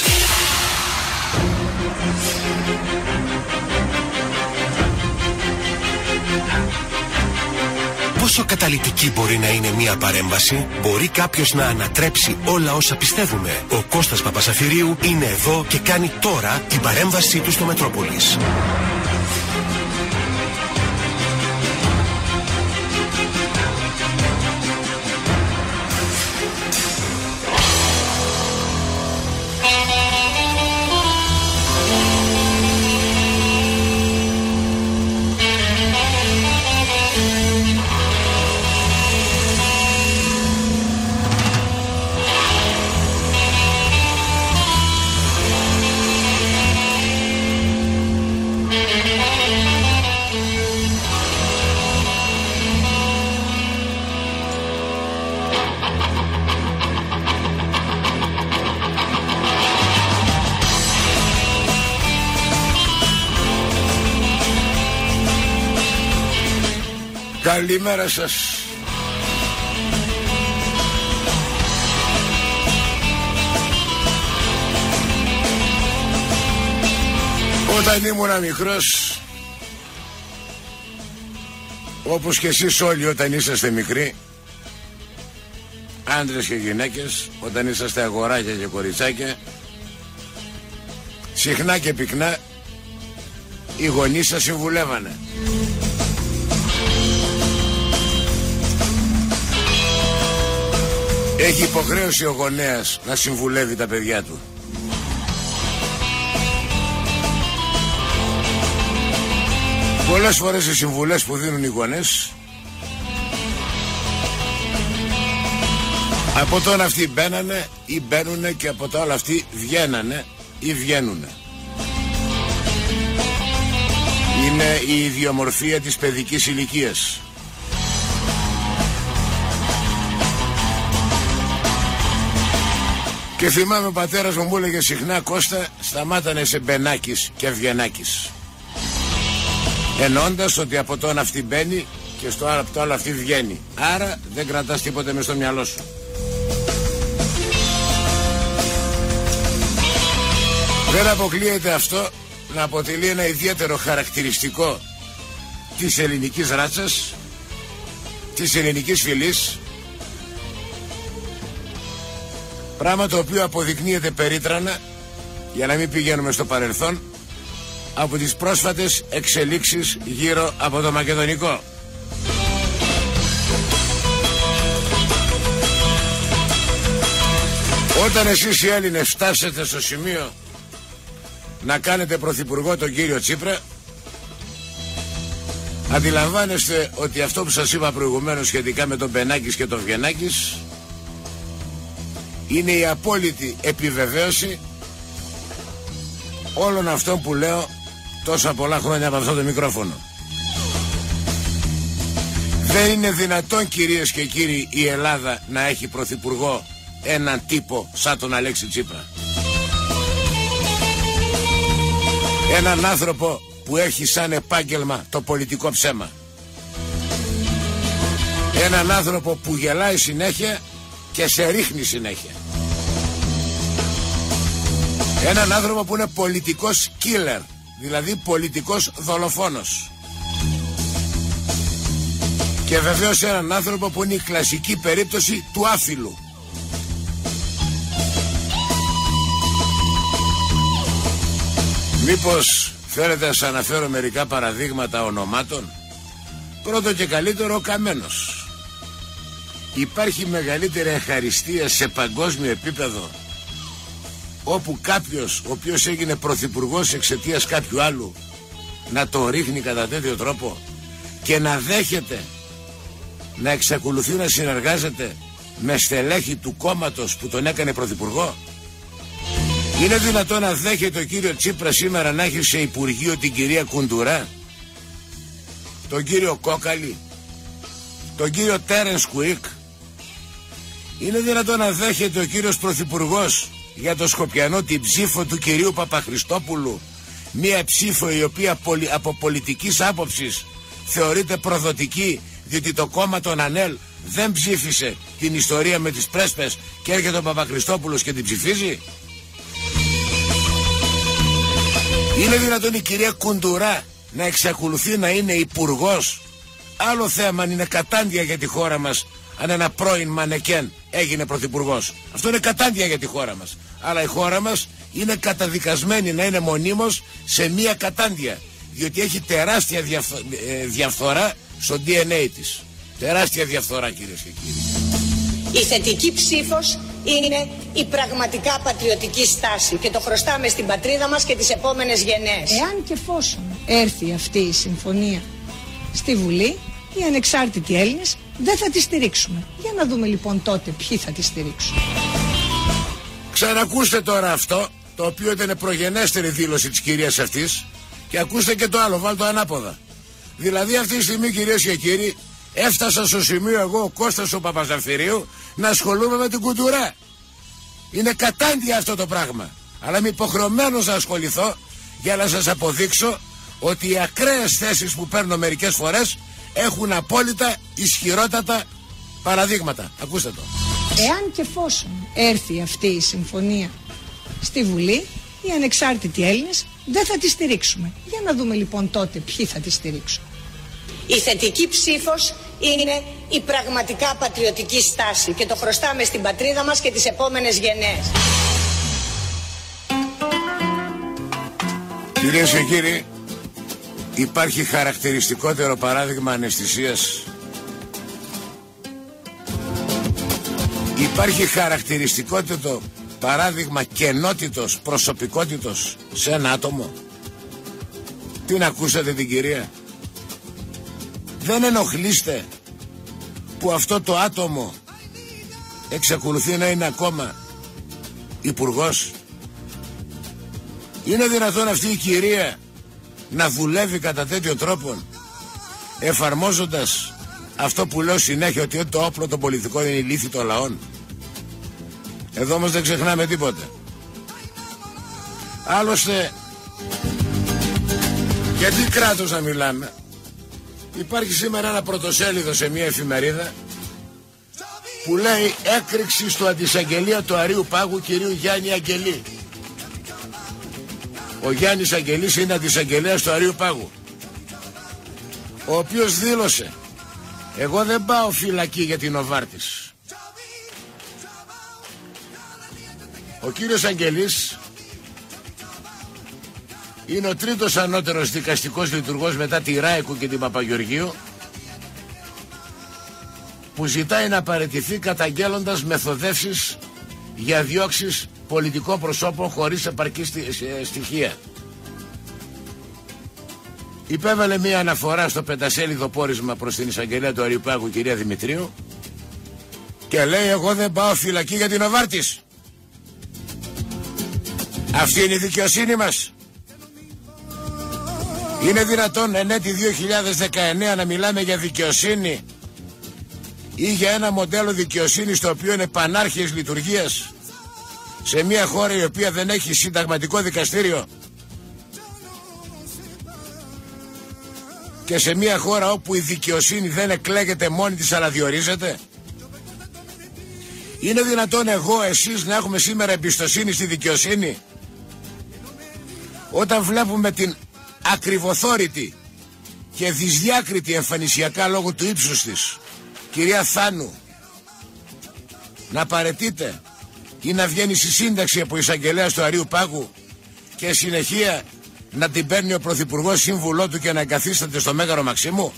Πόσο καταλυτική μπορεί να είναι μια παρέμβαση? Μπορεί κάποιος να ανατρέψει όλα όσα πιστεύουμε? Ο Κώστας Παπαζαφυρίου είναι εδώ και κάνει τώρα την παρέμβασή του στο Μετρόπολης. Καλημέρα σας. Όταν ήμουν μικρός, όπως και εσείς όλοι όταν είσαστε μικροί, άντρες και γυναίκες, όταν είσαστε αγοράκια και κοριτσάκια, συχνά και πυκνά οι γονείς σας συμβουλεύανε. Έχει υποχρέωση ο γονέας να συμβουλεύει τα παιδιά του. Πολλές φορές οι συμβουλές που δίνουν οι γονείς Από το ένα αυτοί μπαίνανε ή μπαίνουνε και από το άλλο αυτοί βγαίνανε ή βγαίνουνε. Είναι η ιδιομορφία της παιδικής ηλικίας. Και θυμάμαι ο πατέρας μου έλεγε συχνά, Κώστα, σταμάτανε σε μπενάκης και αυγενάκης. Εννοώντας ότι από το ένα αυτή μπαίνει και από το άλλο αυτή βγαίνει. Άρα δεν κρατάς τίποτε μες στο μυαλό σου. Δεν αποκλείεται αυτό να αποτελεί ένα ιδιαίτερο χαρακτηριστικό της ελληνικής ράτσας, της ελληνικής φυλής, πράγμα το οποίο αποδεικνύεται περίτρανα, για να μην πηγαίνουμε στο παρελθόν, από τις πρόσφατες εξελίξεις γύρω από το Μακεδονικό. Όταν εσείς οι Έλληνες φτάσετε στο σημείο να κάνετε πρωθυπουργό τον κύριο Τσίπρα, αντιλαμβάνεστε ότι αυτό που σας είπα προηγουμένως σχετικά με τον Μπενάκης και τον Βγενάκης είναι η απόλυτη επιβεβαίωση όλων αυτών που λέω τόσα πολλά χρόνια από αυτό το μικρόφωνο. Δεν είναι δυνατόν, κυρίες και κύριοι, η Ελλάδα να έχει πρωθυπουργό έναν τύπο σαν τον Αλέξη Τσίπρα. Έναν άνθρωπο που έχει σαν επάγγελμα το πολιτικό ψέμα. Έναν άνθρωπο που γελάει συνέχεια και σε ρίχνει συνέχεια. Έναν άνθρωπο που είναι πολιτικός killer, δηλαδή πολιτικός δολοφόνος. Και βεβαίως έναν άνθρωπο που είναι η κλασική περίπτωση του άφιλου. Μήπως θέλετε να σας αναφέρω μερικά παραδείγματα ονομάτων? Πρώτο και καλύτερο, ο Καμένος. Υπάρχει μεγαλύτερη ευχαριστία σε παγκόσμιο επίπεδο όπου κάποιος ο οποίος έγινε πρωθυπουργός εξαιτίας κάποιου άλλου να το ρίχνει κατά τέτοιο τρόπο και να δέχεται να εξακολουθεί να συνεργάζεται με στελέχη του κόμματος που τον έκανε πρωθυπουργό? Είναι δυνατόν να δέχεται ο κύριο Τσίπρα σήμερα να έχει σε υπουργείο την κυρία Κουντουρά, τον κύριο Κόκαλη, τον κύριο Τέρενς Κουίκ? Είναι δυνατόν να δέχεται ο κύριος πρωθυπουργός για το Σκοπιανό την ψήφο του κυρίου Παπαχριστόπουλου, μία ψήφο η οποία από πολιτικής άποψης θεωρείται προδοτική, διότι το κόμμα των ΑΝΕΛ δεν ψήφισε την ιστορία με τις πρέσπες και έρχεται ο Παπαχριστόπουλος και την ψηφίζει? Είναι δυνατόν η κυρία Κουντουρά να εξακολουθεί να είναι υπουργός? Άλλο θέμα αν είναι κατάντια για τη χώρα μας αν ένα πρώην μανεκέν έγινε πρωθυπουργός. Αυτό είναι κατάντια για τη χώρα μας. Αλλά η χώρα μας είναι καταδικασμένη να είναι μονίμως σε μία κατάντια, διότι έχει τεράστια διαφθορά στο DNA της. Τεράστια διαφθορά, κυρίες και κύριοι. Η θετική ψήφος είναι η πραγματικά πατριωτική στάση και το χρωστάμε στην πατρίδα μας και τις επόμενες γενναίες. Εάν και εφόσον έρθει αυτή η συμφωνία στη Βουλή, οι ανεξάρτητοι Έλληνες δεν θα τη στηρίξουμε. Για να δούμε λοιπόν τότε ποιοι θα τη στηρίξουν. Ξανακούστε τώρα αυτό, το οποίο ήταν προγενέστερη δήλωση της κυρίας αυτής, και ακούστε και το άλλο, βάλτε το ανάποδα. Δηλαδή αυτή τη στιγμή, κυρίες και κύριοι, έφτασα στο σημείο εγώ, ο Κώστας ο Παπαζαφυρίου, να ασχολούμαι με την Κουντουρά. Είναι κατάντια αυτό το πράγμα. Αλλά είμαι υποχρεωμένος να ασχοληθώ για να σας αποδείξω ότι οι ακραίες θέσεις που παίρνω μερικές φορές έχουν απόλυτα ισχυρότατα παραδείγματα. Ακούστε το. Εάν και εφόσον έρθει αυτή η συμφωνία στη Βουλή, οι ανεξάρτητοι Έλληνες δεν θα τη στηρίξουμε. Για να δούμε λοιπόν τότε ποιοι θα τη στηρίξουν. Η θετική ψήφος είναι η πραγματικά πατριωτική στάση και το χρωστάμε στην πατρίδα μας και τις επόμενες γενναίες. Κυρίες και κύριοι, υπάρχει χαρακτηριστικότερο παράδειγμα αναισθησίας? Υπάρχει χαρακτηριστικότερο παράδειγμα κενότητος προσωπικότητος σε ένα άτομο? Την ακούσατε την κυρία? Δεν ενοχλείστε που αυτό το άτομο εξακολουθεί να είναι ακόμα υπουργός? Είναι δυνατόν αυτή η κυρία να δουλεύει κατά τέτοιο τρόπο, εφαρμόζοντας αυτό που λέω συνέχεια, ότι το όπλο των πολιτικών είναι η λύθη των λαών? Εδώ όμως δεν ξεχνάμε τίποτα. Άλλωστε, γιατί κράτος να μιλάμε? Υπάρχει σήμερα ένα πρωτοσέλιδο σε μια εφημερίδα που λέει έκρηξη στο αντισαγγελία του Αρείου Πάγου κυρίου Γιάννη Αγγελή. Ο Γιάννης Αγγελής είναι αντισαγγελέας του Αρείου Πάγου, ο οποίος δήλωσε: εγώ δεν πάω φυλακή για την Νοβάρτης. Ο κύριος Αγγελής είναι ο τρίτος ανώτερος δικαστικός λειτουργός μετά τη Ράικου και την Παπαγεωργίου, που ζητάει να παραιτηθεί καταγγέλλοντας μεθοδεύσεις για διώξεις πολιτικών προσώπων χωρίς επαρκή στοιχεία. Υπέβαλε μία αναφορά στο 5σέλιδο πόρισμα προς την εισαγγελέα του Αρείου Πάγου, κυρία Δημητρίου, και λέει: εγώ δεν πάω φυλακή για την Νοβάρτης. Αυτή είναι η δικαιοσύνη μας? Είναι δυνατόν εν έτη 2019 να μιλάμε για δικαιοσύνη ή για ένα μοντέλο δικαιοσύνης το οποίο είναι πανάρχιες λειτουργίας σε μια χώρα η οποία δεν έχει συνταγματικό δικαστήριο και σε μια χώρα όπου η δικαιοσύνη δεν εκλέγεται μόνη της αλλά διορίζεται? Είναι δυνατόν εγώ, εσείς να έχουμε σήμερα εμπιστοσύνη στη δικαιοσύνη όταν βλέπουμε την ακριβοθόρητη και δυσδιάκριτη εμφανισιακά λόγω του ύψους της κυρία Θάνου να παραιτείται ή να βγαίνει στη σύνταξη από εισαγγελέας του Αρείου Πάγου και συνεχεία να την παίρνει ο Πρωθυπουργός σύμβουλό του και να εγκαθίσταται στο Μέγαρο Μαξίμου?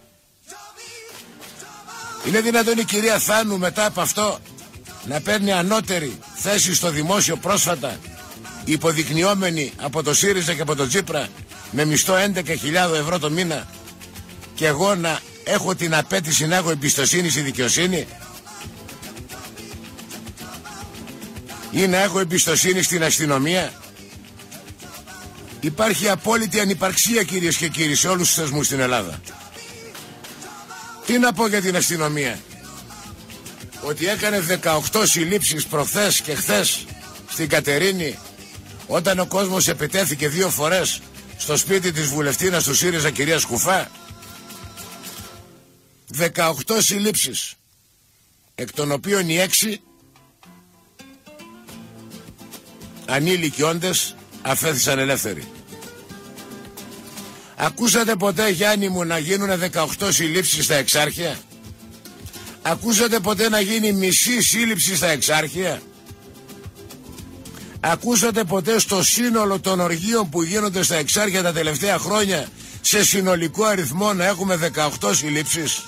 Είναι δυνατόν η κυρία Θάνου μετά από αυτό να παίρνει ανώτερη θέση στο δημόσιο πρόσφατα, υποδεικνυόμενη από το ΣΥΡΙΖΑ και από το Τσίπρα με μισθό 11.000 ευρώ το μήνα, και εγώ να έχω την απέτηση να έχω εμπιστοσύνη στη δικαιοσύνη? Ή να έχω εμπιστοσύνη στην αστυνομία? Υπάρχει απόλυτη ανυπαρξία, κυρίες και κύριοι, σε όλους τους θεσμούς στην Ελλάδα. Τι να πω για την αστυνομία? Ότι έκανε 18 συλλήψεις προχθές και χθες στην Κατερίνη, όταν ο κόσμος επιτέθηκε 2 φορές στο σπίτι της βουλευτίνας του ΣΥΡΙΖΑ, κυρία Σκουφά. 18 συλλήψεις, εκ των οποίων οι 6 ανήλικοι όντες αφέθησαν ελεύθεροι. Ακούσατε ποτέ, Γιάννη μου, να γίνουν 18 συλλήψεις στα Εξάρχεια? Ακούσατε ποτέ να γίνει μισή σύλληψη στα Εξάρχεια? Ακούσατε ποτέ στο σύνολο των οργείων που γίνονται στα Εξάρχεια τα τελευταία χρόνια σε συνολικό αριθμό να έχουμε 18 συλλήψεις?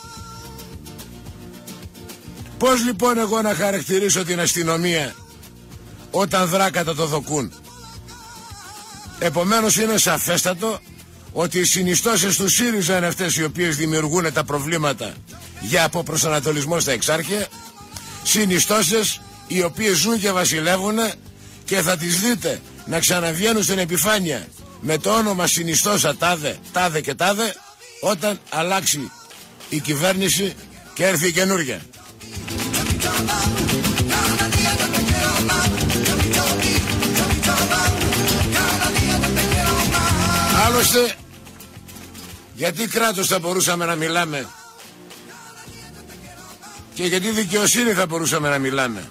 Πώς λοιπόν εγώ να χαρακτηρίσω την αστυνομία όταν δρά κατά το δοκούν? Επομένως είναι σαφέστατο ότι οι συνιστώσεις του ΣΥΡΙΖΑ είναι αυτές οι οποίες δημιουργούν τα προβλήματα για αποπροσανατολισμό στα Εξάρχεια, συνιστώσεις οι οποίες ζουν και βασιλεύουν και θα τις δείτε να ξαναβγαίνουν στην επιφάνεια με το όνομα συνιστόσα τάδε και τάδε όταν αλλάξει η κυβέρνηση και έρθει η καινούργια. Άλλωστε, γιατί κράτος θα μπορούσαμε να μιλάμε και γιατί δικαιοσύνη θα μπορούσαμε να μιλάμε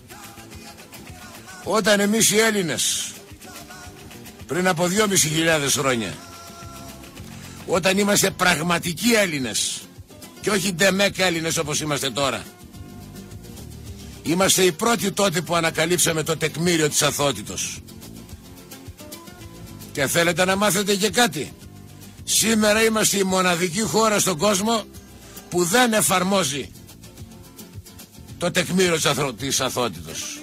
όταν εμείς οι Έλληνες πριν από 2.500 χρόνια, όταν είμαστε πραγματικοί Έλληνες και όχι ντεμέκ Έλληνες όπως είμαστε τώρα, είμαστε οι πρώτοι τότε που ανακαλύψαμε το τεκμήριο της αθωότητος. Και θέλετε να μάθετε και κάτι? Σήμερα είμαστε η μοναδική χώρα στον κόσμο που δεν εφαρμόζει το τεκμήριο της αθωότητος.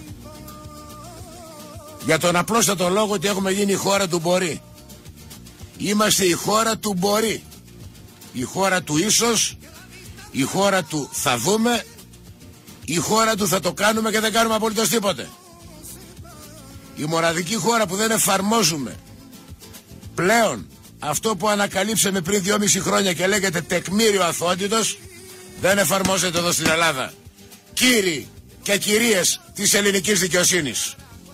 Για τον απλόστατο λόγο ότι έχουμε γίνει η χώρα του μπορεί. Είμαστε η χώρα του μπορεί. Η χώρα του ίσως, η χώρα του θα δούμε, η χώρα του θα το κάνουμε και δεν κάνουμε απολύτως τίποτε. Η μοναδική χώρα που δεν εφαρμόζουμε πλέον αυτό που ανακαλύψαμε πριν 2,5 χρόνια και λέγεται τεκμήριο αθωότητος, δεν εφαρμόζεται εδώ στην Ελλάδα. Κύριοι και κυρίες της ελληνικής δικαιοσύνης.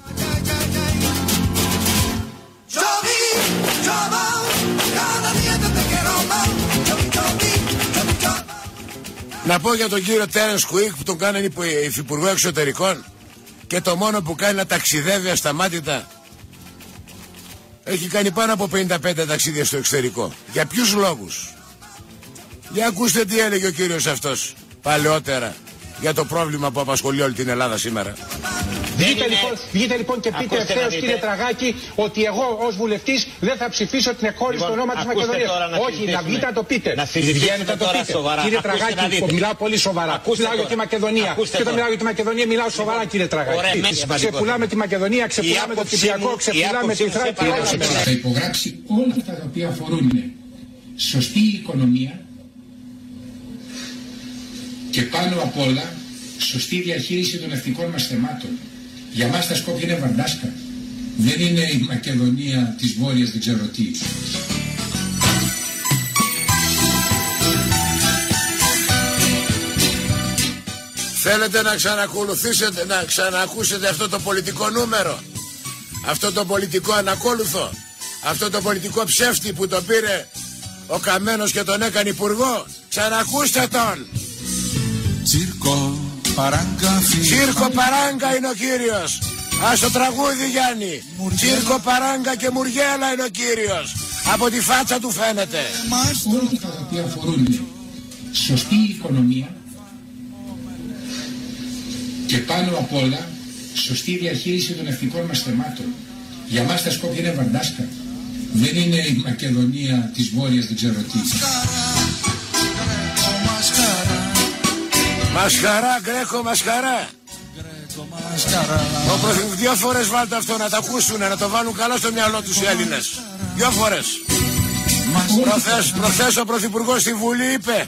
Να πω για τον κύριο Τέρενς Κουίκ που τον κάνανε υφυπουργό εξωτερικών και το μόνο που κάνει να ταξιδεύει ασταμάτητα. Έχει κάνει πάνω από 55 ταξίδια στο εξωτερικό. Για ποιους λόγους? Για ακούστε τι έλεγε ο κύριος αυτός παλαιότερα για το πρόβλημα που απασχολεί όλη την Ελλάδα σήμερα. Βγείτε λοιπόν και πείτε ευθέως, κύριε Τραγάκη, ότι εγώ ως βουλευτής δεν θα ψηφίσω την εκχώρηση του ονόματος Μακεδονίας. Όχι, να βγείτε να το πείτε. Να συζητήσετε τώρα σοβαρά. Κύριε Τραγάκη, μιλάω πολύ σοβαρά. Μιλάω για τη Μακεδονία. Και όταν μιλάω για τη Μακεδονία μιλάω σοβαρά, κύριε Τραγάκη. Ξεπουλάμε τη Μακεδονία, ξεπουλάμε το Κυπριακό, ξεπουλάμε τη Θράκη. Θα υπογράψει όλα αυτά τα οποία αφορούν σωστή οικονομία και πάνω απ' όλα σωστή διαχείριση των εθνικών μας θεμάτων. Για μας τα Σκόπια είναι Βαρντάσκα. Δεν είναι η Μακεδονία της Βόρειας δεν ξέρω τι. Θέλετε να ξανακολουθήσετε, να ξανακούσετε αυτό το πολιτικό νούμερο, αυτό το πολιτικό ανακόλουθο, αυτό το πολιτικό ψεύτη που τον πήρε ο Καμένος και τον έκανε υπουργό? Ξανακούστε τον. Τσίρκο παράγκα είναι ο κύριος. Ας το τραγούδι, Γιάννη. Τσίρκο παράγκα και μουργέλα είναι ο κύριος. Από τη φάτσα του φαίνεται. Όλα αυτά τα οποία αφορούν σωστή οικονομία και πάνω απ' όλα σωστή διαχείριση των εθνικών μας θεμάτων. Για μας τα Σκόπια είναι Βαρντάσκα. Δεν είναι η Μακεδονία της Βόρειας δεν ξέρω τι. Μασχαρά, Γκρέκο, μασχαρά. Δύο φορές βάλτε αυτό να τα ακούσουνε, να το βάλουν καλά στο μυαλό τους οι Έλληνες. 2 φορές. Προχθές ο Πρωθυπουργός στη Βουλή είπε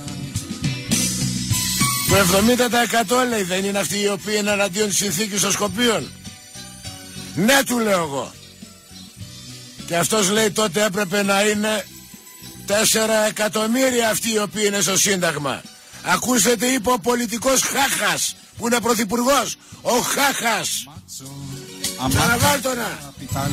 το 70% λέει δεν είναι αυτοί οι οποίοι είναι εναντίον της συνθήκης των Σκοπίων? Ναι, του λέω εγώ. Και αυτός λέει τότε έπρεπε να είναι 4 εκατομμύρια αυτοί οι οποίοι είναι στο Σύνταγμα. Ακούστε τι είπε ο πολιτικός Χάχας που είναι πρωθυπουργός. Ο Χάχας. Αναβάλτονα.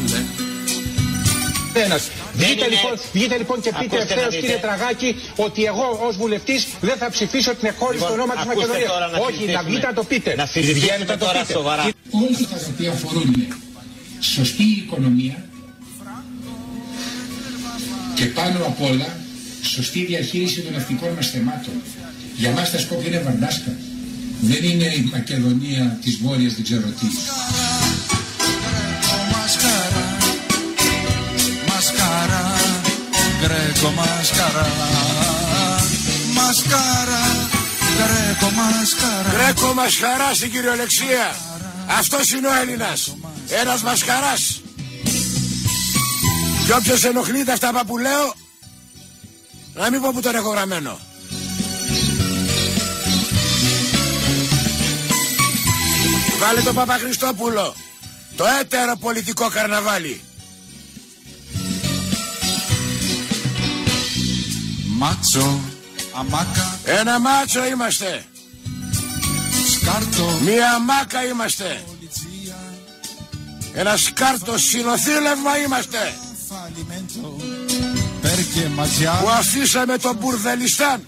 Βγείτε λοιπόν και πείτε ευθέως, κύριε Τραγάκη, ότι εγώ ως βουλευτής δεν θα ψηφίσω την εκχώρηση του ονόματος Μακεδονίας. Όχι, να βγείτε να το πείτε. Να συζητήσετε τώρα σοβαρά. Όλα αυτά τα οποία αφορούν σωστή οικονομία και πάνω απ' όλα σωστή διαχείριση των εθνικών μας θεμάτων. Για μας τα Σκόπια είναι Βαρντάσκα. Δεν είναι η Μακεδονία της Βόρειας δεν ξέρω τι. Μασκάρα, Γκρέκο μασκάρα. Μασκάρα, Γκρέκο μασκάρα. Γκρέκο μασκαρά στην κυριολεξία. Αυτός είναι ο Έλληνας. Ένας μασκαράς. Και όποιος ενοχλείται αυτά που λέω, να μην πω που τον έχω γραμμένο. Βάλε τον Παπαχριστόπουλο. Το έτερο πολιτικό καρναβάλι. Μάτσο, αμάκα. Ένα μάτσο είμαστε. Σκάρτο. Μία μάκα είμαστε. Ένα σκάρτο συνοθήλευμα είμαστε. Που αφήσαμε τον Μπουρδελιστάν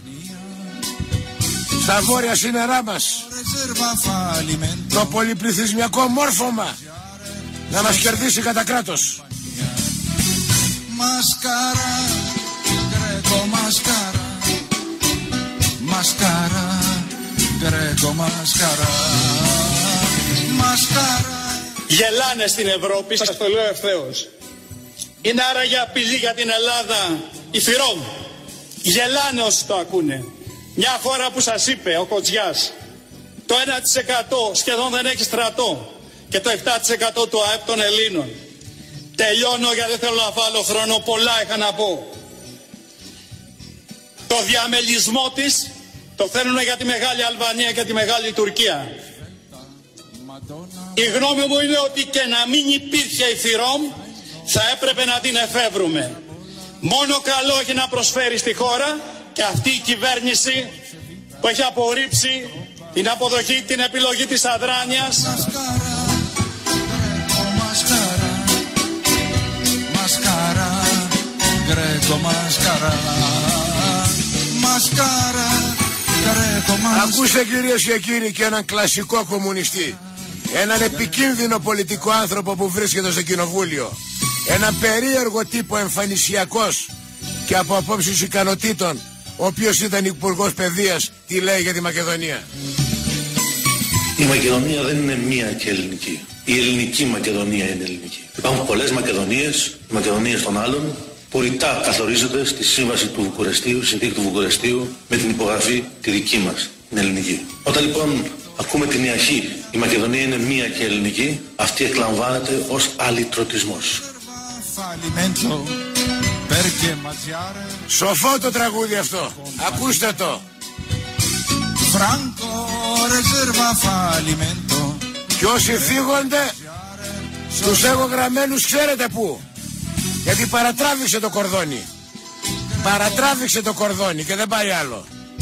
στα βόρεια σύνορά μας. Το πολυπληθυσμιακό μόρφωμα να μας κερδίσει κατά κράτος. Μασκάρα, Γκρέκο μασκάρα. Μασκάρα, Γκρέκο μασκάρα. Μασκάρα. Γελάνε στην Ευρώπη, σας το λέω ευθέως. Είναι άραγε απειλή για την Ελλάδα η Φιρόμ. Γελάνε όσοι το ακούνε. Μια χώρα που σας είπε ο Κοτζιάς, το 1% σχεδόν δεν έχει στρατό και το 7% του ΑΕΠ των Ελλήνων. Τελειώνω γιατί δεν θέλω να βάλω χρόνο, πολλά είχα να πω. Το διαμελισμό της Το θέλουν για τη Μεγάλη Αλβανία και τη Μεγάλη Τουρκία. Η γνώμη μου είναι ότι και να μην υπήρχε η ΦΥΡΟΜ θα έπρεπε να την εφεύρουμε. Μόνο καλό έχει να προσφέρει στη χώρα και αυτή η κυβέρνηση που έχει απορρίψει την αποδοχή, την επιλογή της αδράνειας. Μασκάρα, Γκρέκο μασκάρα, μασκάρα, Γκρέκο μασκάρα. Ακούστε κυρίες και κύριοι και έναν κλασικό κομμουνιστή. Έναν επικίνδυνο πολιτικό άνθρωπο που βρίσκεται στο κοινοβούλιο. Έναν περίεργο τύπο εμφανισιακός και από απόψεις ικανοτήτων, ο οποίος ήταν υπουργός παιδείας, τι λέει για τη Μακεδονία. Η Μακεδονία δεν είναι μία και ελληνική. Η ελληνική Μακεδονία είναι ελληνική. Υπάρχουν πολλές Μακεδονίες, οι Μακεδονίες των άλλων, που ρητά καθορίζονται στη σύμβαση του Βουκουρεστίου, συνθήκη του Βουκουρεστίου, με την υπογραφή τη δική μας, την ελληνική. Όταν λοιπόν ακούμε την ιαχή, η Μακεδονία είναι μία και ελληνική, αυτή εκλαμβάνεται ως αλυτρωτισμός. Σοφό το τραγούδι αυτό. Ακούστε το. Και όσοι θίγονται, τους έχω γραμμένους ξέρετε πού. Γιατί παρατράβηξε το κορδόνι. Παρατράβηξε το κορδόνι και δεν πάει άλλο.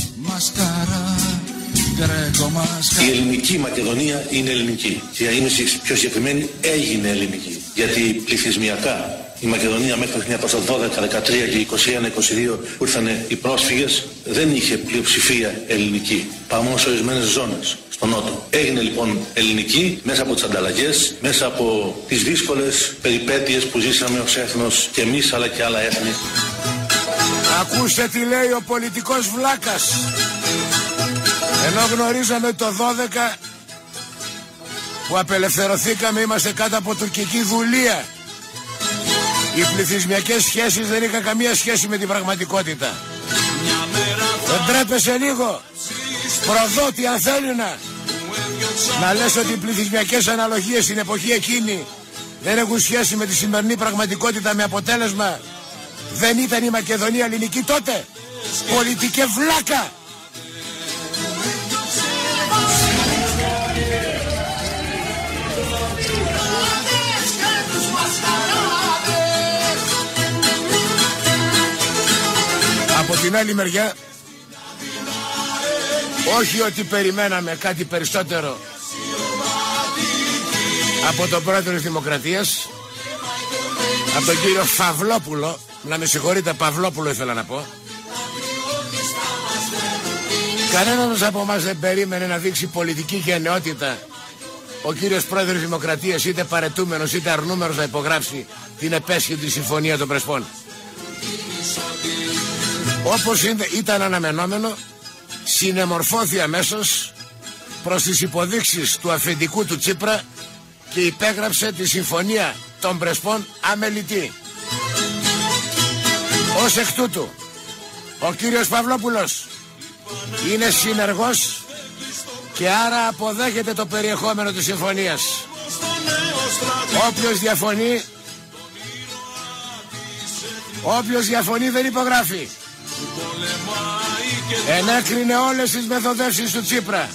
Η ελληνική Μακεδονία είναι ελληνική. Και για να είμαι πιο συγκεκριμένη, έγινε ελληνική. Γιατί πληθυσμιακά η Μακεδονία μέχρι το 1912, 13 και 21-22 που ήρθαν οι πρόσφυγες δεν είχε πλειοψηφία ελληνική. Πάμε σε ορισμένες ζώνες στο νότο. Έγινε λοιπόν ελληνική μέσα από τις ανταλλαγές, μέσα από τις δύσκολες περιπέτειες που ζήσαμε ως έθνος και εμείς αλλά και άλλα έθνη. Ακούστε τι λέει ο πολιτικός βλάκας. Ενώ γνωρίζαμε το 12 που απελευθερωθήκαμε είμαστε κάτω από τουρκική δουλεία. Οι πληθυσμιακές σχέσεις δεν είχαν καμία σχέση με την πραγματικότητα. Δεν τρέπεσαι λίγο, προδότη αν θέλει να λες ότι οι πληθυσμιακές αναλογίες στην εποχή εκείνη δεν έχουν σχέση με τη σημερινή πραγματικότητα, με αποτέλεσμα δεν ήταν η Μακεδονία ελληνική τότε. Πολιτικέ βλάκα. Από την άλλη μεριά, όχι ότι περιμέναμε κάτι περισσότερο από τον πρόεδρο της Δημοκρατίας, από τον κύριο Φαυλόπουλο, να με συγχωρείτε, Παυλόπουλο ήθελα να πω. Κανένας από εμάς δεν περίμενε να δείξει πολιτική γενναιότητα ο κύριος πρόεδρος της Δημοκρατίας, είτε παρετούμενος είτε αρνούμενος, να υπογράψει την επέσχυτη συμφωνία των Πρεσπών. Όπως ήταν αναμενόμενο, συνεμορφώθη αμέσως προς τις υποδείξεις του αφεντικού του Τσίπρα και υπέγραψε τη συμφωνία των Πρεσπών αμελητή. Ως εκ τούτου, ο κύριος Παυλόπουλος είναι συνεργός και άρα αποδέχεται το περιεχόμενο της συμφωνίας. Όποιος διαφωνεί δεν υπογράφει. Ενέκρινε όλες τις μεθοδεύσεις του Τσίπρα.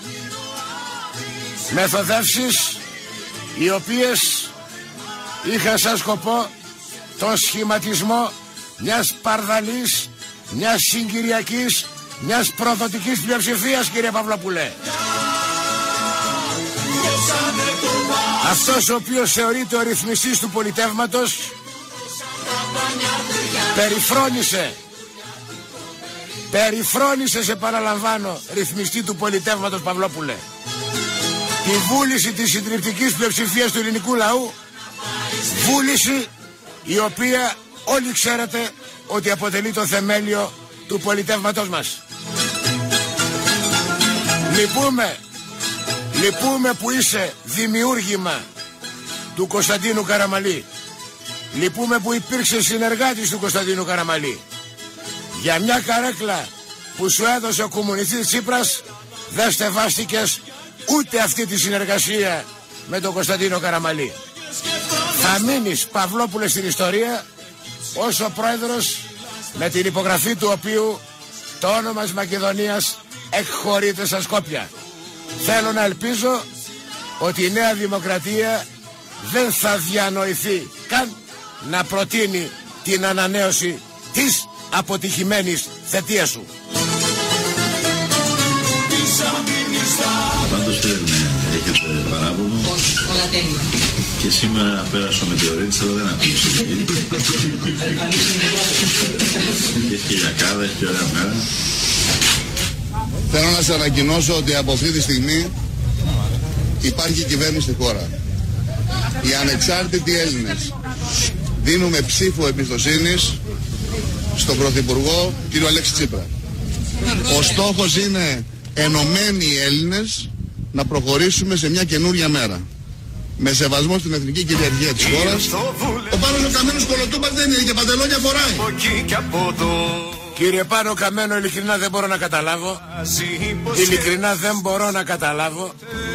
Μεθοδεύσεις οι οποίες είχαν σαν σκοπό τον σχηματισμό μιας παρδαλής, μιας συγκυριακής, μιας προδοτικής πλειοψηφίας, κύριε Παυλόπουλε. Αυτός ο οποίος θεωρείται ο ρυθμιστής του πολιτεύματος περιφρόνησε, σε παραλαμβάνω, ρυθμιστή του πολιτεύματος, Παυλόπουλε, τη βούληση της συντριπτικής πλειοψηφίας του ελληνικού λαού, βούληση η οποία όλοι ξέρετε ότι αποτελεί το θεμέλιο του πολιτεύματος μας. Λυπούμε που είσαι δημιούργημα του Κωνσταντίνου Καραμαλή. Λυπούμε που υπήρξε συνεργάτης του Κωνσταντίνου Καραμαλή. Για μια καρέκλα που σου έδωσε ο κομμουνιστής Τσίπρας δεν στεβάστηκες ούτε αυτή τη συνεργασία με τον Κωνσταντίνο Καραμαλή. Θα μείνεις, Παυλόπουλε, στην ιστορία ως ο πρόεδρος με την υπογραφή του οποίου το όνομα της Μακεδονίας εκχωρείται στα Σκόπια. Θέλω να ελπίζω ότι η Νέα Δημοκρατία δεν θα διανοηθεί καν να προτείνει την ανανέωση της αποτυχημένης θετίας σου. Πάντως έχετε παράπονο. Όλα τέλεια. Και σήμερα πέρασε ο μετεωρίτης, αλλά δεν ακούγησε. Έχει και γιακάδα, έχει και ωραία μέρα. Θέλω να σας ανακοινώσω ότι από αυτή τη στιγμή υπάρχει κυβέρνηση στη χώρα. Οι ανεξάρτητοι Έλληνες δίνουμε ψήφο εμπιστοσύνης στον Πρωθυπουργό κύριο Αλέξη Τσίπρα. Ο στόχος είναι ενωμένοι οι Έλληνες να προχωρήσουμε σε μια καινούρια μέρα. Με σεβασμό στην εθνική κυριαρχία της χώρας. Ο Πάνος ο Καμένος κολοτούμπας δεν είναι και παντελόνια φοράει. Κύριε Πάνο Καμένο, ειλικρινά δεν μπορώ να καταλάβω. Ειλικρινά δεν μπορώ να καταλάβω.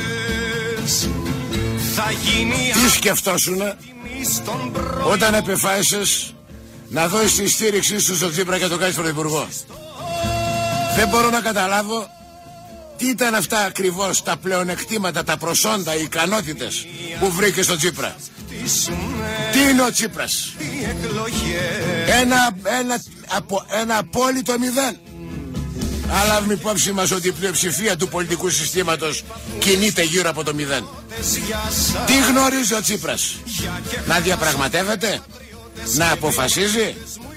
Τι σκεφτόσουνα όταν επεφάισες να δώσεις τη στήριξή σου στο Τσίπρα και το κάνεις πρωθυπουργό? Δεν μπορώ να καταλάβω τι ήταν αυτά ακριβώς τα πλεονεκτήματα, τα προσόντα, οι ικανότητες που βρήκε στο Τσίπρα. Τι είναι ο Τσίπρας? Ένα απόλυτο μηδέν. Αλλά λάβουμε υπόψη μας ότι η πλειοψηφία του πολιτικού συστήματος κινείται γύρω από το μηδέν. Τι γνωρίζει ο Τσίπρας? Να διαπραγματεύεται? Να αποφασίζει?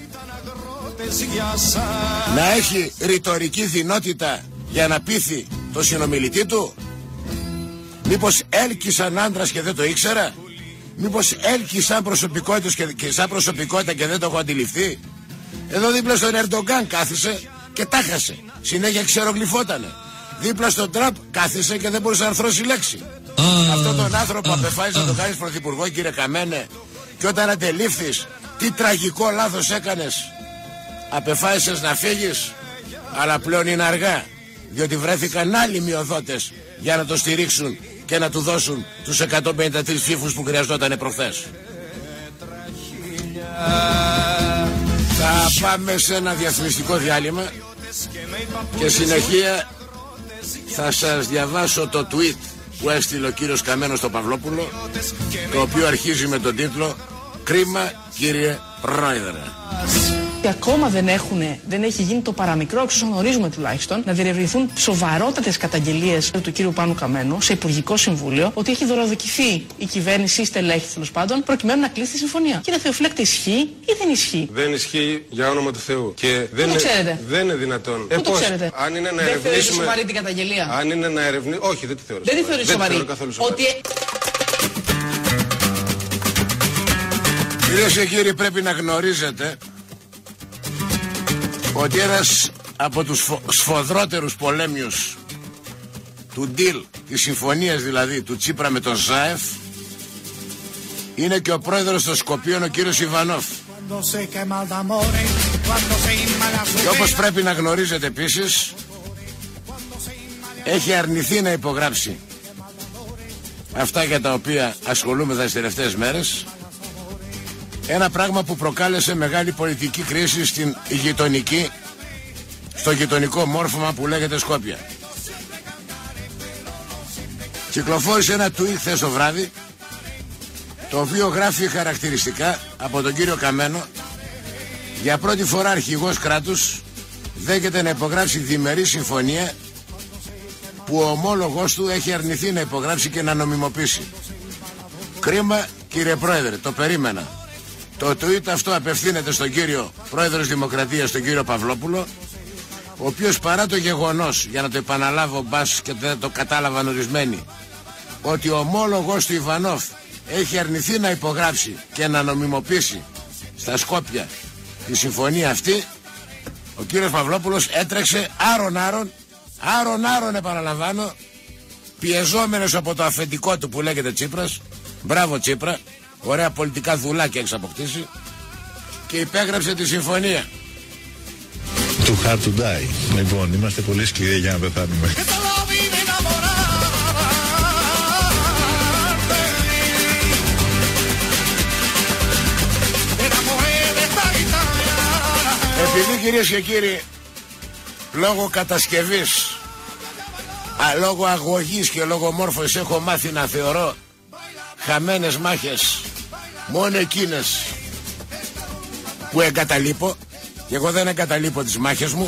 Να έχει ρητορική δυνότητα για να πείθει το συνομιλητή του? Μήπως έλκυσαν άντρας και δεν το ήξερα? Μήπως έλκυσαν σαν προσωπικότητα και δεν το έχω αντιληφθεί? Εδώ δίπλα στον Ερντογκάν κάθισε και τα χάσε. Συνέχεια ξερογλυφότανε. Δίπλα στον Τραμπ κάθισε και δεν μπορούσε να αρθρώσει λέξη. Αυτόν τον άνθρωπο απεφάσισε να το κάνεις πρωθυπουργό, κύριε Καμένε, και όταν αντελήφθης τι τραγικό λάθος έκανες, απεφάσισες να φύγεις, αλλά πλέον είναι αργά, διότι βρέθηκαν άλλοι μειοδότες για να το στηρίξουν και να του δώσουν τους 153 ψήφους που χρειαζόταν προχθές. Θα πάμε σε ένα διαφημιστικό διάλειμμα και συνεχεία θα σας διαβάσω το tweet που έστειλε ο κύριος Καμένος στο Παυλόπουλο, το οποίο αρχίζει με τον τίτλο «Κρίμα, κύριε Πρόεδρε». Και ακόμα δεν έχει γίνει το παραμικρό, εξ όσων γνωρίζουμε τουλάχιστον, να διερευνηθούν σοβαρότατες καταγγελίες του κύριου Πάνου Καμένου σε Υπουργικό Συμβούλιο ότι έχει δωροδοκηθεί η κυβέρνηση ή στελέχη τέλος πάντων προκειμένου να κλείσει τη συμφωνία. Κύριε Θεοφυλάκτη, ισχύει ή δεν ισχύει? Δεν ισχύει, για όνομα του Θεού. Και δεν είναι δυνατόν. Πού το ξέρετε? Αν είναι να δεν θεωρείτε σοβαρή την καταγγελία? Αν είναι να ερευνήσουμε. Όχι, δεν τη θεωρώ. Δεν τη θεωρείτε σοβαρή. Ότι... Κυρίες και κύριοι, πρέπει να γνωρίζετε ότι ένας από τους σφοδρότερους πολέμιους του deal, της συμφωνίας δηλαδή του Τσίπρα με τον Ζάεφ, είναι και ο πρόεδρος των Σκοπίων, ο κύριος Ιβανόφ. Και όπως πρέπει να γνωρίζετε επίσης, έχει αρνηθεί να υπογράψει αυτά για τα οποία ασχολούμαι τις τελευταίες μέρες. Ένα πράγμα που προκάλεσε μεγάλη πολιτική κρίση στο γειτονικό μόρφωμα που λέγεται Σκόπια. Κυκλοφόρησε ένα tweet χθες το βράδυ, το οποίο γράφει χαρακτηριστικά από τον κύριο Καμένο. Για πρώτη φορά αρχηγός κράτους δέχεται να υπογράψει διμερή συμφωνία που ο ομόλογος του έχει αρνηθεί να υπογράψει και να νομιμοποιήσει. Κρίμα, κύριε Πρόεδρε, το περίμενα. Το tweet αυτό απευθύνεται στον κύριο Πρόεδρος Δημοκρατίας, τον κύριο Παυλόπουλο, ο οποίος παρά το γεγονός, για να το επαναλάβω μπας και δεν το κατάλαβαν ορισμένοι, ότι ο ομόλογος του Ιβανόφ έχει αρνηθεί να υπογράψει και να νομιμοποιήσει στα Σκόπια τη συμφωνία αυτή, ο κύριος Παυλόπουλος έτρεξε άρον επαναλαμβάνω, πιεζόμενος από το αφεντικό του που λέγεται Τσίπρας. Μπράβο Τσίπρα, ωραία πολιτικά δουλάκια έχεις αποκτήσει, και υπέγραψε τη συμφωνία. Too hard to die. Λοιπόν, είμαστε πολύ σκληροί για να πεθάνουμε. Επειδή, κυρίες και κύριοι, λόγω κατασκευής λόγω αγωγής και λόγω μόρφωσης έχω μάθει να θεωρώ χαμένες μάχες μόνο εκείνες που εγκαταλείπω, και εγώ δεν εγκαταλείπω τις μάχες μου.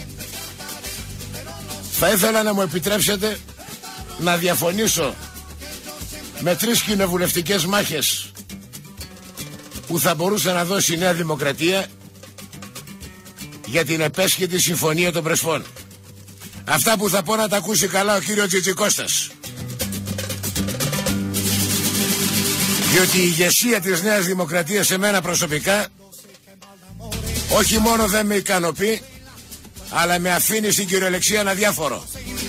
Θα ήθελα να μου επιτρέψετε να διαφωνήσω με 3 κοινοβουλευτικές μάχες που θα μπορούσε να δώσει η Νέα Δημοκρατία για την επέσχετη συμφωνία των Πρεσπών. Αυτά που θα πω να τα ακούσει καλά ο κύριος Τζιτζικώστας. Διότι η ηγεσία της Νέας Δημοκρατίας σε μένα προσωπικά όχι μόνο δεν με ικανοποιεί, αλλά με αφήνει στην κυριολεξία ένα διάφορο.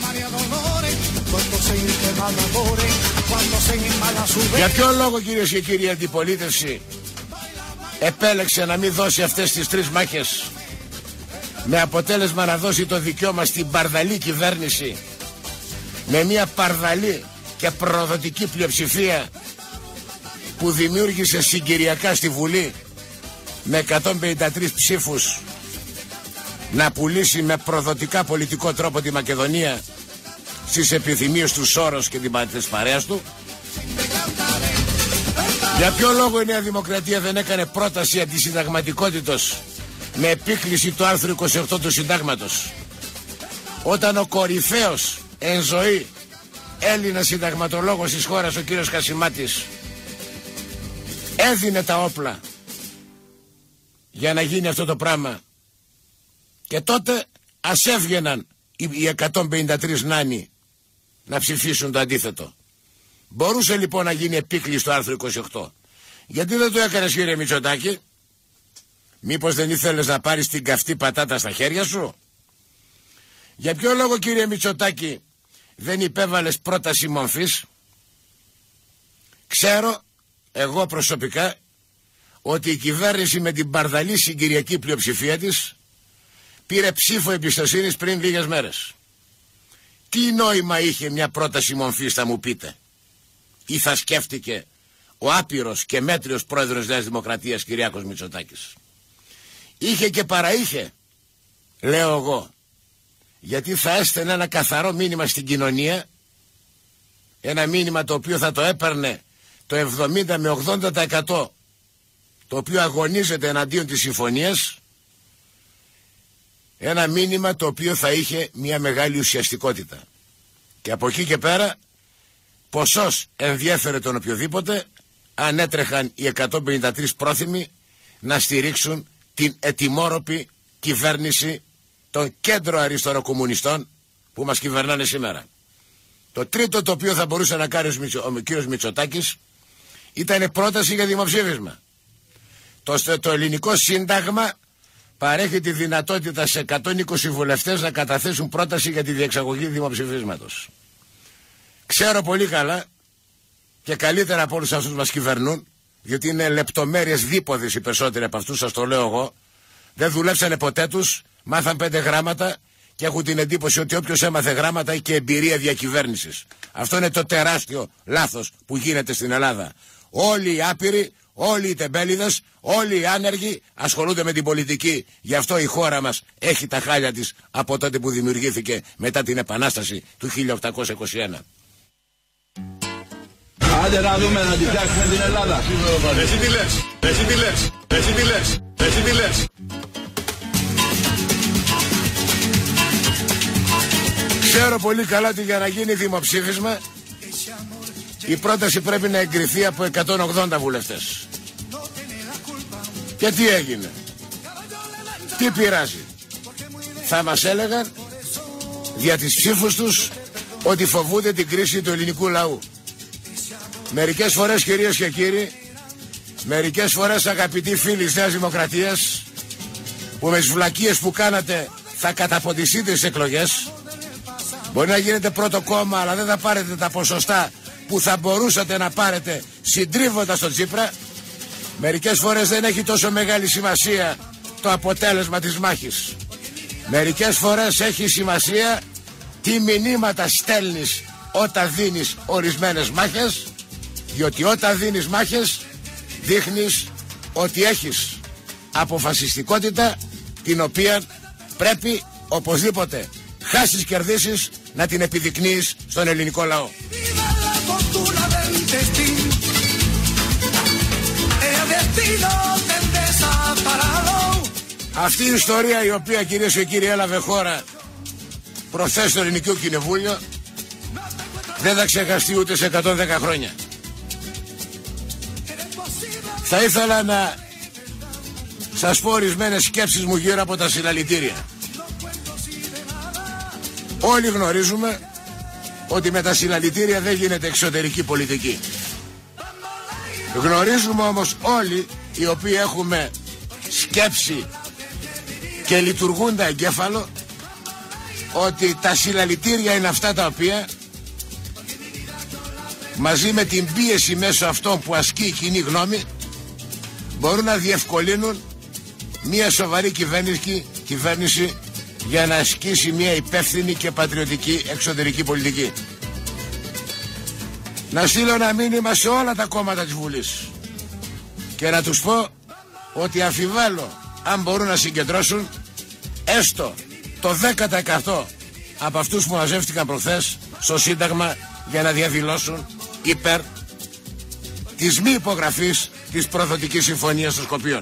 Για ποιο λόγο, κυρίες και κύριοι, η αντιπολίτευση επέλεξε να μην δώσει αυτές τις 3 μάχες, με αποτέλεσμα να δώσει το δικαίωμα στην παρδαλή κυβέρνηση, με μια παρδαλή και προδοτική πλειοψηφία που δημιούργησε συγκυριακά στη Βουλή με 153 ψήφους να πουλήσει με προδοτικά πολιτικό τρόπο τη Μακεδονία στις επιθυμίες του Σόρος και της παρέας του. Για ποιο λόγο η Νέα Δημοκρατία δεν έκανε πρόταση αντισυνταγματικότητος με επίκληση του άρθρου 28 του Συντάγματος, όταν ο κορυφαίος εν ζωή Έλληνας συνταγματολόγος της χώρας, ο κύριος Χασιμάτης, έδινε τα όπλα για να γίνει αυτό το πράγμα, και τότε ας έβγαιναν οι 153 νάνοι να ψηφίσουν το αντίθετο. Μπορούσε λοιπόν να γίνει επίκληση στο άρθρο 28. Γιατί δεν το έκανες, κύριε Μητσοτάκη? Μήπως δεν ήθελες να πάρεις την καυτή πατάτα στα χέρια σου? Για ποιο λόγο, κύριε Μητσοτάκη, δεν υπέβαλες πρόταση μορφής? Ξέρω εγώ προσωπικά ότι η κυβέρνηση με την παρδαλή συγκυριακή πλειοψηφία της πήρε ψήφο εμπιστοσύνης πριν λίγες μέρες. Τι νόημα είχε μια πρόταση μορφής, θα μου πείτε? Ή θα σκέφτηκε ο άπειρος και μέτριος πρόεδρος Νέας Δημοκρατίας, Κυριάκος Μητσοτάκης? Είχε και παραείχε, λέω εγώ, γιατί θα έστελνε ένα καθαρό μήνυμα στην κοινωνία, ένα μήνυμα το οποίο θα το έπαιρνε το 70 με 80% το οποίο αγωνίζεται εναντίον της συμφωνίας, ένα μήνυμα το οποίο θα είχε μια μεγάλη ουσιαστικότητα. Και από εκεί και πέρα ποσός ενδιέφερε τον οποιοδήποτε αν έτρεχαν οι 153 πρόθυμοι να στηρίξουν την ετοιμόρροπη κυβέρνηση των κέντρο αριστεροκομμουνιστών που μας κυβερνάνε σήμερα. Το τρίτο το οποίο θα μπορούσε να κάνει ο κύριος Μητσοτάκης ήταν πρόταση για δημοψήφισμα. Το ελληνικό σύνταγμα παρέχει τη δυνατότητα σε 120 βουλευτές να καταθέσουν πρόταση για τη διεξαγωγή δημοψηφίσματος. Ξέρω πολύ καλά και καλύτερα από όλους αυτούς μας κυβερνούν, γιατί είναι λεπτομέρειες δίποδες οι περισσότεροι από αυτούς, σας το λέω εγώ. Δεν δουλέψανε ποτέ τους, μάθαν 5 γράμματα και έχουν την εντύπωση ότι όποιος έμαθε γράμματα έχει και εμπειρία διακυβέρνησης. Αυτό είναι το τεράστιο λάθος που γίνεται στην Ελλάδα. Όλοι οι άπειροι, όλοι οι τεμπέληδες, όλοι οι άνεργοι ασχολούνται με την πολιτική. Γι' αυτό η χώρα μας έχει τα χάλια της από τότε που δημιουργήθηκε μετά την Επανάσταση του 1821. Άντε να δούμε να την φτιάξουμε την Ελλάδα. Εσύ τι λες, εσύ τι λες, εσύ τι λες, εσύ τι λες. Ξέρω πολύ καλά ότι για να γίνει δημοψήφισμα η πρόταση πρέπει να εγκριθεί από 180 βουλευτές. Και τι έγινε? Τι πειράζει? Θα μας έλεγαν δια τις ψήφους τους ότι φοβούνται την κρίση του ελληνικού λαού. Μερικές φορές, κυρίες και κύριοι, μερικές φορές, αγαπητοί φίλοι της Νέας Δημοκρατίας, που με τις βλακίες που κάνατε θα καταποντιστείτε στις εκλογές, μπορεί να γίνετε πρώτο κόμμα, αλλά δεν θα πάρετε τα ποσοστά που θα μπορούσατε να πάρετε συντρίβοντας τον Τσίπρα. Μερικές φορές δεν έχει τόσο μεγάλη σημασία το αποτέλεσμα της μάχης. Μερικές φορές έχει σημασία τι μηνύματα στέλνεις όταν δίνεις ορισμένες μάχες, διότι όταν δίνεις μάχες δείχνεις ότι έχεις αποφασιστικότητα, την οποία πρέπει οπωσδήποτε, χάσεις κερδίσεις, να την επιδεικνύεις στον ελληνικό λαό. Αυτή η ιστορία, η οποία, κυρίες και κύριοι, έλαβε χώρα προχθές στο Ελληνικό Κοινοβούλιο, δεν θα ξεχαστεί ούτε σε 110 χρόνια. Θα ήθελα να σας πω ορισμένες σκέψεις μου γύρω από τα συλλαλητήρια. Όλοι γνωρίζουμε ότι με τα συλλαλητήρια δεν γίνεται εξωτερική πολιτική. Γνωρίζουμε όμως όλοι οι οποίοι έχουμε σκέψη και λειτουργούντα εγκέφαλο ότι τα συλλαλητήρια είναι αυτά τα οποία μαζί με την πίεση μέσω αυτών που ασκεί η κοινή γνώμη μπορούν να διευκολύνουν μια σοβαρή κυβέρνηση για να ασκήσει μια υπεύθυνη και πατριωτική εξωτερική πολιτική. Να στείλω ένα μήνυμα σε όλα τα κόμματα της Βουλής και να τους πω ότι αμφιβάλλω αν μπορούν να συγκεντρώσουν έστω το 10% από αυτούς που μαζεύτηκαν προχθές στο Σύνταγμα για να διαδηλώσουν υπέρ της μη υπογραφής της προδοτικής συμφωνίας των Σκοπίων.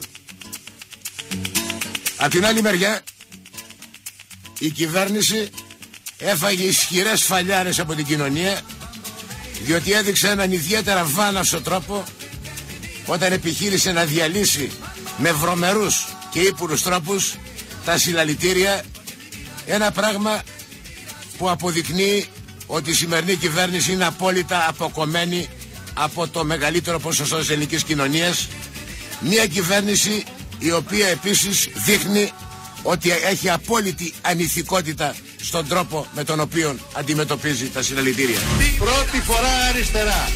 Απ' την άλλη μεριά, η κυβέρνηση έφαγε ισχυρές φαλιάρες από την κοινωνία, διότι έδειξε έναν ιδιαίτερα βάναυσο τρόπο όταν επιχείρησε να διαλύσει με βρωμερούς και ύπουλους τρόπους τα συλλαλητήρια, ένα πράγμα που αποδεικνύει ότι η σημερινή κυβέρνηση είναι απόλυτα αποκομμένη από το μεγαλύτερο ποσοστό της ελληνικής κοινωνίας, μια κυβέρνηση η οποία επίσης δείχνει ότι έχει απόλυτη ανηθικότητα στον τρόπο με τον οποίο αντιμετωπίζει τα συλλαλητήρια. Πρώτη φορά αριστερά.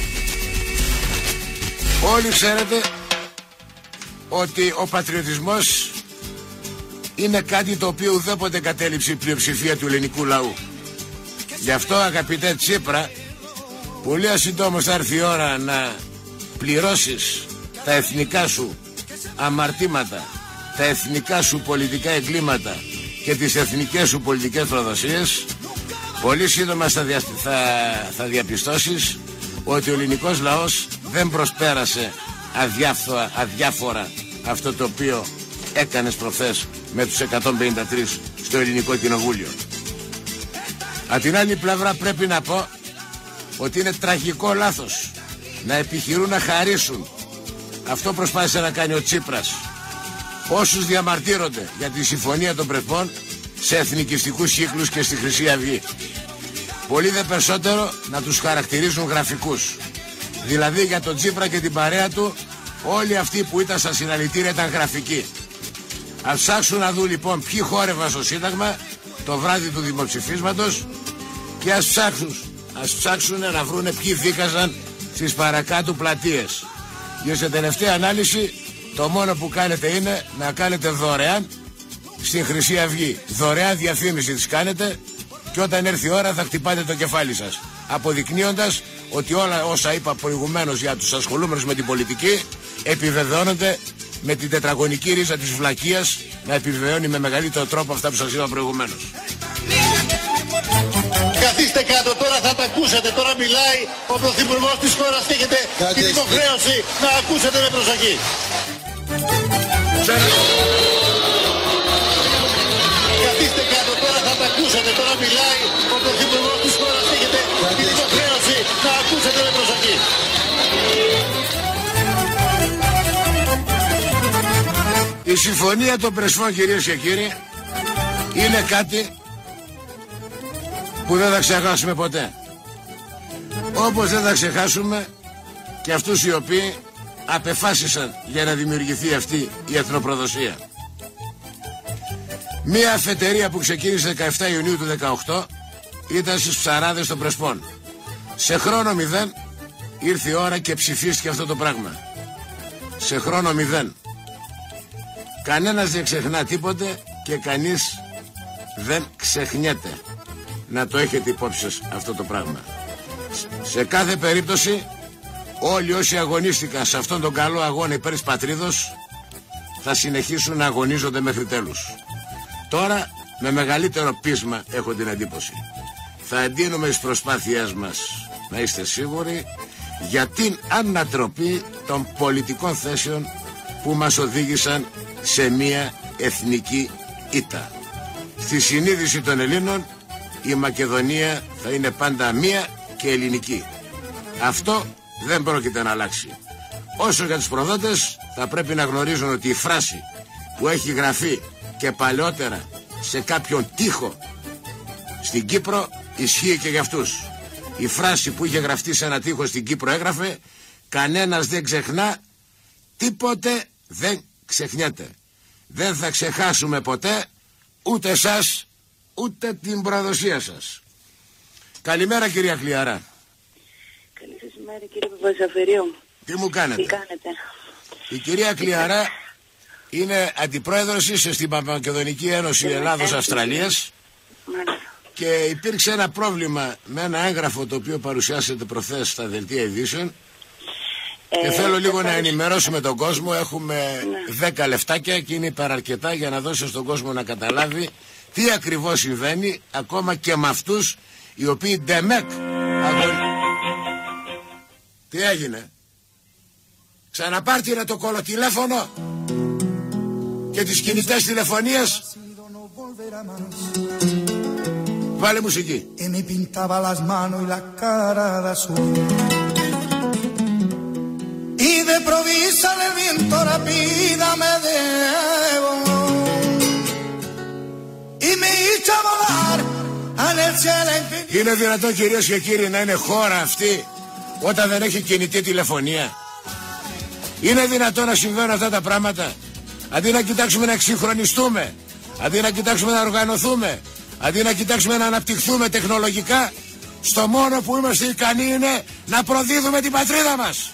Όλοι ξέρετε ότι ο πατριωτισμός είναι κάτι το οποίο ουδέποτε κατέληψε η πλειοψηφία του ελληνικού λαού. Γι' αυτό, αγαπητέ Τσίπρα, πολύ ασυντόμως θα έρθει η ώρα να πληρώσεις τα εθνικά σου αμαρτήματα, τα εθνικά σου πολιτικά εγκλήματα και τις εθνικές σου πολιτικές προδοσίες. Πολύ σύντομα θα διαπιστώσεις ότι ο ελληνικός λαός δεν προσπέρασε αδιάφορα αυτό το οποίο έκανες προχθές με τους 153 στο Ελληνικό Κοινοβούλιο. Από την άλλη πλευρά πρέπει να πω ότι είναι τραγικό λάθος να επιχειρούν να χαρίσουν. Αυτό προσπάθησε να κάνει ο Τσίπρας όσους διαμαρτύρονται για τη Συμφωνία των Πρεσπών σε εθνικιστικούς κύκλους και στη Χρυσή Αυγή. Πολύ δε περισσότερο να τους χαρακτηρίζουν γραφικούς. Δηλαδή για τον Τσίπρα και την παρέα του όλοι αυτοί που ήταν στα συλλαλητήρια ήταν γραφικοί. Ας ψάξουν να δουν λοιπόν ποιοι χόρευαν στο Σύνταγμα το βράδυ του δημοψηφίσματος και ας ψάξουν να βρούνε ποιοι δίκαζαν στις παρακάτω πλατείες. Και σε τελευταία ανάλυση το μόνο που κάνετε είναι να κάνετε δωρεάν στην Χρυσή Αυγή. Δωρεάν διαφήμιση της κάνετε και όταν έρθει η ώρα θα χτυπάτε το κεφάλι σας, αποδεικνύοντας ότι όλα όσα είπα προηγουμένως για τους ασχολούμενους με την πολιτική επιβεβαιώνονται με την τετραγωνική ρίζα της βλακείας να επιβεβαιώνει με μεγαλύτερο τρόπο αυτά που σας είπα προηγουμένως. Καθίστε κάτω, τώρα θα τα ακούσετε. Τώρα μιλάει ο Πρωθυπουργός της χώρας και έχετε την υποχρέωση να ακούσετε με προσοχή. Καθίστε κάτω, τώρα θα τα ακούσετε. Τώρα μιλάει ο Πρωθυπουργός της χώρας και έχετε την υποχρέωση να ακούσετε με προσοχή. Η Συμφωνία των Πρεσπών, κυρίες και κύριοι, είναι κάτι που δεν θα ξεχάσουμε ποτέ. Όπως δεν θα ξεχάσουμε και αυτούς οι οποίοι απεφάσισαν για να δημιουργηθεί αυτή η εθνοπροδοσία. Μία αφετηρία που ξεκίνησε 17 Ιουνίου του 18 ήταν στις ψαράδες των Πρεσπών. Σε χρόνο 0 ήρθε η ώρα και ψηφίστηκε αυτό το πράγμα. Σε χρόνο 0. Κανένας δεν ξεχνά τίποτε και κανείς δεν ξεχνιέται. Να το έχετε υπόψη σας αυτό το πράγμα. Σε κάθε περίπτωση όλοι όσοι αγωνίστηκαν σε αυτόν τον καλό αγώνα υπέρ της πατρίδος θα συνεχίσουν να αγωνίζονται μέχρι τέλους. Τώρα με μεγαλύτερο πείσμα έχω την εντύπωση. θα εντείνουμε τις προσπάθειές μας, να είστε σίγουροι, για την ανατροπή των πολιτικών θέσεων που μας οδήγησαν σε μια εθνική ήττα. Στη συνείδηση των Ελλήνων η Μακεδονία θα είναι πάντα μία και ελληνική. Αυτό δεν πρόκειται να αλλάξει. Όσο για τους προδότες, θα πρέπει να γνωρίζουν ότι η φράση που έχει γραφεί και παλαιότερα σε κάποιον τοίχο στην Κύπρο ισχύει και για αυτούς. Η φράση που είχε γραφτεί σε ένα τοίχο στην Κύπρο έγραφε: κανένας δεν ξεχνά, τίποτε δεν ξεχνιέται. Δεν θα ξεχάσουμε ποτέ ούτε εσάς ούτε την προδοσία σας. Καλημέρα κυρία Κλιαρά. Καλή σας ημέρα κύριε Παπαζαφυρίου. Τι μου κάνετε? Τι κάνετε? Η κυρία Κλιαρά είναι αντιπρόεδρος στην Παπαμακεδονική Ένωση Ελλάδος-Αυστραλίας και υπήρξε ένα πρόβλημα με ένα έγγραφο το οποίο παρουσιάσετε προχθές στα δελτία ειδήσεων και θέλω λίγο να ενημερώσουμε τον κόσμο. Έχουμε 10 λεφτάκια και είναι υπεραρκετά για να δώσει στον κόσμο να καταλάβει τι ακριβώς συμβαίνει, ακόμα και με αυτούς οι οποίοι ντεμεκ Τι έγινε? Ξαναπάρτηρε το κολοτηλέφωνο και τις κινητές τηλεφωνίες. Βάλε μουσική. Είναι δυνατόν κυρίες και κύριοι να είναι χώρα αυτή όταν δεν έχει κινητή τηλεφωνία? Είναι δυνατόν να συμβαίνουν αυτά τα πράγματα? Αντί να κοιτάξουμε να εξυγχρονιστούμε, αντί να κοιτάξουμε να οργανωθούμε, αντί να κοιτάξουμε να αναπτυχθούμε τεχνολογικά, στο μόνο που είμαστε ικανοί είναι να προδίδουμε την πατρίδα μας.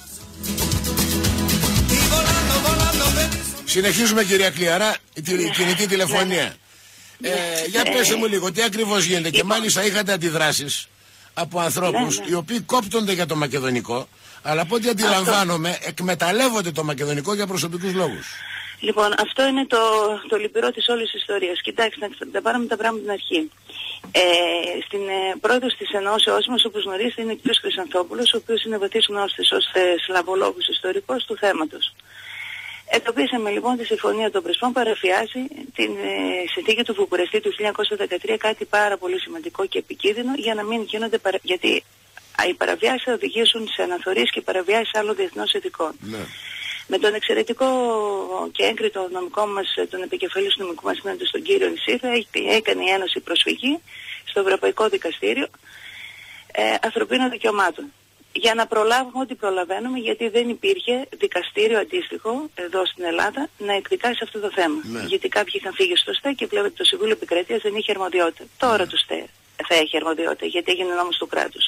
Συνεχίζουμε κυρία Κλιαρά, η κινητή τηλεφωνία. Για πέστε μου λίγο, τι ακριβώς γίνεται? Και μάλιστα είχατε αντιδράσεις από ανθρώπους οι οποίοι κόπτονται για το μακεδονικό, αλλά από ό,τι αντιλαμβάνομαι εκμεταλλεύονται το μακεδονικό για προσωπικούς λόγους. Λοιπόν, αυτό είναι το λυπηρό της όλης της ιστορίας. Κοιτάξτε, να πάρουμε τα πράγματα την αρχή. Στην πρόεδρος της ενώσεώς μας, όπως γνωρίζετε, είναι ο κ. Χρυσανθόπουλος, ο οποίος είναι βαθύς γνώστης ως σλαβολόγος ιστορικός του θέματος. Εντοπίσαμε λοιπόν τη Συμφωνία των Πρεσπών παραφιάσει την συνθήκη του Βουκουρεστή του 1913, κάτι πάρα πολύ σημαντικό και επικίνδυνο, για να μην γίνονται γιατί οι παραβιάσεις θα οδηγήσουν σε αναθωρίες και παραβιάσεις άλλων διεθνών ηθικών. Ναι. Με τον εξαιρετικό και έγκριτο νομικό μας, τον επικεφαλής του νομικού μας συνέντευξη, τον κύριο Νησίθα, έκανε η Ένωση προσφυγή στο Ευρωπαϊκό Δικαστήριο Ανθρωπίνων Δικαιωμάτων. Για να προλάβουμε ό,τι προλαβαίνουμε, γιατί δεν υπήρχε δικαστήριο αντίστοιχο εδώ στην Ελλάδα να εκδικάσει αυτό το θέμα. Ναι. Γιατί κάποιοι είχαν φύγει στο ΣΤΕ και βλέπετε το Συμβούλιο Επικρατείας δεν είχε αρμοδιότητα. Τώρα το ΣΤΕ θα έχει αρμοδιότητα, γιατί έγινε νόμος του κράτους.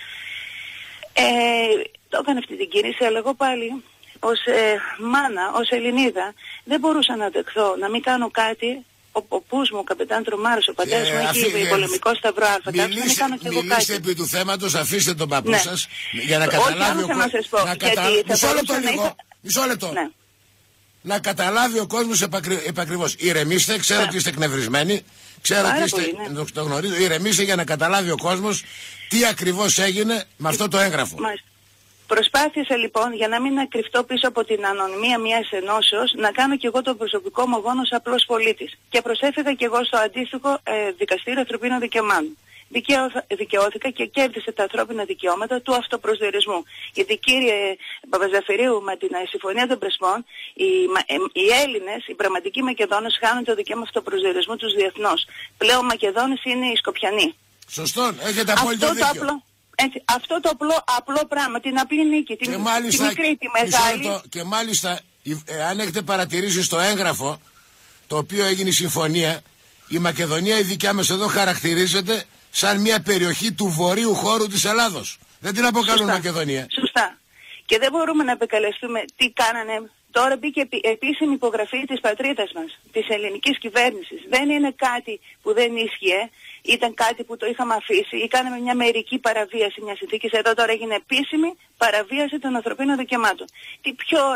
Το έκανε αυτή την κίνηση, αλλά εγώ πάλι ως μάνα, ως Ελληνίδα, δεν μπορούσα να δεχθώ να μην κάνω κάτι. Ο πούς μου, ο καπετάν Τρομάρος, ο πατέρας μου έχει πολεμικό σταυρό Α. Μιλήστε επί του θέματος, αφήστε τον παππού σας για να καταλάβει ο κόσμος. Μισό λεπτό. Να καταλάβει ο κόσμος επακριβώς. Ηρεμήστε, ξέρω ότι είστε εκνευρισμένοι, ξέρω ότι είστε, το γνωρίζω. Ηρεμήστε για να καταλάβει ο κόσμος τι ακριβώς έγινε με αυτό το έγγραφο. Προσπάθησα λοιπόν, για να μην κρυφτώ πίσω από την ανωνυμία μιας ενώσεως, να κάνω και εγώ τον προσωπικό μου αγώνα ως απλός πολίτης. Και προσέφερα και εγώ στο αντίστοιχο Δικαστήριο Ανθρωπίνων Δικαιωμάτων. Δικαιώθηκα και κέρδισε τα ανθρώπινα δικαιώματα του αυτοπροσδιορισμού. Γιατί κύριε Παπαζαφυρίου, με την Συμφωνία των Πρεσπών, οι Έλληνες, οι πραγματικοί Μακεδόνες, χάνουν το δικαίωμα αυτοπροσδιορισμού τους διεθνώς. Πλέον Μακεδόνες είναι οι Σκοπιανοί. Σωστό, έχετε απόλυτο δίκιο. Έτσι, αυτό το απλό πράγμα, την απλή νίκη, την μικρή, τη μεγάλη. Και μάλιστα, αν έχετε παρατηρήσει στο έγγραφο, το οποίο έγινε η συμφωνία, η Μακεδονία η δικιά μας εδώ χαρακτηρίζεται σαν μια περιοχή του βορείου χώρου της Ελλάδος. Δεν την αποκαλούν Μακεδονία. Σωστά. Και δεν μπορούμε να επικαλεστούμε τι κάνανε. Τώρα μπήκε επίσημη υπογραφή της πατρίδας μας, της ελληνικής κυβέρνησης. Δεν είναι κάτι που δεν ίσχυε. Ήταν κάτι που το είχαμε αφήσει ή κάναμε μια μερική παραβίαση μιας συνθήκης. Εδώ τώρα έγινε επίσημη παραβίαση των ανθρωπίνων δικαιωμάτων. Τι πιο ωραίο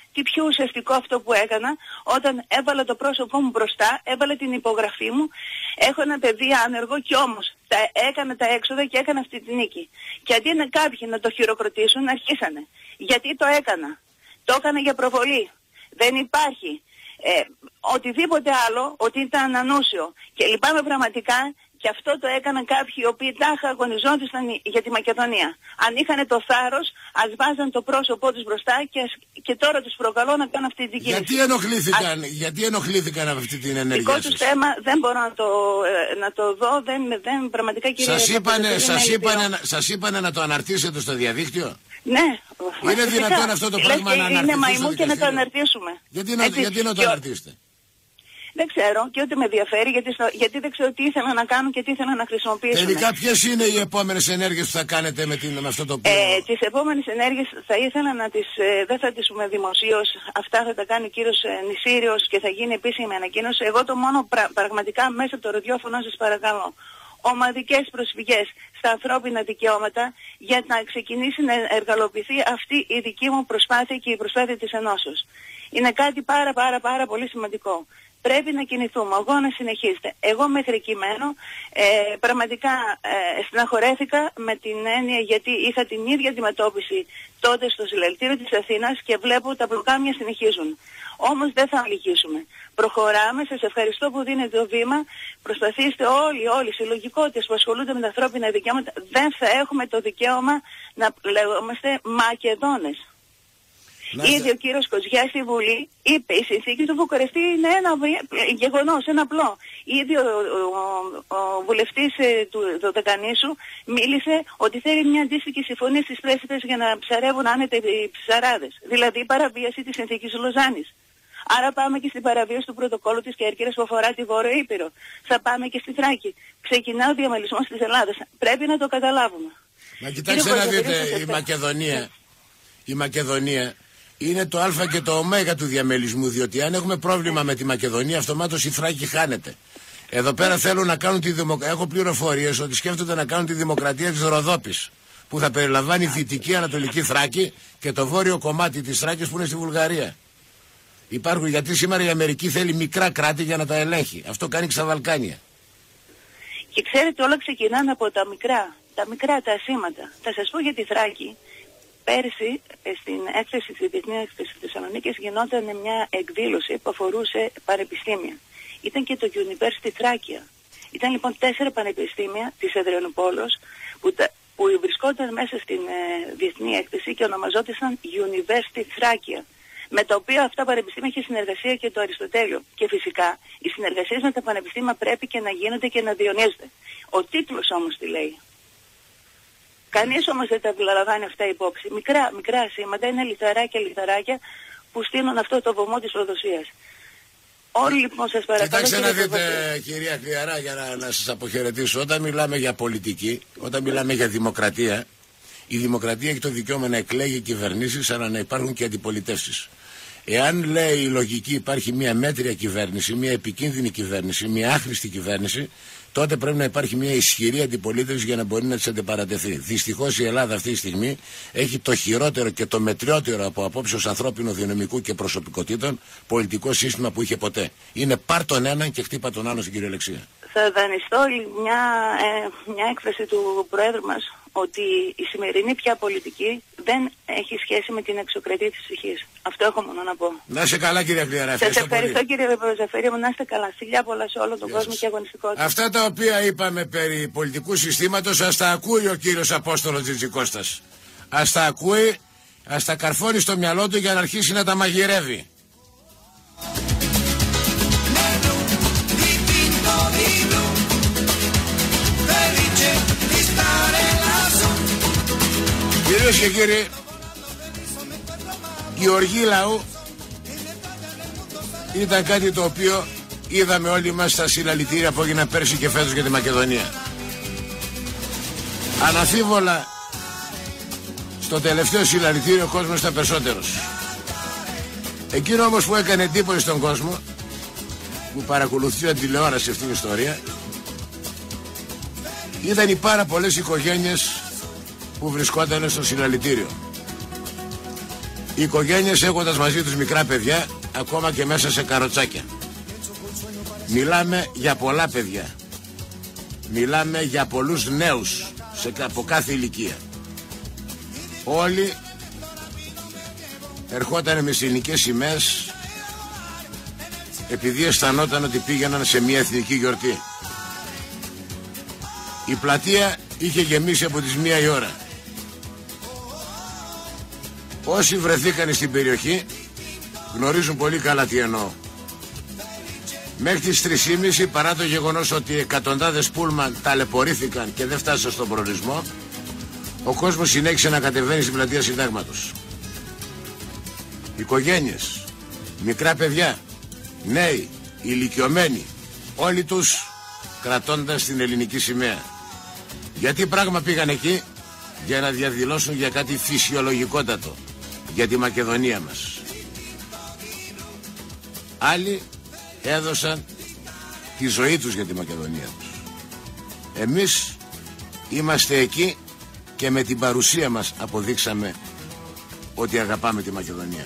τι πιο ουσιαστικό αυτό που έκανα όταν έβαλα το πρόσωπό μου μπροστά, έβαλα την υπογραφή μου. Έχω ένα παιδί άνεργο και όμως έκανα τα έξοδα και έκανα αυτή τη νίκη. Και αντί να κάποιοι να το χειροκροτήσουν, αρχίσανε. Γιατί το έκανα? Το έκανα για προβολή. Δεν υπάρχει οτιδήποτε άλλο, ότι ήταν ανούσιο. Και λυπάμαι πραγματικά. Και αυτό το έκαναν κάποιοι οι οποίοι τάχα αγωνιζόντουσαν για τη Μακεδονία. Αν είχαν το θάρρος, ας βάζαν το πρόσωπό τους μπροστά και τώρα τους προκαλώ να κάνουν αυτή την κίνηση. Γιατί ενοχλήθηκαν από αυτή την ενέργεια σας? Δικό τους θέμα, δεν μπορώ να το δω, δεν πραγματικά κύριε... Σας είπανε να το αναρτήσετε στο διαδίκτυο? Ναι. Είναι δυνατόν αυτό το πράγμα να αναρτηθεί? Είναι μαϊμού και να το αναρτήσουμε. Γιατί να το αναρτήσετε? Δεν ξέρω και ούτε με ενδιαφέρει γιατί δεν ξέρω τι ήθελα να κάνω και τι ήθελα να χρησιμοποιήσω. Τελικά ποιες είναι οι επόμενες ενέργειες που θα κάνετε με αυτό το πράγμα? Τις επόμενες ενέργειες θα ήθελα να δεν θα τις πούμε δημοσίως. Αυτά θα τα κάνει ο κύριος Νησίριος και θα γίνει επίσημη ανακοίνωση. Εγώ το μόνο πραγματικά μέσα από το ραδιόφωνο σας παρακαλώ. Ομαδικές προσφυγές στα ανθρώπινα δικαιώματα για να ξεκινήσει να εργαλοποιηθεί αυτή η δική μου προσπάθεια και η προσπάθεια της ενώσεως. Είναι κάτι πάρα πολύ σημαντικό. Πρέπει να κινηθούμε, ο αγώνας συνεχίζεται. Εγώ μέχρι εκεί μένω, πραγματικά στεναχωρέθηκα με την έννοια γιατί είχα την ίδια αντιμετώπιση τότε στο συλλαλητήριο της Αθήνας και βλέπω τα μπλοκάμια συνεχίζουν. Όμως δεν θα αλυγίσουμε. Προχωράμε, σας ευχαριστώ που δίνετε το βήμα. Προσπαθήστε όλοι οι συλλογικότητες που ασχολούνται με τα ανθρώπινα δικαιώματα. Δεν θα έχουμε το δικαίωμα να λέγομαστε Μακεδόνες. Ήδη ο κύριος Κοζιάς στη Βουλή είπε η συνθήκη του Βουκουρεστί είναι ένα γεγονός, ένα απλό. Ήδη ο βουλευτής του Δωδεκανήσου μίλησε ότι θέλει μια αντίστοιχη συμφωνία στις πρέσβυτες για να ψαρεύουν άνετα οι ψαράδες. Δηλαδή παραβίαση της συνθήκης Λοζάνης. Άρα πάμε και στην παραβίαση του πρωτοκόλλου της Κέρκυρας που αφορά τη Βόρειο Ήπειρο. Θα πάμε και στη Θράκη. Ξεκινά ο διαμελισμός της Ελλάδας. Πρέπει να το καταλάβουμε. Μα κοιτάξτε να δείτε, η Μακεδονία είναι το α και το ω του διαμελισμού, διότι αν έχουμε πρόβλημα με τη Μακεδονία, αυτομάτως η Θράκη χάνεται. Εδώ πέρα θέλουν να κάνουν τη δημοκρατία. Έχω πληροφορίες ότι σκέφτονται να κάνουν τη δημοκρατία της Ροδόπης, που θα περιλαμβάνει Δυτική Ανατολική Θράκη και το βόρειο κομμάτι της Θράκης που είναι στη Βουλγαρία. Υπάρχουν, γιατί σήμερα η Αμερική θέλει μικρά κράτη για να τα ελέγχει. Αυτό κάνει και στα Βαλκάνια. Και ξέρετε, όλα ξεκινάνε από τα μικρά, τα ασήματα. Θα σας πω για τη Θράκη. Πέρσι στην έκθεση της Διεθνής Έκθεσης της Θεσσαλονίκης γινόταν μια εκδήλωση που αφορούσε πανεπιστήμια. Ήταν και το University Thrakia. Ήταν λοιπόν 4 πανεπιστήμια της Αδριανούπολης που βρισκόταν μέσα στην Διεθνή Έκθεση και ονομαζόντουσαν University Thrakia. Με τα οποία αυτά πανεπιστήμια είχε συνεργασία και το Αριστοτέλειο. Και φυσικά οι συνεργασίες με τα πανεπιστήμια πρέπει και να γίνονται και να διονύζονται. Ο τίτλος όμως τι λέει? Κανείς όμως δεν τα λαμβάνει αυτά υπόψη. Μικρά σήματα είναι λιθαράκια που στείλουν αυτό το βωμό της προδοσίας. Όλοι λοιπόν σας παρακαλώ. Κοιτάξτε να δείτε κυρία Κλιαρά, για να σας αποχαιρετήσω. Όταν μιλάμε για πολιτική, όταν μιλάμε για δημοκρατία, η δημοκρατία έχει το δικαίωμα να εκλέγει κυβερνήσεις, αλλά να υπάρχουν και αντιπολιτεύσεις. Εάν λέει η λογική υπάρχει μια μέτρια κυβέρνηση, μια επικίνδυνη κυβέρνηση, μια άχρηστη κυβέρνηση, τότε πρέπει να υπάρχει μια ισχυρή αντιπολίτευση για να μπορεί να της αντιπαρατεθεί. Δυστυχώς η Ελλάδα αυτή τη στιγμή έχει το χειρότερο και το μετριότερο από απόψεως ανθρώπινου δυναμικού και προσωπικότητων πολιτικό σύστημα που είχε ποτέ. Είναι πάρ' τον έναν και χτύπα τον άλλον στην κυριολεξία. Θα δανειστώ μια έκφραση του Προέδρου μας ότι η σημερινή πια πολιτική δεν έχει σχέση με την εξωκρατία της ψυχής. Αυτό έχω μόνο να πω. Να είστε καλά κύριε Κλιαρά. Σας ευχαριστώ κύριε Παπαζαφέρη μου, να είστε καλά. Φιλιά πολλά σε όλο τον κόσμο και αγωνιστικότητα. Αυτά τα οποία είπαμε περί πολιτικού συστήματος ας τα ακούει ο κύριος Απόστολος Τζιτζικώστας. Ας τα ακούει, ας τα καρφώνει στο μυαλό του για να αρχίσει να τα μαγειρεύει. Κυρίες και κύριοι, η οργή λαού ήταν κάτι το οποίο είδαμε όλοι μας στα συλλαλητήρια που έγιναν πέρσι και φέτος για τη Μακεδονία. Αναφίβολα στο τελευταίο συλλαλητήριο ο κόσμος ήταν περισσότερος. Εκείνο όμως που έκανε εντύπωση στον κόσμο, που παρακολουθεί την τηλεόραση αυτήν την ιστορία, ήταν οι πάρα πολλές οικογένειες που βρισκόταν στο συλλαλητήριο. Οι οικογένειες έχοντας μαζί τους μικρά παιδιά, ακόμα και μέσα σε καροτσάκια. Μιλάμε για πολλά παιδιά. Μιλάμε για πολλούς νέους από κάθε ηλικία. Όλοι ερχόταν με ελληνικές σημαίες επειδή αισθανόταν ότι πήγαιναν σε μια εθνική γιορτή. Η πλατεία είχε γεμίσει από τις 1 η ώρα. Όσοι βρεθήκαν στην περιοχή γνωρίζουν πολύ καλά τι εννοώ. Μέχρι τις 3:30, παρά το γεγονός ότι εκατοντάδες πούλμαν ταλαιπωρήθηκαν και δεν φτάσαν στον προορισμό, ο κόσμος συνέχισε να κατεβαίνει στην πλατεία Συντάγματος. Οικογένειες, μικρά παιδιά, νέοι, ηλικιωμένοι, όλοι τους κρατώντας την ελληνική σημαία. Γιατί πράγμα πήγαν εκεί? Για να διαδηλώσουν για κάτι φυσιολογικότατο, για τη Μακεδονία μας. Άλλοι έδωσαν τη ζωή τους για τη Μακεδονία τους. Εμείς είμαστε εκεί και με την παρουσία μας αποδείξαμε ότι αγαπάμε τη Μακεδονία.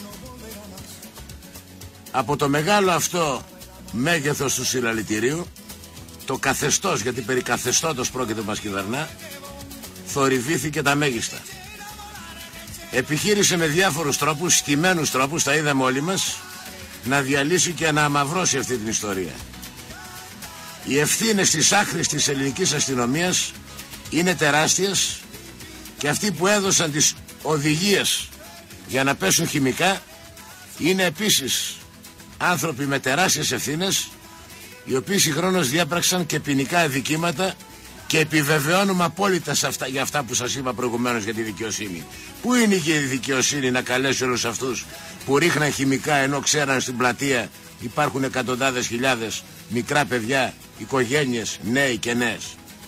Από το μεγάλο αυτό μέγεθος του συλλαλητηρίου, το καθεστώς, γιατί περί καθεστώτος πρόκειται μας κυβερνά, θορυβήθηκε τα μέγιστα. Επιχείρησε με διάφορους τρόπους, στημένους τρόπους, τα είδαμε όλοι μας, να διαλύσει και να αμαυρώσει αυτή την ιστορία. Οι ευθύνες της άχρηστης ελληνικής αστυνομίας είναι τεράστιες και αυτοί που έδωσαν τις οδηγίες για να πέσουν χημικά είναι επίσης άνθρωποι με τεράστιες ευθύνες, οι οποίοι συγχρόνως διέπραξαν και ποινικά αδικήματα και επιβεβαιώνουμε απόλυτα για αυτά που σας είπα προηγουμένως για τη δικαιοσύνη. Πού είναι και η δικαιοσύνη να καλέσει όλους αυτούς που ρίχναν χημικά ενώ ξέραν στην πλατεία υπάρχουν εκατοντάδες χιλιάδες μικρά παιδιά, οικογένειες, νέοι και νέες?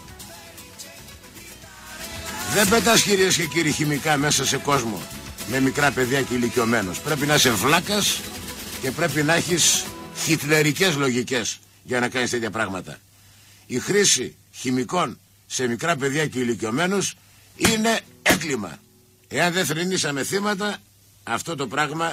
Δεν πετάς, κυρίες και κύριοι, χημικά μέσα σε κόσμο με μικρά παιδιά και ηλικιωμένους. Πρέπει να είσαι βλάκας και πρέπει να έχεις χιτλερικές λογικές για να κάνεις τέτοια πράγματα. Η χρήση χημικών σε μικρά παιδιά και ηλικιωμένους είναι έγκλημα. Εάν δεν θρηνήσαμε θύματα, αυτό το πράγμα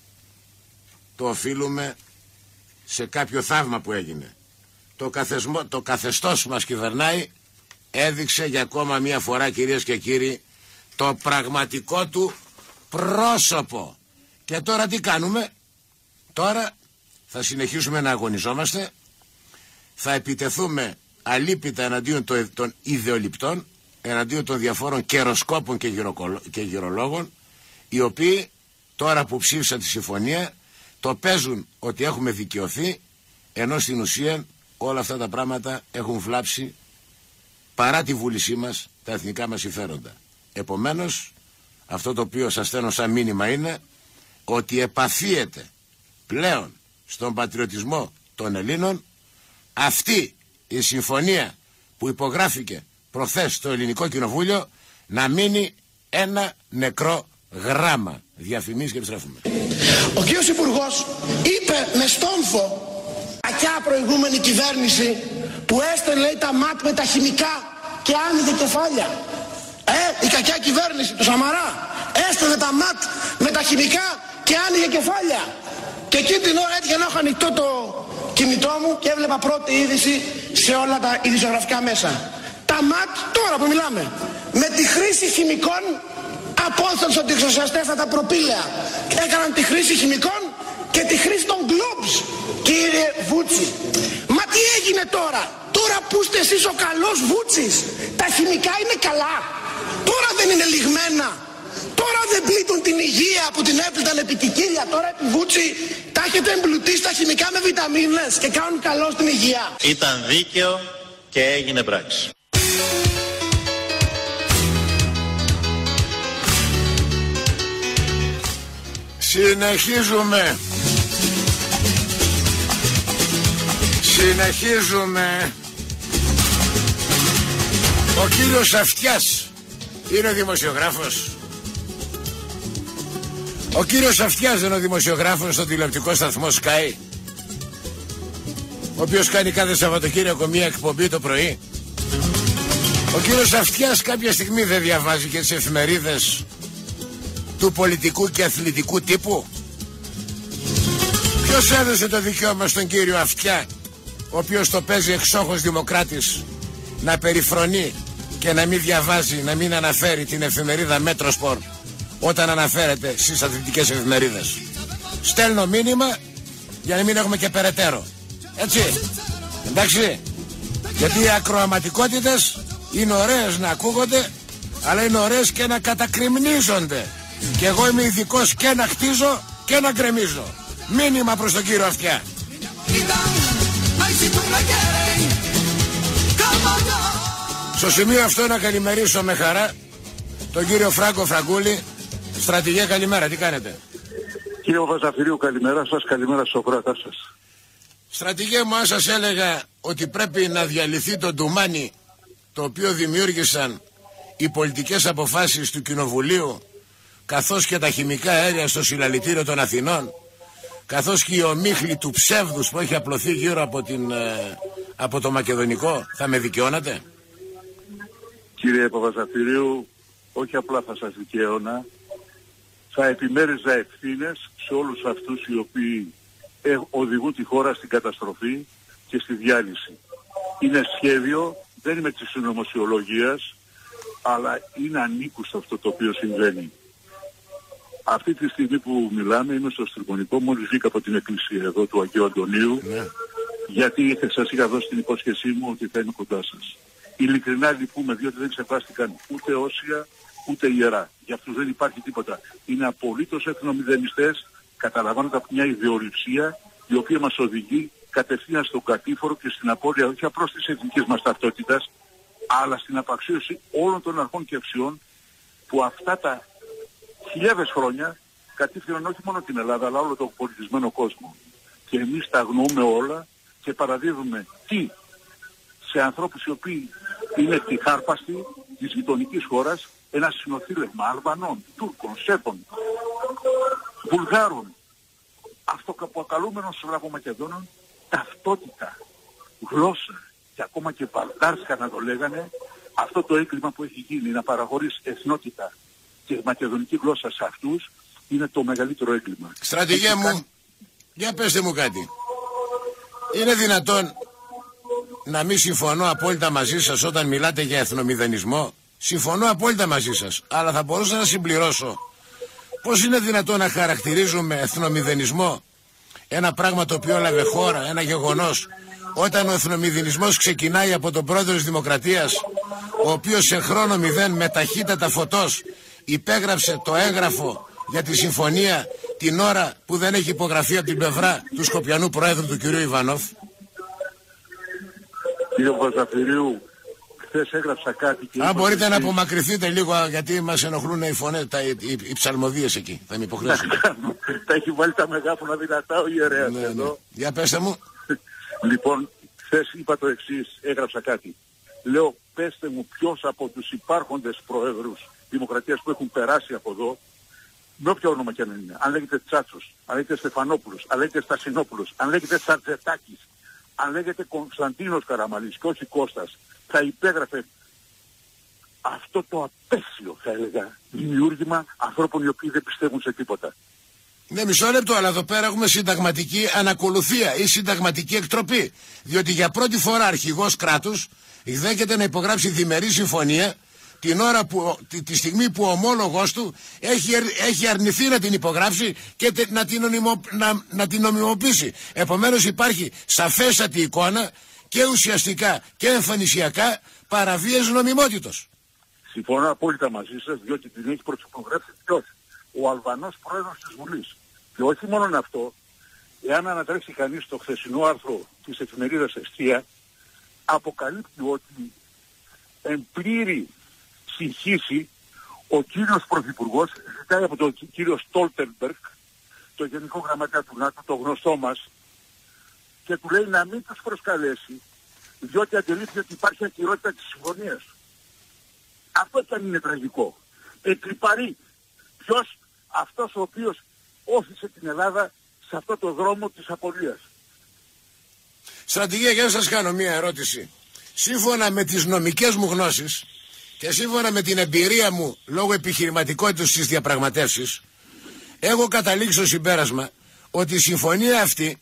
το οφείλουμε σε κάποιο θαύμα που έγινε. Το καθεστώς που μας κυβερνάει έδειξε για ακόμα μία φορά, κυρίες και κύριοι, το πραγματικό του πρόσωπο. Και τώρα τι κάνουμε? Τώρα θα συνεχίσουμε να αγωνιζόμαστε, θα επιτεθούμε αλίπητα εναντίον των ιδεολειπτών, εναντίον των διαφόρων καιροσκόπων και γυρολόγων, οι οποίοι τώρα που ψήφισαν τη συμφωνία το παίζουν ότι έχουμε δικαιωθεί, ενώ στην ουσία όλα αυτά τα πράγματα έχουν βλάψει παρά τη βούλησή μας τα εθνικά μας συμφέροντα. Επομένως, αυτό το οποίο σας στέλνω σαν μήνυμα είναι ότι επαφίεται πλέον στον πατριωτισμό των Ελλήνων αυτή η συμφωνία που υπογράφηκε προχθές στο Ελληνικό Κοινοβούλιο να μείνει ένα νεκρό γράμμα. Διαφημίσεις και επιστρέφουμε. Ο κύριος Υπουργός είπε με στόμφο ακιά προηγούμενη κυβέρνηση που έστελνε, λέει, τα ΜΑΤ με τα χημικά και άνοιγε κεφάλια. Η κακιά κυβέρνηση του Σαμαρά έστελνε τα ΜΑΤ με τα χημικά και άνοιγε κεφάλια. Και εκείνη την ώρα έτυχε να έχω ανοιχτό το κινητό μου και έβλεπα πρώτη είδηση σε όλα τα ειδησιογραφικά μέσα. Τα ΜΑΤ τώρα που μιλάμε με τη χρήση χημικών απόθεσαν ότι οι εξωσιαστές τα προπήλαια έκαναν τη χρήση χημικών και τη χρήση των globes, κύριε Βούτσι. Μα τι έγινε τώρα? Τώρα που είστε εσείς ο καλός Βούτσης, τα χημικά είναι καλά? Τώρα δεν είναι λιγμένα? Τώρα δεν πλήττουν την υγεία που την έπληταν επί κικίλια? Τώρα επί Βούτσι τα έχετε εμπλουτίσει τα χημικά με βιταμίνες και κάνουν καλό στην υγεία? Ήταν δίκαιο και έγινε πράξη. Συνεχίζουμε. Ο κύριος Αυτιάς είναι δημοσιογράφος. Ο κύριος Αυτιάς είναι ο δημοσιογράφος στο τηλεοπτικό σταθμό Sky, ο οποίος κάνει κάθε Σαββατοκύριακο μία εκπομπή το πρωί. Ο κύριος Αυτιάς κάποια στιγμή δεν διαβάζει και τις εφημερίδες του πολιτικού και αθλητικού τύπου? Ποιος έδωσε το δικαίωμα στον κύριο Αυτιά, ο οποίος το παίζει εξόχως δημοκράτης, να περιφρονεί και να μην διαβάζει, να μην αναφέρει την εφημερίδα Μέτροσπορ όταν αναφέρεται στις αθλητικές εφημερίδες? Στέλνω μήνυμα για να μην έχουμε και περαιτέρω. Έτσι, εντάξει? Γιατί οι ακροαματικότητες είναι ωραίες να ακούγονται, αλλά είναι ωραίες και να κατακριμνίζονται. Και εγώ είμαι ειδικός και να χτίζω και να γκρεμίζω. Μήνυμα προς τον κύριο Αυτιά. Στο σημείο αυτό να καλημερίσω με χαρά τον κύριο Φράγκο Φραγκούλη. Στρατηγέ, καλημέρα, τι κάνετε? Κύριε Βαζαφυρίου, καλημέρα σας, καλημέρα στους ακροατάς σας. Στρατηγέ μου, αν σας έλεγα ότι πρέπει να διαλυθεί το ντουμάνι το οποίο δημιούργησαν οι πολιτικές αποφάσεις του Κοινοβουλίου, καθώς και τα χημικά αέρια στο συλλαλητήριο των Αθηνών, καθώς και η ομίχλη του ψεύδους που έχει απλωθεί γύρω από το μακεδονικό, θα με δικαιώνατε? Κύριε Παπαζαφυρίου, όχι απλά θα σας δικαιώνα, θα επιμέριζα ευθύνες σε όλους αυτούς οι οποίοι οδηγούν τη χώρα στην καταστροφή και στη διάλυση. Είναι σχέδιο, δεν είμαι της συνωμοσιολογίας, αλλά είναι ανήκουστο αυτό το οποίο συμβαίνει. Αυτή τη στιγμή που μιλάμε είμαι στο Στριμονικό, μόλις βγήκα από την εκκλησία εδώ του Αγίου Αντωνίου, γιατί σας είχα δώσει την υπόσχεσή μου ότι θα είμαι κοντά σας. Ειλικρινά λυπούμε, διότι δεν ξεπάστηκαν ούτε όσια ούτε ιερά. Για αυτούς δεν υπάρχει τίποτα. Είναι απολύτως εθνομηδενιστές, καταλαμβάνονται από μια ιδεολειψία η οποία μας οδηγεί κατευθείαν στον κατήφορο και στην απώλεια όχι απλώς της εθνικής μας ταυτότητας, αλλά στην απαξίωση όλων των αρχών και αξιών που αυτά τα χιλιάδες χρόνια κατήφθηναν όχι μόνο την Ελλάδα αλλά όλο τον πολιτισμένο κόσμο. Και εμείς τα αγνοούμε όλα και παραδίδουμε τι σε ανθρώπους οι οποίοι είναι τυχάρπαστοι της γειτονικής χώρας, ένα συνοθήλευμα Αλβανών, Τούρκων, Σέρβων, Βουλγάρων, αυτοκαποκαλούμενων Σλαβομακεδόνων, ταυτότητα, γλώσσα και ακόμα και βαλτάρσκα να το λέγανε, αυτό το έγκλημα που έχει γίνει να παραχωρείς εθνότητα και μακεδονική γλώσσα σε αυτούς είναι το μεγαλύτερο έγκλημα. Στρατηγέ μου, για πέστε μου κάτι. Είναι δυνατόν να μην συμφωνώ απόλυτα μαζί σας όταν μιλάτε για εθνομηδενισμό? Συμφωνώ απόλυτα μαζί σας, αλλά θα μπορούσα να συμπληρώσω. Πώς είναι δυνατόν να χαρακτηρίζουμε εθνομηδενισμό ένα πράγμα το οποίο έλαβε χώρα, ένα γεγονός, όταν ο εθνομηδενισμός ξεκινάει από τον πρόεδρο της Δημοκρατίας, ο οποίος σε χρόνο 0 με ταχύτατα φωτός υπέγραψε το έγγραφο για τη συμφωνία την ώρα που δεν έχει υπογραφεί από την πλευρά του Σκοπιανού Προέδρου του κ. Ιβανόφ? Κύριε Βαζαφυρίου, χθες έγραψα κάτι και... Αν μπορείτε να απομακρυνθείτε λίγο, γιατί μας ενοχλούν οι φωνές, οι ψαλμοδίες εκεί. Θα με υποχρεώσουν. Τα έχει βάλει τα μεγάφωνα δυνατά ο ιερέας εδώ. Για πέστε μου. Λοιπόν, χθες είπα το εξής, έγραψα κάτι. Λέω, πέστε μου ποιος από τους υπάρχοντες προέδρους Δημοκρατίας που έχουν περάσει από εδώ, με όποιο όνομα και αν είναι, αν λέγεται Τσάτσος, αν λέγεται Στεφανόπουλος, αν λέγεται Στασινόπουλος, αν λέγεται Σαρτζετάκης, αν λέγεται Κωνσταντίνος Καραμαλής και όχι Κώστας, θα υπέγραφε αυτό το απέσιο, θα έλεγα, δημιούργημα ανθρώπων οι οποίοι δεν πιστεύουν σε τίποτα. Ναι, μισό λεπτό, αλλά εδώ πέρα έχουμε συνταγματική ανακολουθία ή συνταγματική εκτροπή. Διότι για πρώτη φορά αρχηγός κράτους δέχεται να υπογράψει διμερή συμφωνία την ώρα που, τη στιγμή που ο ομόλογος του έχει αρνηθεί να την υπογράψει και να την νομιμοποιήσει. Επομένως υπάρχει σαφέστατη εικόνα και ουσιαστικά και εμφανισιακά παραβίαση νομιμότητος. Συμφωνώ απόλυτα μαζί σας, διότι την έχει προσυπογράψει ποιος? Ο Αλβανός πρόεδρος της Βουλής. Και όχι μόνο αυτό, εάν ανατρέξει κανείς το χθεσινό άρθρο της εφημερίδας Εστία, αποκαλύπτει ότι εν πλήρη συγχύση ο κύριος Πρωθυπουργός ζητάει από τον κύριο Στόλτενμπεργκ, το Γενικό Γραμματέα του ΝΑΤΟ, το γνωστό μας, και του λέει να μην τους προσκαλέσει, διότι αντιλήφθηκε ότι υπάρχει ακυρότητα της συμφωνίας. Αυτό ήταν είναι τραγικό. Εκλιπαρεί ποιος? Αυτός ο οποίος όθησε την Ελλάδα σε αυτό το δρόμο της απολίας. Στρατηγέ, για να σας κάνω μία ερώτηση. Σύμφωνα με τις νομικές μου γνώσεις, Και σύμφωνα με την εμπειρία μου λόγω επιχειρηματικότητας στις διαπραγματεύσεις, έχω καταλήξει στο συμπέρασμα ότι η συμφωνία αυτή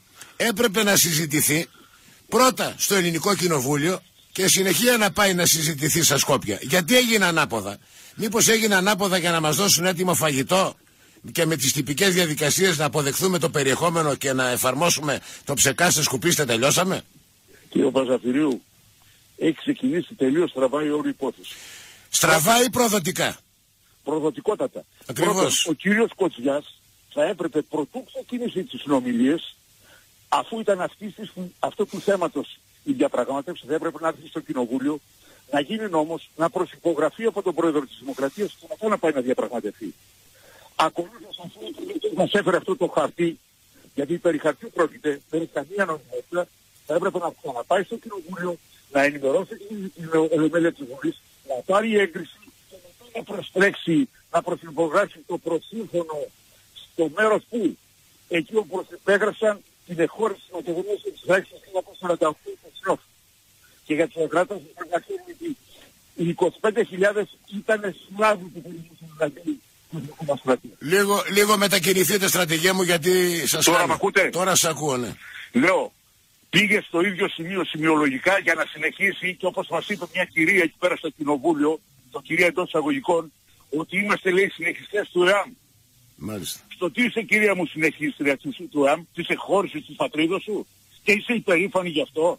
έπρεπε να συζητηθεί πρώτα στο Ελληνικό Κοινοβούλιο και συνεχεία να πάει να συζητηθεί στα Σκόπια. Γιατί έγινε ανάποδα? Μήπως έγινε ανάποδα για να μας δώσουν έτοιμο φαγητό και με τις τυπικές διαδικασίες να αποδεχθούμε το περιεχόμενο και να εφαρμόσουμε το ψεκάστε σκουπίστε τελειώσαμε? Κύριε Παπαζαφυρίου, έχει ξεκινήσει τελείως στραβά η όλη υπόθεση. Στραβά ή προδοτικά? Προδοτικότατα. Ακριβώς. Πρώτον, ο κύριος Κοτσιάς θα έπρεπε πρωτού ξεκίνησε τις συνομιλίες, αφού ήταν αυτό του θέματος η διαπραγμάτευση, θα έπρεπε να έρθει στο Κοινοβούλιο, να γίνει νόμος, να προσυπογραφεί από τον Πρόεδρο της Δημοκρατίας και μετά να πάει να διαπραγματευτεί. Ακολούθως αφού μας έφερε αυτό το χαρτί, γιατί περί χαρτιού πρόκειται, δεν έχει καμία νομιμότητα, θα έπρεπε να ξαναπάει στο Κοινοβούλιο, να ενημερώσει την Ολομέλεια της Βουλής, να πάρει έγκριση και μετά να προστρέξει, να προσυπογράψει το προσύμφωνο στο μέρος που εκεί όπου υπέγραψαν την εχώρηση της Μακεδονίας και της Θράκης 1948 στο και για τους Σοκράτες πρέπει να ξέρουν ότι οι 25.000 ήταν σλάβοι που περιμένουν δηλαδή του δικού μας στρατή. Λίγο μετακινηθείτε στρατηγέ μου γιατί σας τώρα κάνω. Ακούτε? Τώρα σας ακούω, ναι. Λέω, πήγε στο ίδιο σημείο σημειολογικά για να συνεχίσει και όπως μας είπε μια κυρία εκεί πέρα στο Κοινοβούλιο, το κυρία εντός εισαγωγικών, ότι είμαστε λέει συνεχιστές του ΕΑΜ. Μάλιστα. Στο τι είσαι κυρία μου συνεχίστρια του ΕΑΜ, της εχώρησης της πατρίδος σου και είσαι υπερήφανη γι' αυτό.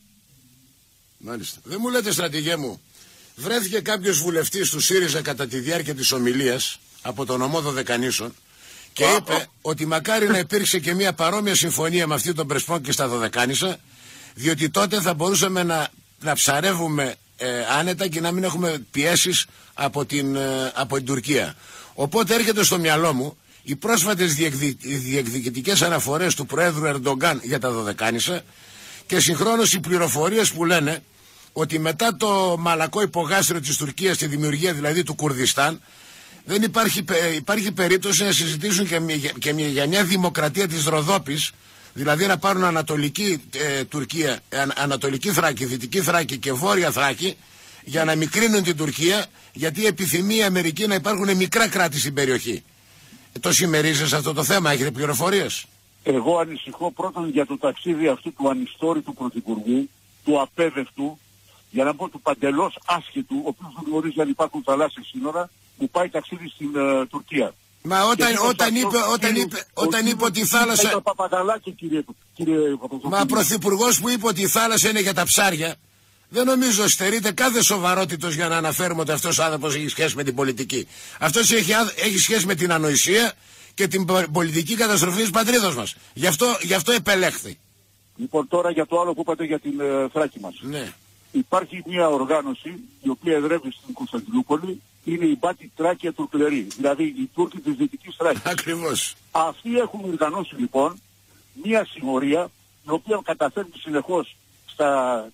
Μάλιστα. Δεν μου λέτε στρατηγέ μου, βρέθηκε κάποιος βουλευτής του ΣΥΡΙΖΑ κατά τη διάρκεια της ομιλίας από τον νομό Δωδεκανήσων και είπε ότι μακάρι να υπήρξε και μια παρόμοια συμφωνία με αυτή των Πρεσπών και στα Δωδεκάνησα, διότι τότε θα μπορούσαμε να ψαρεύουμε άνετα και να μην έχουμε πιέσεις από την Τουρκία. Οπότε έρχεται στο μυαλό μου οι πρόσφατες διεκδικητικές αναφορές του Προέδρου Ερντογκάν για τα Δωδεκάνησα και συγχρόνως οι πληροφορίες που λένε ότι μετά το μαλακό υπογάστριο της Τουρκίας, τη δημιουργία δηλαδή του Κουρδιστάν, δεν υπάρχει περίπτωση να συζητήσουν για μια δημοκρατία της Ροδόπης, δηλαδή να πάρουν Ανατολική Τουρκία, Ανατολική Θράκη, Δυτική Θράκη και Βόρεια Θράκη, για να μικρύνουν την Τουρκία, γιατί επιθυμεί η Αμερική να υπάρχουν μικρά κράτη στην περιοχή. Το συμμερίζεσαι αυτό το θέμα, έχετε πληροφορίες? Εγώ ανησυχώ πρώτον για το ταξίδι αυτού του ανιστόρητου πρωθυπουργού, του απέδευτου, για να πω του παντελώς άσχετου, ο οποίος δεν γνωρίζει αν υπάρχουν θαλάσσια σύνορα, που πάει ταξίδι στην Τουρκία. Μα όταν είπε ότι η θάλασσα... Μα πρωθυπουργός που είπε ότι η θάλασσα είναι για τα ψάρια, δεν νομίζω στερείται κάθε σοβαρότητος για να αναφέρουμε ότι αυτός ο άνθρωπος έχει σχέση με την πολιτική. Αυτός έχει σχέση με την ανοησία και την πολιτική καταστροφή της πατρίδος μας. Γι' αυτό επελέχθη. Λοιπόν, τώρα για το άλλο που είπατε για την Θράκη μας. Ναι. Υπάρχει μια οργάνωση η οποία εδρεύει στην Κωνσταντινούπολη, είναι η Μπάτη Τράκια Τουρκλερή, δηλαδή οι Τούρκοι της Δυτικής Θράκης. Ακριβώς. Αυτοί έχουν οργανώσει λοιπόν μια συμμορία η οποία καταφέρνει συνεχώς στα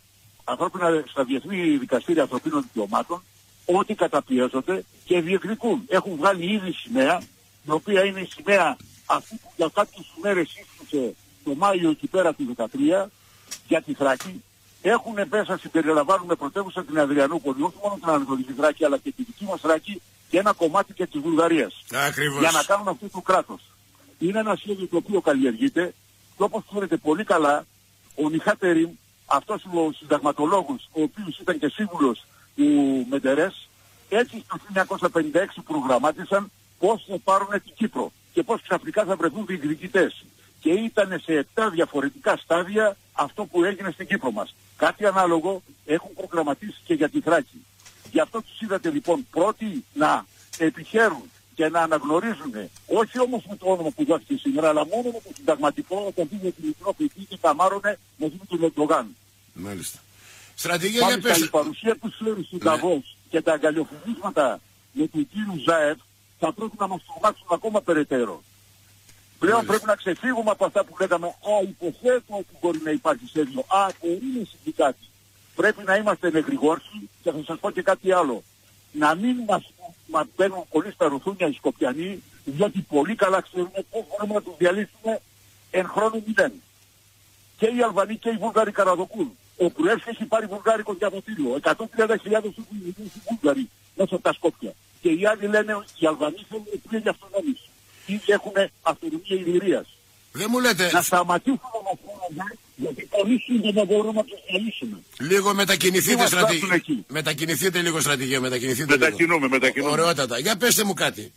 διεθνή δικαστήρια ανθρωπίνων δικαιωμάτων ότι καταπιέζονται και διεκδικούν. Έχουν βγάλει ήδη σημαία, η οποία είναι η σημαία αυτή που για κάποιες ημέρες ίσχυσε το Μάιο εκεί πέρα του 2013 για τη Θράκη. Έχουν μέσα συμπεριλαμβάνουν με πρωτεύουσα την Αδριανούπολη, όχι μόνο την Ανατολική Θράκη, αλλά και τη δική μας Θράκη και ένα κομμάτι και της Βουλγαρίας. Ακριβώς. Για να κάνουν αυτό το κράτος. Είναι ένα σχέδιο το οποίο καλλιεργείται και όπως ξέρετε πολύ καλά, ο Νιχάτεριμ, αυτός ο συνταγματολόγος, ο οποίος ήταν και σύμβουλος του Μεντερές, έτσι το 1956 προγραμμάτισαν πώς θα πάρουν την Κύπρο και πώς ξαφνικά θα βρεθούν διεκδικητές. Και ήταν σε 7 διαφορετικά στάδια αυτό που έγινε στην Κύπρο μας. Κάτι ανάλογο έχουν προγραμματίσει και για τη Θράκη. Γι' αυτό τους είδατε λοιπόν πρώτοι να επιχαίρουν και να αναγνωρίζουν, όχι όμως με το όνομα που δόθηκε σήμερα, αλλά μόνο με το συνταγματικό, όταν πήγε την Ευρώπη και καμάρωνε μαζί με τον Ερντογάν. Μάλιστα. Στρατηγία για πες. Η παρουσία του Σέρου στην Ταβός και τα αγκαλιοφυλίσματα με τον κύριο Ζάεφ θα πρέπει να μας τρομάξουν ακόμα περαιτέρω. Πλέον πρέπει να ξεφύγουμε από αυτά που λέγαμε, υποθέτω ότι μπορεί να υπάρχει σχέδιο, μπορεί να συμβεί κάτι. Πρέπει να είμαστε εγρηγόρσοι και θα σας πω και κάτι άλλο. Να μην μας παίρνουν πολύ στα ρουθούνια οι Σκοπιανοί, διότι πολύ καλά ξέρουμε πώς μπορούμε να τους διαλύσουμε εν χρόνου 0. Και οι Αλβανοί και οι Βούλγαροι καραδοκούν. Ο Κρουέφ έχει πάρει βουλγάρικο διαβατήριο. 130.000 Βούλγαροι μέσα από τα Σκόπια. Και οι άλλοι λένε οι Αλβανοί θέλουν πλήρη αυτονομία. Ήδη έχουν αυτονομία Ιλυρίας. Δεν μου λέτε... Να σταματήσουμε να φωνάζουμε, γιατί πολύ σύντομα μπορούμε να τους καλύψουμε. Λίγο μετακινηθείτε στρατηγέ. Μετακινηθείτε λίγο στρατηγέ. Μετακινούμε. Ωραιότατα. Για πέστε μου κάτι.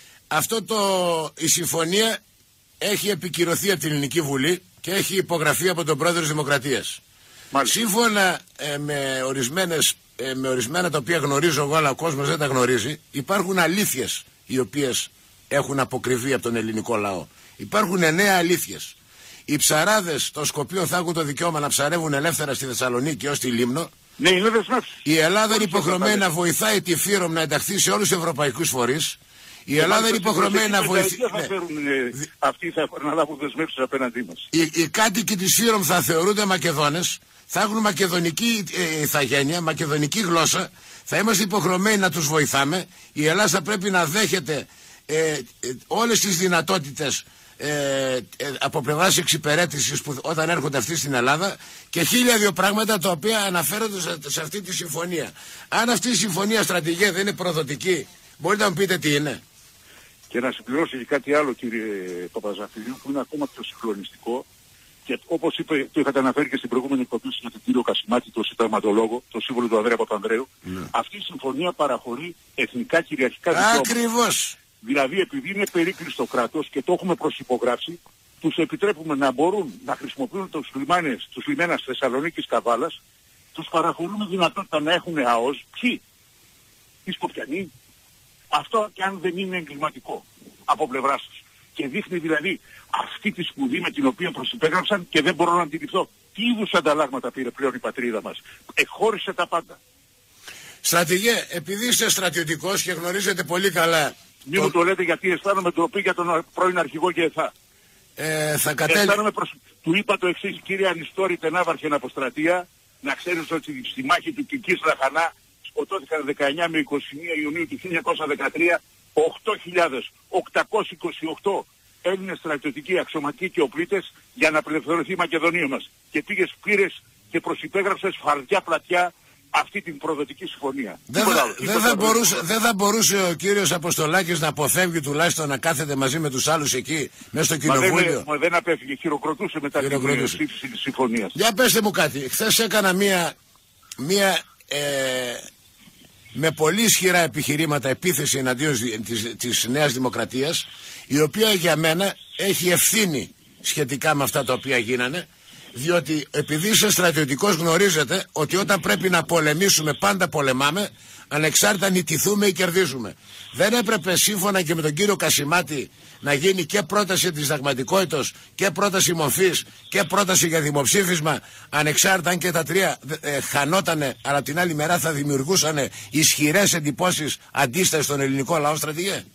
Η συμφωνία έχει επικυρωθεί από την Ελληνική Βουλή και έχει υπογραφεί από τον Πρόεδρο της Δημοκρατίας. Μάλιστα. Σύμφωνα με ορισμένα τα οποία γνωρίζω εγώ, αλλά ο κόσμος δεν τα γνωρίζει, υπάρχουν αλήθειες οι οποίες έχουν αποκριβεί από τον ελληνικό λαό. Υπάρχουν 9 αλήθειες. Οι ψαράδες των Σκοπίων θα έχουν το δικαίωμα να ψαρεύουν ελεύθερα στη Θεσσαλονίκη ως τη Λίμνο. Ναι, είναι δεσμεύσεις. Η Ελλάδα είναι υποχρεωμένη να βοηθάει τη Φύρομ να ενταχθεί σε όλους τους ευρωπαϊκούς φορείς. Η Ελλάδα είναι υποχρεωμένη να βοηθήσει. Αυτοί θα αναλάβουν δεσμεύσεις απέναντί μας. Οι κάτοικοι της Φύρομ θα θεωρούνται Μακεδόνες, θα έχουν μακεδονική ηθαγένεια, μακεδονική γλώσσα, θα είμαστε υποχρεωμένοι να τους βοηθάμε. Η Ελλάδα θα πρέπει να δέχεται όλες τις δυνατότητες από πλευράς εξυπηρέτησης που όταν έρχονται αυτοί στην Ελλάδα και 1002 πράγματα τα οποία αναφέρονται σε αυτή τη συμφωνία. Αν αυτή η συμφωνία στρατηγέ δεν είναι προδοτική, μπορείτε να μου πείτε τι είναι? Και να συμπληρώσω και κάτι άλλο, κύριε Παπαζαφυρίου, που είναι ακόμα πιο συγκλονιστικό και όπως είπε, το είχατε αναφέρει και στην προηγούμενη εκπομπή με τον κύριο Κασιμάτη, τον συνταγματολόγο, τον σύμβολο του Ανδρέα Παπανδρέου. Αυτή η συμφωνία παραχωρεί εθνικά κυριαρχικά δικαιώματα. Ακριβώς. Δηλαδή, επειδή είναι περίκλειστο κράτος και το έχουμε προσυπογράψει, τους επιτρέπουμε να μπορούν να χρησιμοποιούν τους λιμένας Θεσσαλονίκης Καβάλας, τους παραχωρούμε δυνατότητα να έχουν ΑΟΣ. Ποιοι? Οι Σκοπιανοί. Αυτό και αν δεν είναι εγκληματικό από πλευράς τους. Και δείχνει δηλαδή αυτή τη σπουδή με την οποία προσυπέγραψαν και δεν μπορώ να αντιληφθώ τι είδους ανταλλάγματα πήρε πλέον η πατρίδα μας. Εχώρισε τα πάντα. Στρατηγέ, επειδή είστε στρατιωτικός και γνωρίζετε πολύ καλά... Μην μου το λέτε γιατί αισθάνομαι ντροπή για τον πρώην αρχηγό ΓΕΘΑ. Του είπα το εξής, κύριε Ανιστόρη Τενάβαρχε αποστρατεία, να ξέρεις ότι στη μάχη του Κικής Λαχανά σκοτώθηκαν 19 με 21 Ιουνίου του 1913 8.828 Έλληνες στρατιωτικοί αξιωματικοί και οπλίτες για να απελευθερωθεί η Μακεδονία μας. Και πήρες και προσυπέγραψες φαρδιά πλατιά αυτή την προδοτική συμφωνία. Δεν θα μπορούσε ο κύριος Αποστολάκης να αποφεύγει τουλάχιστον να κάθεται μαζί με τους άλλους εκεί μέσα στο κοινοβούλιο? Δεν απέφυγε, χειροκροτούσε μετά την ψήφιση της συμφωνίας. Για πέστε μου κάτι. Χθες έκανα μία με πολύ ισχυρά επιχειρήματα επίθεση εναντίον της Νέας Δημοκρατίας, η οποία για μένα έχει ευθύνη σχετικά με αυτά τα οποία γίνανε, διότι επειδή είσαι στρατιωτικός γνωρίζετε ότι όταν πρέπει να πολεμήσουμε πάντα πολεμάμε, ανεξάρτητα νητηθούμε ή κερδίζουμε. Δεν έπρεπε σύμφωνα και με τον κύριο Κασιμάτη να γίνει και πρόταση της συνταγματικότητας και πρόταση μορφής και πρόταση για δημοψήφισμα, ανεξάρτητα αν και τα τρία χανότανε, αλλά την άλλη μερά θα δημιουργούσαν ισχυρές εντυπώσεις αντίστασης στον ελληνικό λαό, στρατηγέ?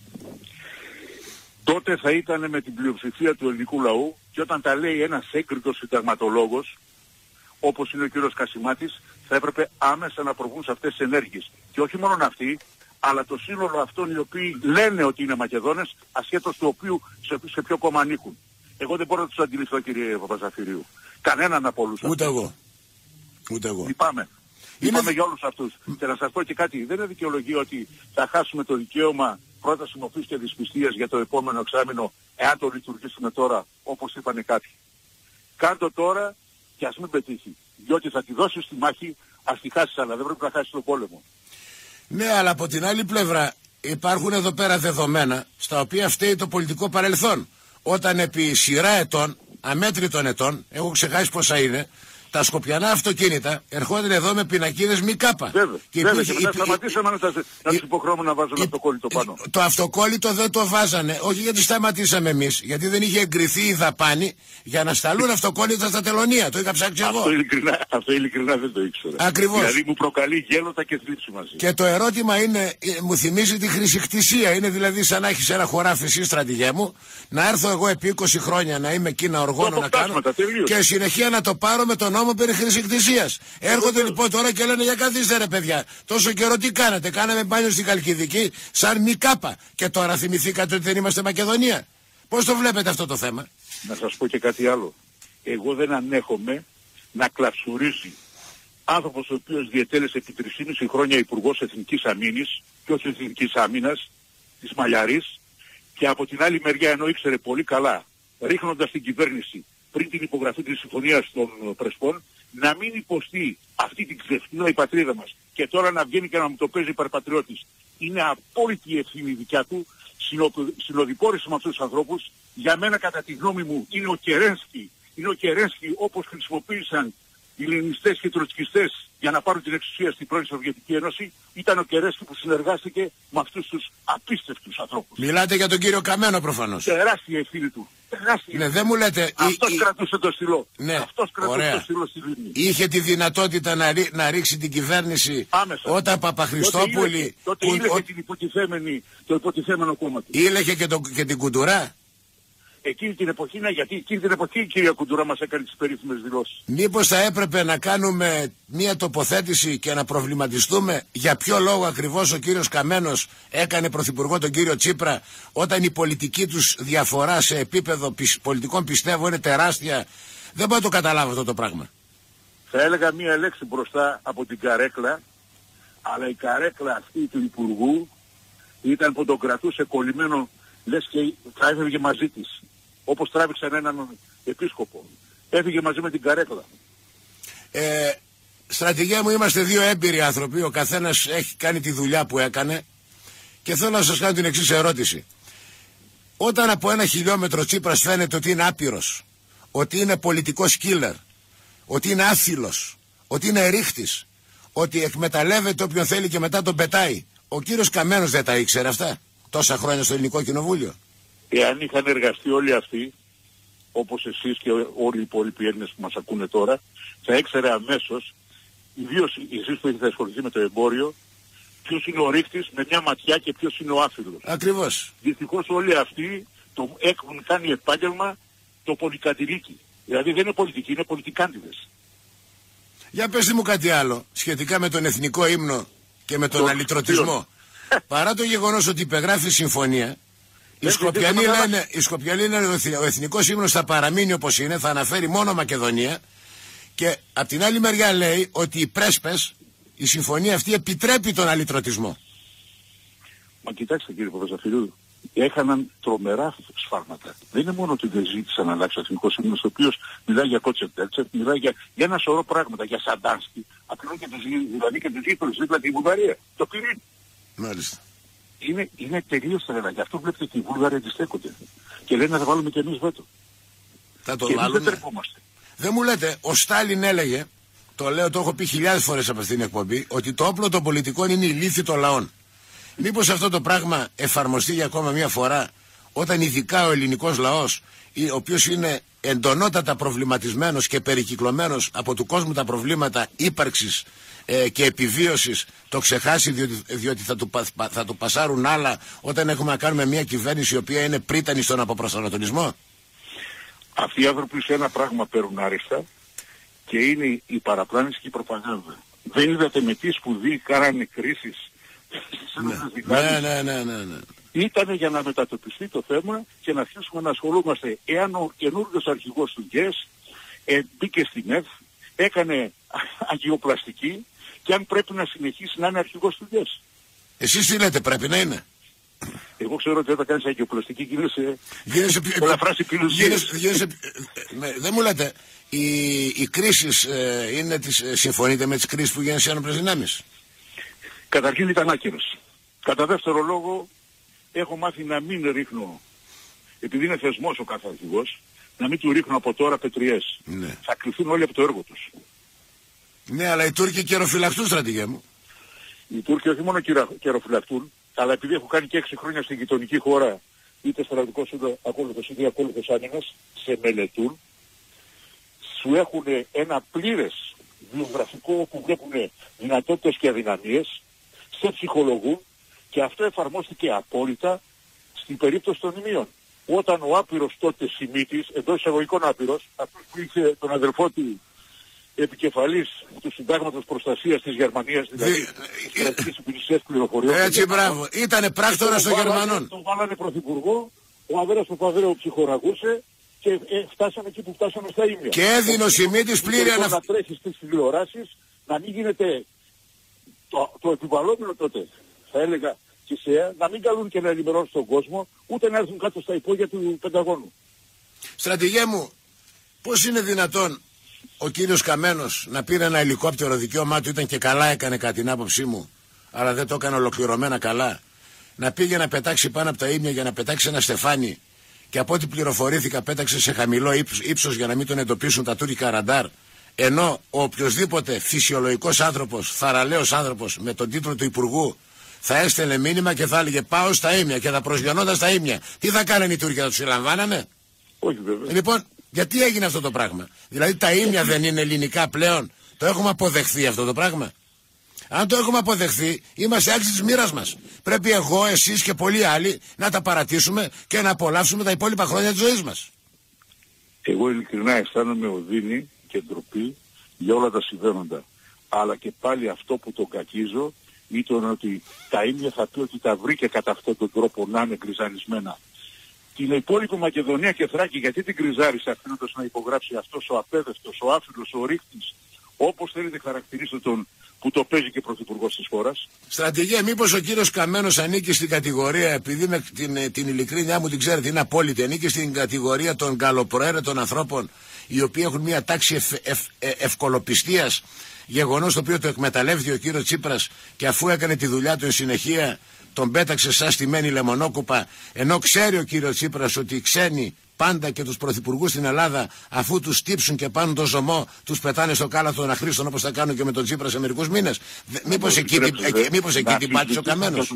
Τότε θα ήταν με την πλειοψηφία του ελληνικού λαού και όταν τα λέει ένας έγκριτος συνταγματολόγος, όπως είναι ο κύριος Κασιμάτης, θα έπρεπε άμεσα να προβούν σε αυτές τις ενέργειες. Και όχι μόνο αυτοί, αλλά το σύνολο αυτών οι οποίοι λένε ότι είναι Μακεδόνες, ασχέτως του οποίου σε ποιο κόμμα ανήκουν. Εγώ δεν μπορώ να τους αντιληφθώ, κύριε Παπαζαφυρίου. Κανέναν από όλους αυτούς. Ούτε εγώ. Λυπάμαι για όλους αυτούς. Και να σας πω και κάτι, δεν είναι δικαιολογία ότι θα χάσουμε το δικαίωμα πρόταση μορφής και δυσπιστίας για το επόμενο εξάμηνο, εάν το λειτουργήσουμε τώρα, όπως είπανε κάποιοι. Κάντο τώρα και ας μην πετύχει. Διότι θα τη δώσεις στη μάχη, ας τη χάσεις, αλλά δεν πρέπει να χάσεις τον πόλεμο. Ναι, αλλά από την άλλη πλευρά υπάρχουν εδώ πέρα δεδομένα στα οποία φταίει το πολιτικό παρελθόν. Όταν επί σειρά ετών, αμέτρητων ετών, έχω ξεχάσει πόσα είναι, τα σκοπιανά αυτοκίνητα ερχόταν εδώ με πινακίδες ΜΚ. Βέβαια, και μετά σταματήσαμε να τους υποχρεώνουμε να βάζουν αυτοκόλλητο πάνω. Το αυτοκόλλητο δεν το βάζανε, όχι γιατί σταματήσαμε εμείς, γιατί δεν είχε εγκριθεί η δαπάνη για να σταλούν αυτοκόλλητα στα τελωνία. Το είχα ψάξει εγώ. Αυτό ειλικρινά δεν το ήξερα. Ακριβώς. Δηλαδή μου προκαλεί γέλοτα και θλίψη μαζί. Και το ερώτημα είναι, μου θυμίζει τη χρησικτησία. Είναι δηλαδή σαν να έχεις ένα χωράφι εσύ, στρατηγέ μου, να έρθω εγώ επί 20 χρόνια να είμαι εκεί να οργώνω να κάνω και συνεχεία να το πάρω με τον νόμο περί χρησικτησίας. Έρχονται λοιπόν τώρα και λένε για καθίστε ρε παιδιά, τόσο καιρό τι κάνατε? Κάναμε μπάνιο στην Καλκιδική σαν ΜΚ και τώρα θυμηθήκατε ότι δεν είμαστε Μακεδονία. Πώς το βλέπετε αυτό το θέμα? Να σας πω και κάτι άλλο. Εγώ δεν ανέχομαι να κλαψουρίσει άνθρωπος ο οποίος διετέλεσε επί 3,5 χρόνια υπουργός Εθνικής Αμήνης και όχι Εθνικής Άμυνας, της Μαλιαρής, και από την άλλη μεριά, ενώ ήξερε πολύ καλά, ρίχνοντας την κυβέρνηση πριν την υπογραφή της συμφωνίας των Πρεσπών, να μην υποστεί αυτή την ξεφτύλα η πατρίδα μας και τώρα να βγαίνει και να μου το παίζει υπερπατριώτης. Είναι απόλυτη η ευθύνη δικιά του. Συνοδοιπόρησε με αυτούς τους ανθρώπους. Για μένα, κατά τη γνώμη μου, είναι ο Κερένσκι όπως χρησιμοποίησαν οι λενινιστές και οι τροτσκιστές για να πάρουν την εξουσία στην πρώην Σοβιετική Ένωση. Ήταν ο Κερένσκι που συνεργάστηκε με αυτούς τους απίστευτους ανθρώπους. Μιλάτε για τον κύριο Καμένο προφανώς. Τεράστια ευθύνη του. Ναι, δεν μου λέτε. Αυτός κρατούσε το στυλό. Ναι, αυτός κρατούσε το στυλό στη Λίμνη. Είχε τη δυνατότητα να ρίξει την κυβέρνηση άμεσα. Όταν Παπαχριστόπουλη. Τότε ήλεγε το υποτιθέμενο κόμμα του. Ήλεγε και την Κουντουρά. Εκείνη την εποχή, γιατί εκείνη την εποχή η κυρία Κουντουρά μας έκανε τις περίφημες δηλώσεις. Μήπως θα έπρεπε να κάνουμε μια τοποθέτηση και να προβληματιστούμε για ποιο λόγο ακριβώς ο κύριος Καμένος έκανε πρωθυπουργό τον κύριο Τσίπρα, όταν η πολιτική τους διαφορά σε επίπεδο πολιτικών, πιστεύω, είναι τεράστια. Δεν μπορώ να το καταλάβω αυτό το πράγμα. Θα έλεγα μία λέξη μπροστά από την καρέκλα, αλλά η καρέκλα αυτή του Υπουργού ήταν που τον κρατούσε κολλημένο, λες και θα έφευγε μαζί της. Όπως τράβηξαν έναν επίσκοπο. Έφυγε μαζί με την καρέκλα. Στρατηγέ μου, είμαστε δύο έμπειροι άνθρωποι. Ο καθένας έχει κάνει τη δουλειά που έκανε. Και θέλω να σας κάνω την εξής ερώτηση. Όταν από 1 χιλιόμετρο Τσίπρας φαίνεται ότι είναι άπειρος, ότι είναι πολιτικός killer, ότι είναι άθυλος, ότι είναι ρίχτης, ότι εκμεταλλεύεται όποιον θέλει και μετά τον πετάει, ο κύριος Καμένος δεν τα ήξερε αυτά τόσα χρόνια στο Ελληνικό Κοινοβούλιο? Εάν είχαν εργαστεί όλοι αυτοί, όπως εσείς και όλοι οι υπόλοιποι Έλληνες που μας ακούνε τώρα, θα έξερε αμέσως, ιδίως εσείς που έχετε ασχοληθεί με το εμπόριο, ποιος είναι ο ρίχτης με μια ματιά και ποιος είναι ο άφιλος. Ακριβώς. Δυστυχώς όλοι αυτοί έχουν κάνει επάγγελμα το πολυκατηλίκι. Δηλαδή δεν είναι πολιτικοί, είναι πολιτικάντιδες. Για πέστε μου κάτι άλλο σχετικά με τον εθνικό ύμνο και με τον αλυτρωτισμό. Παρά το γεγονός ότι υπεγράφει συμφωνία, οι Σκοπιανοί λένε ότι ο εθνικός ύμνος θα παραμείνει όπως είναι, θα αναφέρει μόνο Μακεδονία, και απ' την άλλη μεριά λέει ότι οι πρέσπες, η συμφωνία αυτή επιτρέπει τον αλυτρωτισμό. Μα κοιτάξτε κύριε Παπαζαφυρίου, έχαναν τρομερά σφάλματα. Δεν είναι μόνο ότι δεν ζήτησαν να αλλάξει ο εθνικός ύμνος, ο οποίος μιλάει για Κότσερ-Τέλτσερ, μιλάει για ένα σωρό πράγματα, για Σαντάνσκι, απλώς και δηλαδή και τους γείτονες δίπλα τη Βουλγαρία, το Πυρήν. Μάλιστα. Είναι τελείως τρελά. Γι' αυτό βλέπετε ότι οι Βούλγαροι αντιστέκονται. Και λένε να θα βάλουμε κι εμείς βέτο. Θα το βάλουμε. Δεν τρεπόμαστε. Δεν μου λέτε, ο Στάλιν έλεγε, το έχω πει χιλιάδες φορές από αυτήν την εκπομπή, ότι το όπλο των πολιτικών είναι η λύθη των λαών. Μήπως αυτό το πράγμα εφαρμοστεί για ακόμα μια φορά, όταν ειδικά ο ελληνικός λαός, ο οποίος είναι εντονότατα προβληματισμένος και περικυκλωμένος από του κόσμου τα προβλήματα ύπαρξης και επιβίωσης, το ξεχάσει διότι θα του πασάρουν άλλα όταν έχουμε να κάνουμε μια κυβέρνηση η οποία είναι πρίτανη στον αποπροσανατολισμό? Αυτοί οι άνθρωποι σε ένα πράγμα παίρνουν άριστα και είναι η παραπλάνηση και η προπαγάνδα. Δεν είδατε με τι σπουδή κάνανε κρίσεις? Ναι. Ήτανε για να μετατοπιστεί το θέμα και να αρχίσουμε να ασχολούμαστε. Εάν ο καινούργιος αρχηγός του ΓΕΣ μπήκε στην ΕΦ, έκανε αγιοπλαστική, και αν πρέπει να συνεχίσει να είναι αρχηγός του ΓΕΣ. Εσείς τι λέτε, πρέπει να είναι? Εγώ ξέρω ότι όταν κάνεις αγιοπλαστική γίνεσαι ελαφράς υπηρεσίες. Δεν μου λέτε, οι κρίσεις συμφωνείτε με τις κρίσεις που γίνονται σε ένοπλες δυνάμεις? Καταρχήν ήταν άκυρος. Κατά δεύτερο λόγο, έχω μάθει να μην ρίχνω, επειδή είναι θεσμός ο κάθε αρχηγός, να μην του ρίχνω από τώρα πετριές. Ναι. Θα κρυφθούν όλοι από το έργο τους. Ναι, αλλά οι Τούρκοι καιροφυλακτούν, στρατηγέ μου. Οι Τούρκοι όχι μόνο καιροφυλακτούν, αλλά επειδή έχω κάνει και 6 χρόνια στην γειτονική χώρα, είτε στρατηγικός είτε ακόλουθος άμυνας, σε μελετούν, σου έχουν ένα πλήρες βιογραφικό όπου βλέπουν δυνατότητες και αδυναμίες, σε ψυχολογούν, και αυτό εφαρμόστηκε απόλυτα στην περίπτωση των ημείων. Όταν ο άπειρος τότε Σιμίτης, εντός εισαγωγικών άπειρος, αυτός που είχε τον αδελφό του επικεφαλής του Συντάγματος Προστασίας της Γερμανίας, δηλαδή της Κρατικής Υπηρεσίας Πληροφοριών. Έτσι, μπράβο. Ήτανε πράκτορας των Γερμανών. Τον βάλανε πρωθυπουργό, ο Αβέρας Παπαδρέου ψυχοραγούσε και φτάσαμε εκεί που φτάσαμε στα ίμια. Και έδινε ο Σιμίτης πλήρη να τρέχει στις τηλεοράσεις να μην γίνεται το επιβαλλόμενο τότε, θα έλεγα, και να μην καλούν και να ενημερώσουν τον κόσμο, ούτε να έρθουν κάτω στα υπόγεια του Πενταγώνου. Στρατηγέ μου, πώς είναι δυνατόν ο κύριος Καμένος να πήρε ένα ελικόπτερο, δικαίωμά του ήταν και καλά έκανε κατά την άποψή μου, αλλά δεν το έκανε ολοκληρωμένα καλά, να πήγε να πετάξει πάνω από τα ίμια για να πετάξει ένα στεφάνι, και από ό,τι πληροφορήθηκα πέταξε σε χαμηλό ύψος για να μην τον εντοπίσουν τα τουρκικά ραντάρ, ενώ ο οποιοσδήποτε φυσιολογικός άνθρωπος, θαραλέος άνθρωπος με τον τίτλο του Υπουργού θα έστελνε μήνυμα και θα έλεγε πάω στα ίμια και θα προσγειωνόταν στα ίμια. Τι θα κάνανε οι Τούρκοι, θα τους συλλαμβάνανε? Όχι βέβαια. Λοιπόν, γιατί έγινε αυτό το πράγμα? Δηλαδή τα ίμια δεν είναι ελληνικά πλέον? Το έχουμε αποδεχθεί αυτό το πράγμα? Αν το έχουμε αποδεχθεί, είμαστε άξιοι της μοίρας μας. Πρέπει εγώ, εσείς και πολλοί άλλοι να τα παρατήσουμε και να απολαύσουμε τα υπόλοιπα χρόνια της ζωής μας. Εγώ ειλικρινά αισθάνομαι οδύνη και ντροπή για όλα τα συμβαίνοντα. Αλλά και πάλι αυτό που τον κακίζω ήταν ότι τα ίμια θα πει ότι τα βρήκε κατά αυτόν τον τρόπο να είναι γκριζαρισμένα. Την υπόλοιπη Μακεδονία και Θράκη, γιατί την γκριζάρισε αφήνοντας να υπογράψει αυτός ο απέδευτος, ο άφιλος, ο ρίχτης, όπως θέλετε χαρακτηρίστε τον, που το παίζει και πρωθυπουργός της χώρας? Στρατηγέ, μήπως ο κύριος Καμένος ανήκει στην κατηγορία, επειδή με την ειλικρίνειά μου την ξέρετε είναι απόλυτη, ανήκει στην κατηγορία των καλοπροαίρετων ανθρώπων, οι οποίοι έχουν μια τάξη ευκολοπιστίας, γεγονός το οποίο το εκμεταλλεύτηκε ο κύριος Τσίπρας, και αφού έκανε τη δουλειά του εν συνεχεία τον πέταξε σαν στημένη λεμονόκουπα, ενώ ξέρει ο κύριος Τσίπρας ότι οι ξένοι πάντα και τους πρωθυπουργούς στην Ελλάδα, αφού τους τύψουν και πάνουν το ζωμό, τους πετάνε στο κάλαθο των αχρήστων, όπως θα κάνουν και με τον Τσίπρα σε μερικούς μήνες. Μήπως εκεί την πάτησε ο Καμένος?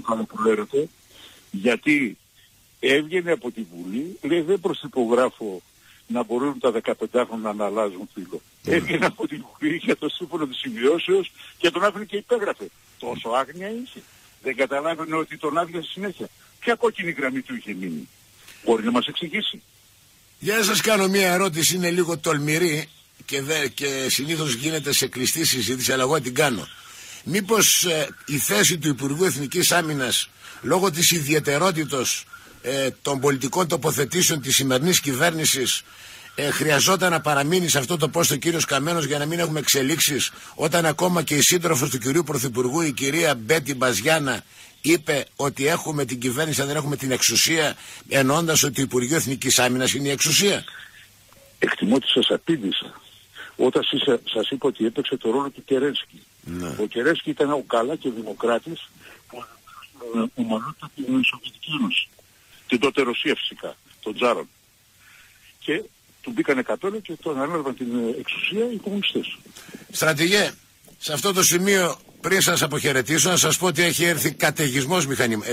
Γιατί έβγαινε από τη Βουλή, λέει δεν προσυπογράφω να μπορούν τα 15χρονα να αλλάζουν φύλλο. Έβγαινε από τη Βουλή για το σύμφωνο της συμβιώσεως και τον άφηνε και υπέγραφε. Τόσο άγνοια είχε. Δεν καταλάβαινε ότι τον άδειασε συνέχεια. Ποια κόκκινη γραμμή του είχε μείνει? Μπορεί να μας εξηγήσει? Για να σας κάνω μια ερώτηση, είναι λίγο τολμηρή και συνήθως γίνεται σε κλειστή συζήτηση, αλλά εγώ την κάνω. Μήπως η θέση του Υπουργού Εθνικής Άμυνας, λόγω της ιδιαιτερότητος των πολιτικών τοποθετήσεων της σημερινής κυβέρνησης, χρειαζόταν να παραμείνει σε αυτό το πόστο ο κύριος Καμένος για να μην έχουμε εξελίξεις, όταν ακόμα και η σύντροφος του κυρίου Πρωθυπουργού, η κυρία Μπέτη Μπαζιάνα, είπε ότι έχουμε την κυβέρνηση, δεν έχουμε την εξουσία, εννοώντας ότι το Υπουργείο Εθνικής Άμυνας είναι η εξουσία? Εκτιμώ ότι σας απήντησα όταν σας είπα ότι έπαιξε το ρόλο του Κερένσκι. Ναι. Ο Κερένσκι ήταν ο καλά και δημοκράτης που ομαλότητα την Σοβιετική Ένωση, την τότε Ρωσία φυσικά, τον Τζάρον, και του μπήκανε καπέλο και τον ανέλαβαν την εξουσία οι κομμουνιστές. Στρατηγέ, σε αυτό το σημείο, πριν σας αποχαιρετήσω, να σας πω ότι έχει έρθει καταιγισμός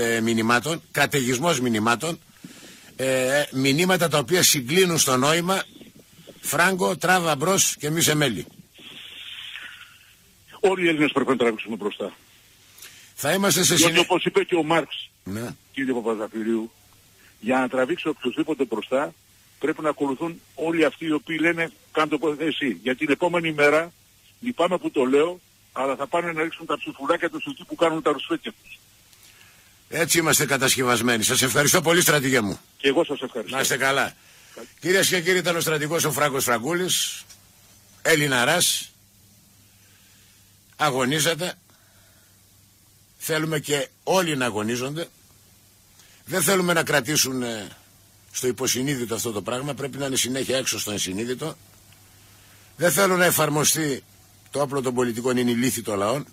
μηνυμάτων, μηνύματα τα οποία συγκλίνουν στο νόημα Φράγκο, τράβα μπρος και μη σε μέλη. Όλοι οι Έλληνες πρέπει να τραβήξουμε μπροστά. Θα είμαστε σε συνέχεια. Όπως είπε και ο Μάρξ, ναι, κύριε Παπαζαφυρίου, για να τραβήξει οποιοδήποτε μπροστά πρέπει να ακολουθούν όλοι αυτοί οι οποίοι λένε κάντε το εσύ. Για την επόμενη μέρα, λυπάμαι που το λέω, αλλά θα πάνε να ρίξουν τα ψηφουλάκια τους εκεί που κάνουν τα ρουσφέτια τους. Έτσι είμαστε κατασκευασμένοι. Σας ευχαριστώ πολύ, στρατηγέ μου. Και εγώ σας ευχαριστώ. Να είστε καλά. Κυρίες και κύριοι, ήταν ο στρατηγός ο Φράγκος Φραγκούλης, Ελληναράς, αγωνίζεται. Θέλουμε και όλοι να αγωνίζονται. Δεν θέλουμε να κρατήσουν στο υποσυνείδητο αυτό το πράγμα, πρέπει να είναι συνέχεια έξω στο ενσυνείδητο. Δεν θέλω να εφαρμοστεί το όπλο των πολιτικών, είναι η λύθη των λαών.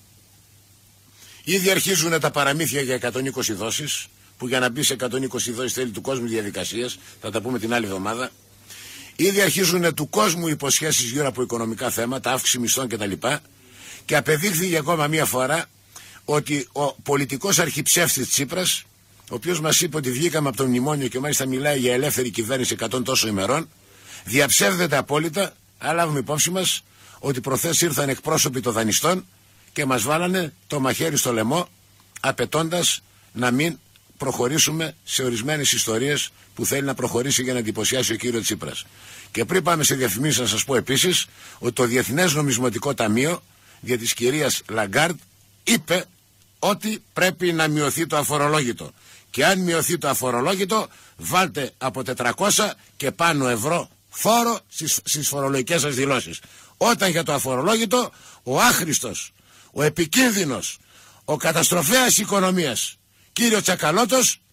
Ήδη αρχίζουν τα παραμύθια για 120 δόσεις, που για να μπει σε 120 δόσεις θέλει του κόσμου διαδικασίες, θα τα πούμε την άλλη εβδομάδα. Ήδη αρχίζουν του κόσμου υποσχέσεις γύρω από οικονομικά θέματα, αύξηση μισθών κτλ. Και απεδείχθηκε ακόμα μία φορά ότι ο πολιτικός αρχιψεύτης Τσίπρας, ο οποίος μας είπε ότι βγήκαμε από το μνημόνιο και μάλιστα μιλάει για ελεύθερη κυβέρνηση 100 τόσο ημερών, διαψεύδεται απόλυτα. Αλλά λάβουμε υπόψη μας ότι προχθές ήρθαν εκπρόσωποι των δανειστών και μας βάλανε το μαχαίρι στο λαιμό, απαιτώντας να μην προχωρήσουμε σε ορισμένες ιστορίες που θέλει να προχωρήσει για να εντυπωσιάσει ο κύριος Τσίπρας. Και πριν πάμε σε διαφημίσεις, να σας πω επίσης ότι το Διεθνές Νομισματικό Ταμείο για της κυρίας Λαγκάρντ είπε ότι πρέπει να μειωθεί το αφορολόγητο. Και αν μειωθεί το αφορολόγητο, βάλτε από 400 και πάνω ευρώ φόρο στις φορολογικές σας δηλώσεις. Όταν για το αφορολόγητο, ο άχρηστος, ο επικίνδυνος, ο καταστροφέας οικονομίας, κύριο Τσακαλώτος,